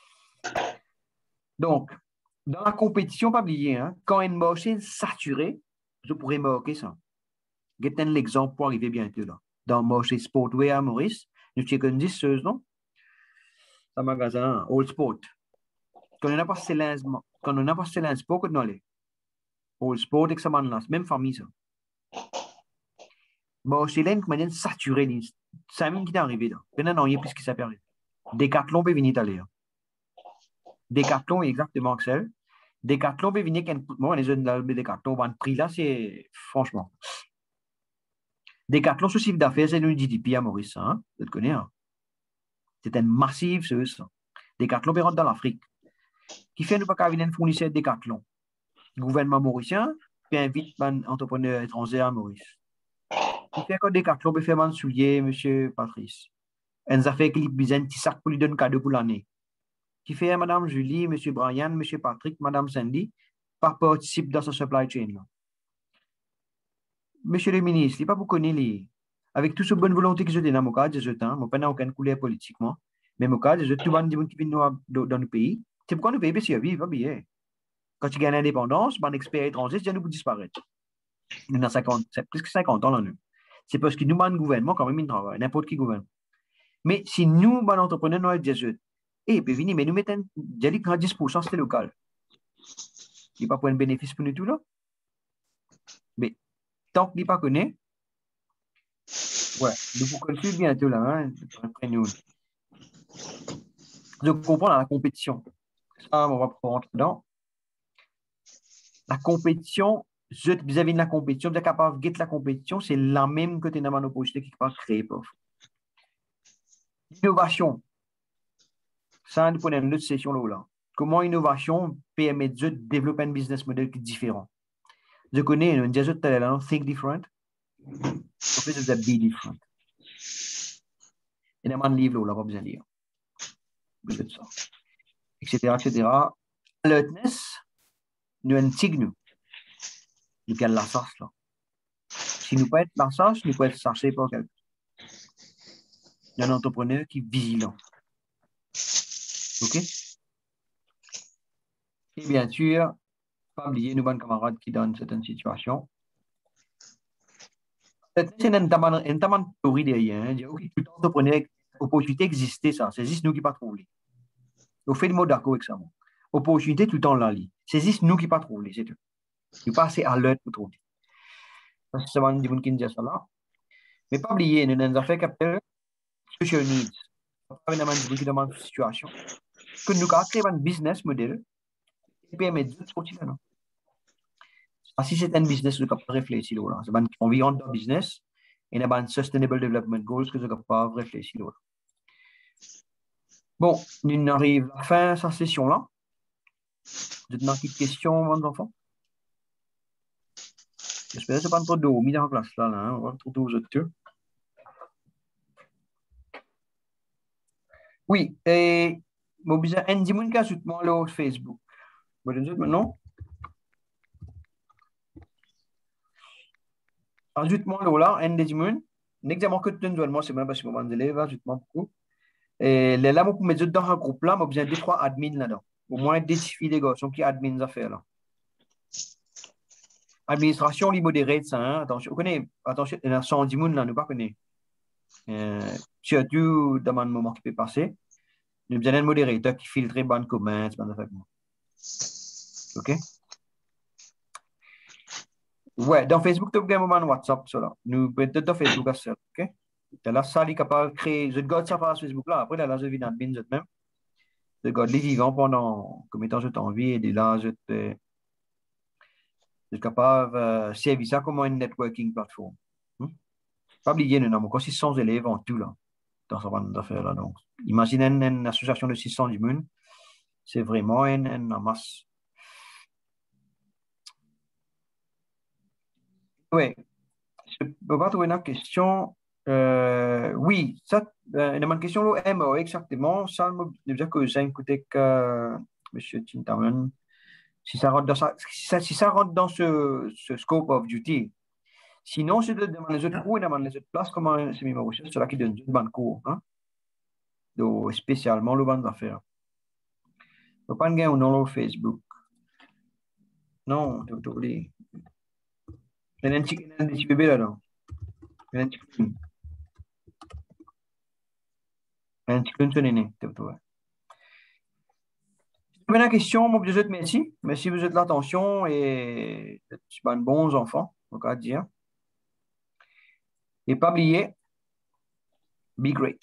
Donc, dans la compétition, pas oublier, hein, quand une machine saturée, je pourrais marquer ça. Je vais l'exemple pour arriver bientôt là. Dans le marché Sportwear à Maurice, nous avons une 10, non? C'est un magasin, Old Sport. Quand on n'a pas Céline Sport, que nous allons. Old Sport, et ça là, même famille ça. Bon, Céline, qui m'a saturé, c'est même qui est arrivé là. Maintenant, il y a plus qui s'est perdu. Decathlon peut venir d'aller. Decathlon est exactement que ça. Decathlon peut venir moi, les jeunes de Decathlon, le prix là, c'est franchement. Decathlon, ce chiffre d'affaires, c'est une GDP à Maurice, hein? Vous le connaissez, hein? C'est un massif, c'est ça. Decathlon peut rentrer dans l'Afrique. Qui fait nous pas qu'à venir fournisseur de Decathlon? Le gouvernement mauricien, puis invite un entrepreneur étranger à Maurice. Qui fait que Decathlon peut faire un soulier, monsieur Patrice. Elle a fait qu'il besoin de petit sac pour lui donner un cadeau pour l'année. Qui fait madame Julie, monsieur Brian, monsieur Patrick, madame Sandy, pas participe dans ce supply chain là. Monsieur le ministre, il n'est pas pour connaître les. Avec toute cette bonne volonté que je donne à mon cas, je temps, je n'ai aucune couleur politiquement, mais mon cas, je tout le monde qui vient dans le pays. C'est pourquoi nous payons survivre, pas bien. Quand tu gagnes l'indépendance, un expert étranger, c'est nous disparaître. Nous avons plus que 50 ans là, nous. C'est parce que nous, un gouvernement, quand même, il travaille, n'importe qui gouverne. Mais si nous, un entrepreneur, nous avons 18, et puis venir, mais nous mettons, j'ai dit 10%, c'est local. Il n'y a pas pour un bénéfice pour nous tout là. Mais tant qu'il n'est pas connu, ouais, nous pouvons conclure bientôt là, hein, après nous. Je comprends la compétition. Ça, on va rentrer dedans. La compétition, vis-à-vis de la compétition, vous êtes capable de la compétition, c'est la même que tu as dans l'opposition qui n'est pas créée. L'innovation. Ça, nous prenons une autre session là. Comment l'innovation permet de développer un business model qui est différent. Je connais, on dit tout à l'heure, think different. En fait, c'est be different. Il y a un livre là, on n'a pas besoin de lire. Ça. Etc., etc. Alertness, nous avons un tigre, nous avons la sauce là. Si nous ne pouvons pas être la sauce, nous pouvons être cherchés par quelqu'un. Il y a un entrepreneur qui est vigilant. OK? Et bien sûr, pas oublier nos bons camarades qui donnent certaines situations. C'est une théorie derrière. Tout entrepreneur, opportunité existait, ça. C'est juste nous qui pas trouvé. Au fait le mot d'accord avec ça. Opportunité tout le temps là. C'est juste nous qui pas trouvé, c'est tout. Nous pas assez alert pour trouver. C'est souvent des gens qui disent ça là. Mais pas oublier, nous avons fait capter social needs. Pas évidemment des gens qui demandent une situation. Que nous avons créé un business model qui permet de sortir là. Si c'est un business, nous avons réfléchi là. C'est un environnement de business et nous avons un sustainable development goals que nous avons réfléchi là. Bon, nous arrivons à la fin de cette session-là. Vous avez une question, mes enfants? J'espère que ce n'est pas trop d'eau mis en place là. On va trop d'eau aux autres. Oui, et je vais vous dire un cas sur Facebook. Vous voyez maintenant? Ajoute-moi là, un des gens. N'examen que tu nous moi, c'est même pas si moment de l'élève, ajoute-moi beaucoup. Et là, pour mettre dans un groupe là, je besoin de 3 admins là-dedans. Au moins, identifier les gars, sont qui admins à faire là. Administration, les modérés, ça, hein? Attention, vous connaissez, attention, il y a 110 personnes là, nous pas connaissons. Surtout dans le moment qui peut passer, nous avons un modérateur qui filtre les bonnes comments, OK? Ouais, dans Facebook, tu as un moment WhatsApp, ça là. Nous pouvons être dans Facebook à ça, OK? Là, ça, il est capable de créer, je garde ça par Facebook là. Après, là, je vis dans le bin, même. Je garde les vivants pendant combien de temps je t'en envie, et là, je suis capable de servir ça comme une networking plateforme. Pas oublier, nous avons encore 600 élèves en tout là, dans ce bande d'affaires là. Donc, imaginez une association de 600 du monde, c'est vraiment une masse. Oui, je ne peux pas trouver une question. Oui, ça, une question là, MO, exactement. Ça me dire que j'ai écouté que M. Tintaman, si ça rentre dans si ça rentre dans ce scope of duty. Sinon, c'est de demander les autres cours et demander les autres places, comment c'est mis recherche, c'est là qui donne une bonne cours, hein? Donc, spécialement le banc d'affaires. Il ne faut pas gagner un nom sur Facebook. Non, tu oublies. Il y a un petit bébé là-dedans. Il y a un petit clown. Il y a un petit clown sur le nez. Première question, moi, vous êtes merci. Merci vous êtes de l'attention et vous êtes bons enfants, on va dire. Et pas oublier, be great.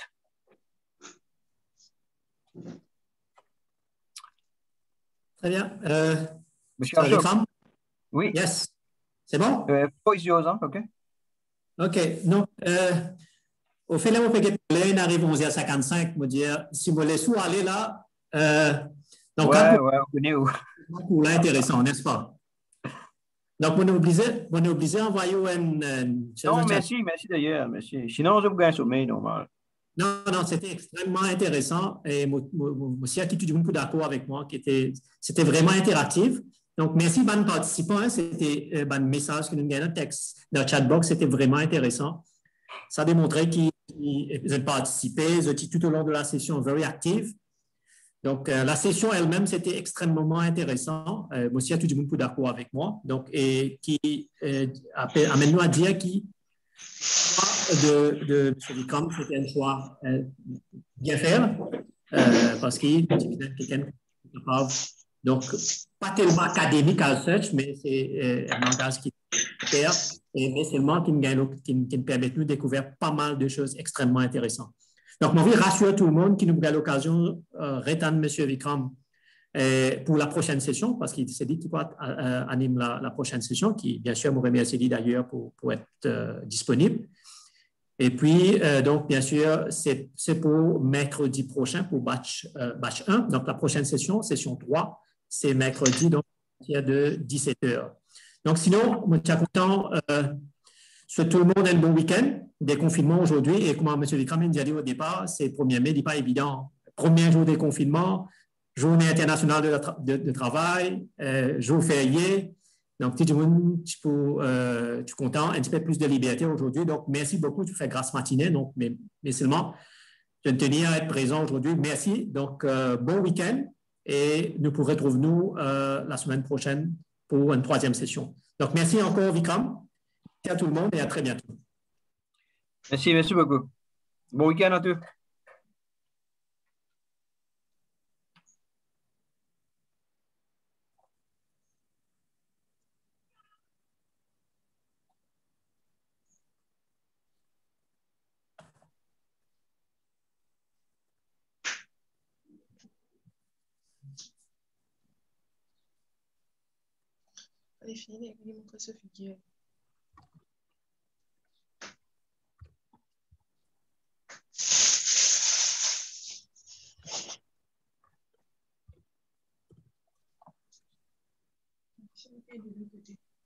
Très bien. Monsieur Ashok. Oui. Yes. C'est bon? Voice yours, hein? OK. OK. Non. Au fait, là, on peut parler, on arrive 11h55, me dire, si vous laissez aller là, donc, ouais, on connaît où. C'est intéressant, n'est-ce pas? Donc, on est obligé d'envoyer non, merci d'ailleurs, merci. Sinon, je vous gagne sommeil normal. Non, c'était extrêmement intéressant et moi aussi, tout le monde est d'accord avec moi, c'était vraiment interactif. Donc, merci, bonnes participants. C'était un message que nous avons dans le texte, dans le chatbox, c'était vraiment intéressant. Ça démontrait qu'ils ont participé, ils ont été tout au long de la session very active. Donc, la session elle-même, c'était extrêmement intéressant. Moi aussi, tout le monde est d'accord avec moi. Donc, et qui amène-nous à dire qui de M. Vicom, c'était un choix bien fait parce qu'il est quelqu'un capable. Donc, pas tellement académique à such, mais c'est un langage qui est clair, mais seulement qui nous permet de découvrir pas mal de choses extrêmement intéressantes. Donc, moi, je rassure tout le monde qui nous a l'occasion de rétendre M. Vikram pour la prochaine session, parce qu'il s'est dit qu'il va animer la prochaine session, qui, bien sûr, me remercie d'ailleurs pour être disponible. Et puis, donc, bien sûr, c'est pour mercredi prochain, pour batch 1. Donc, la prochaine session, session 3, c'est mercredi, donc, à partir de 17 heures. Donc, sinon, je suis content. Souhaite tout le monde un bon week-end, déconfinement aujourd'hui. Et comme M. Vikram a dit au départ, c'est le 1er mai, n'est pas évident. Premier jour des confinements, journée internationale de travail, jour férié. Donc, tout le monde, tu es content, un petit peu plus de liberté aujourd'hui. Donc, merci beaucoup, tu fais grâce matinée. Donc, mais seulement, je tenais à être présent aujourd'hui. Merci. Donc, bon week-end et nous pourrons retrouver nous la semaine prochaine pour une troisième session. Donc, merci encore, Vikram. Merci à tout le monde et à très bientôt. Merci beaucoup. Bon week-end à tous. Allez, fini, il montre ce figuier. C'est de l'autre côté.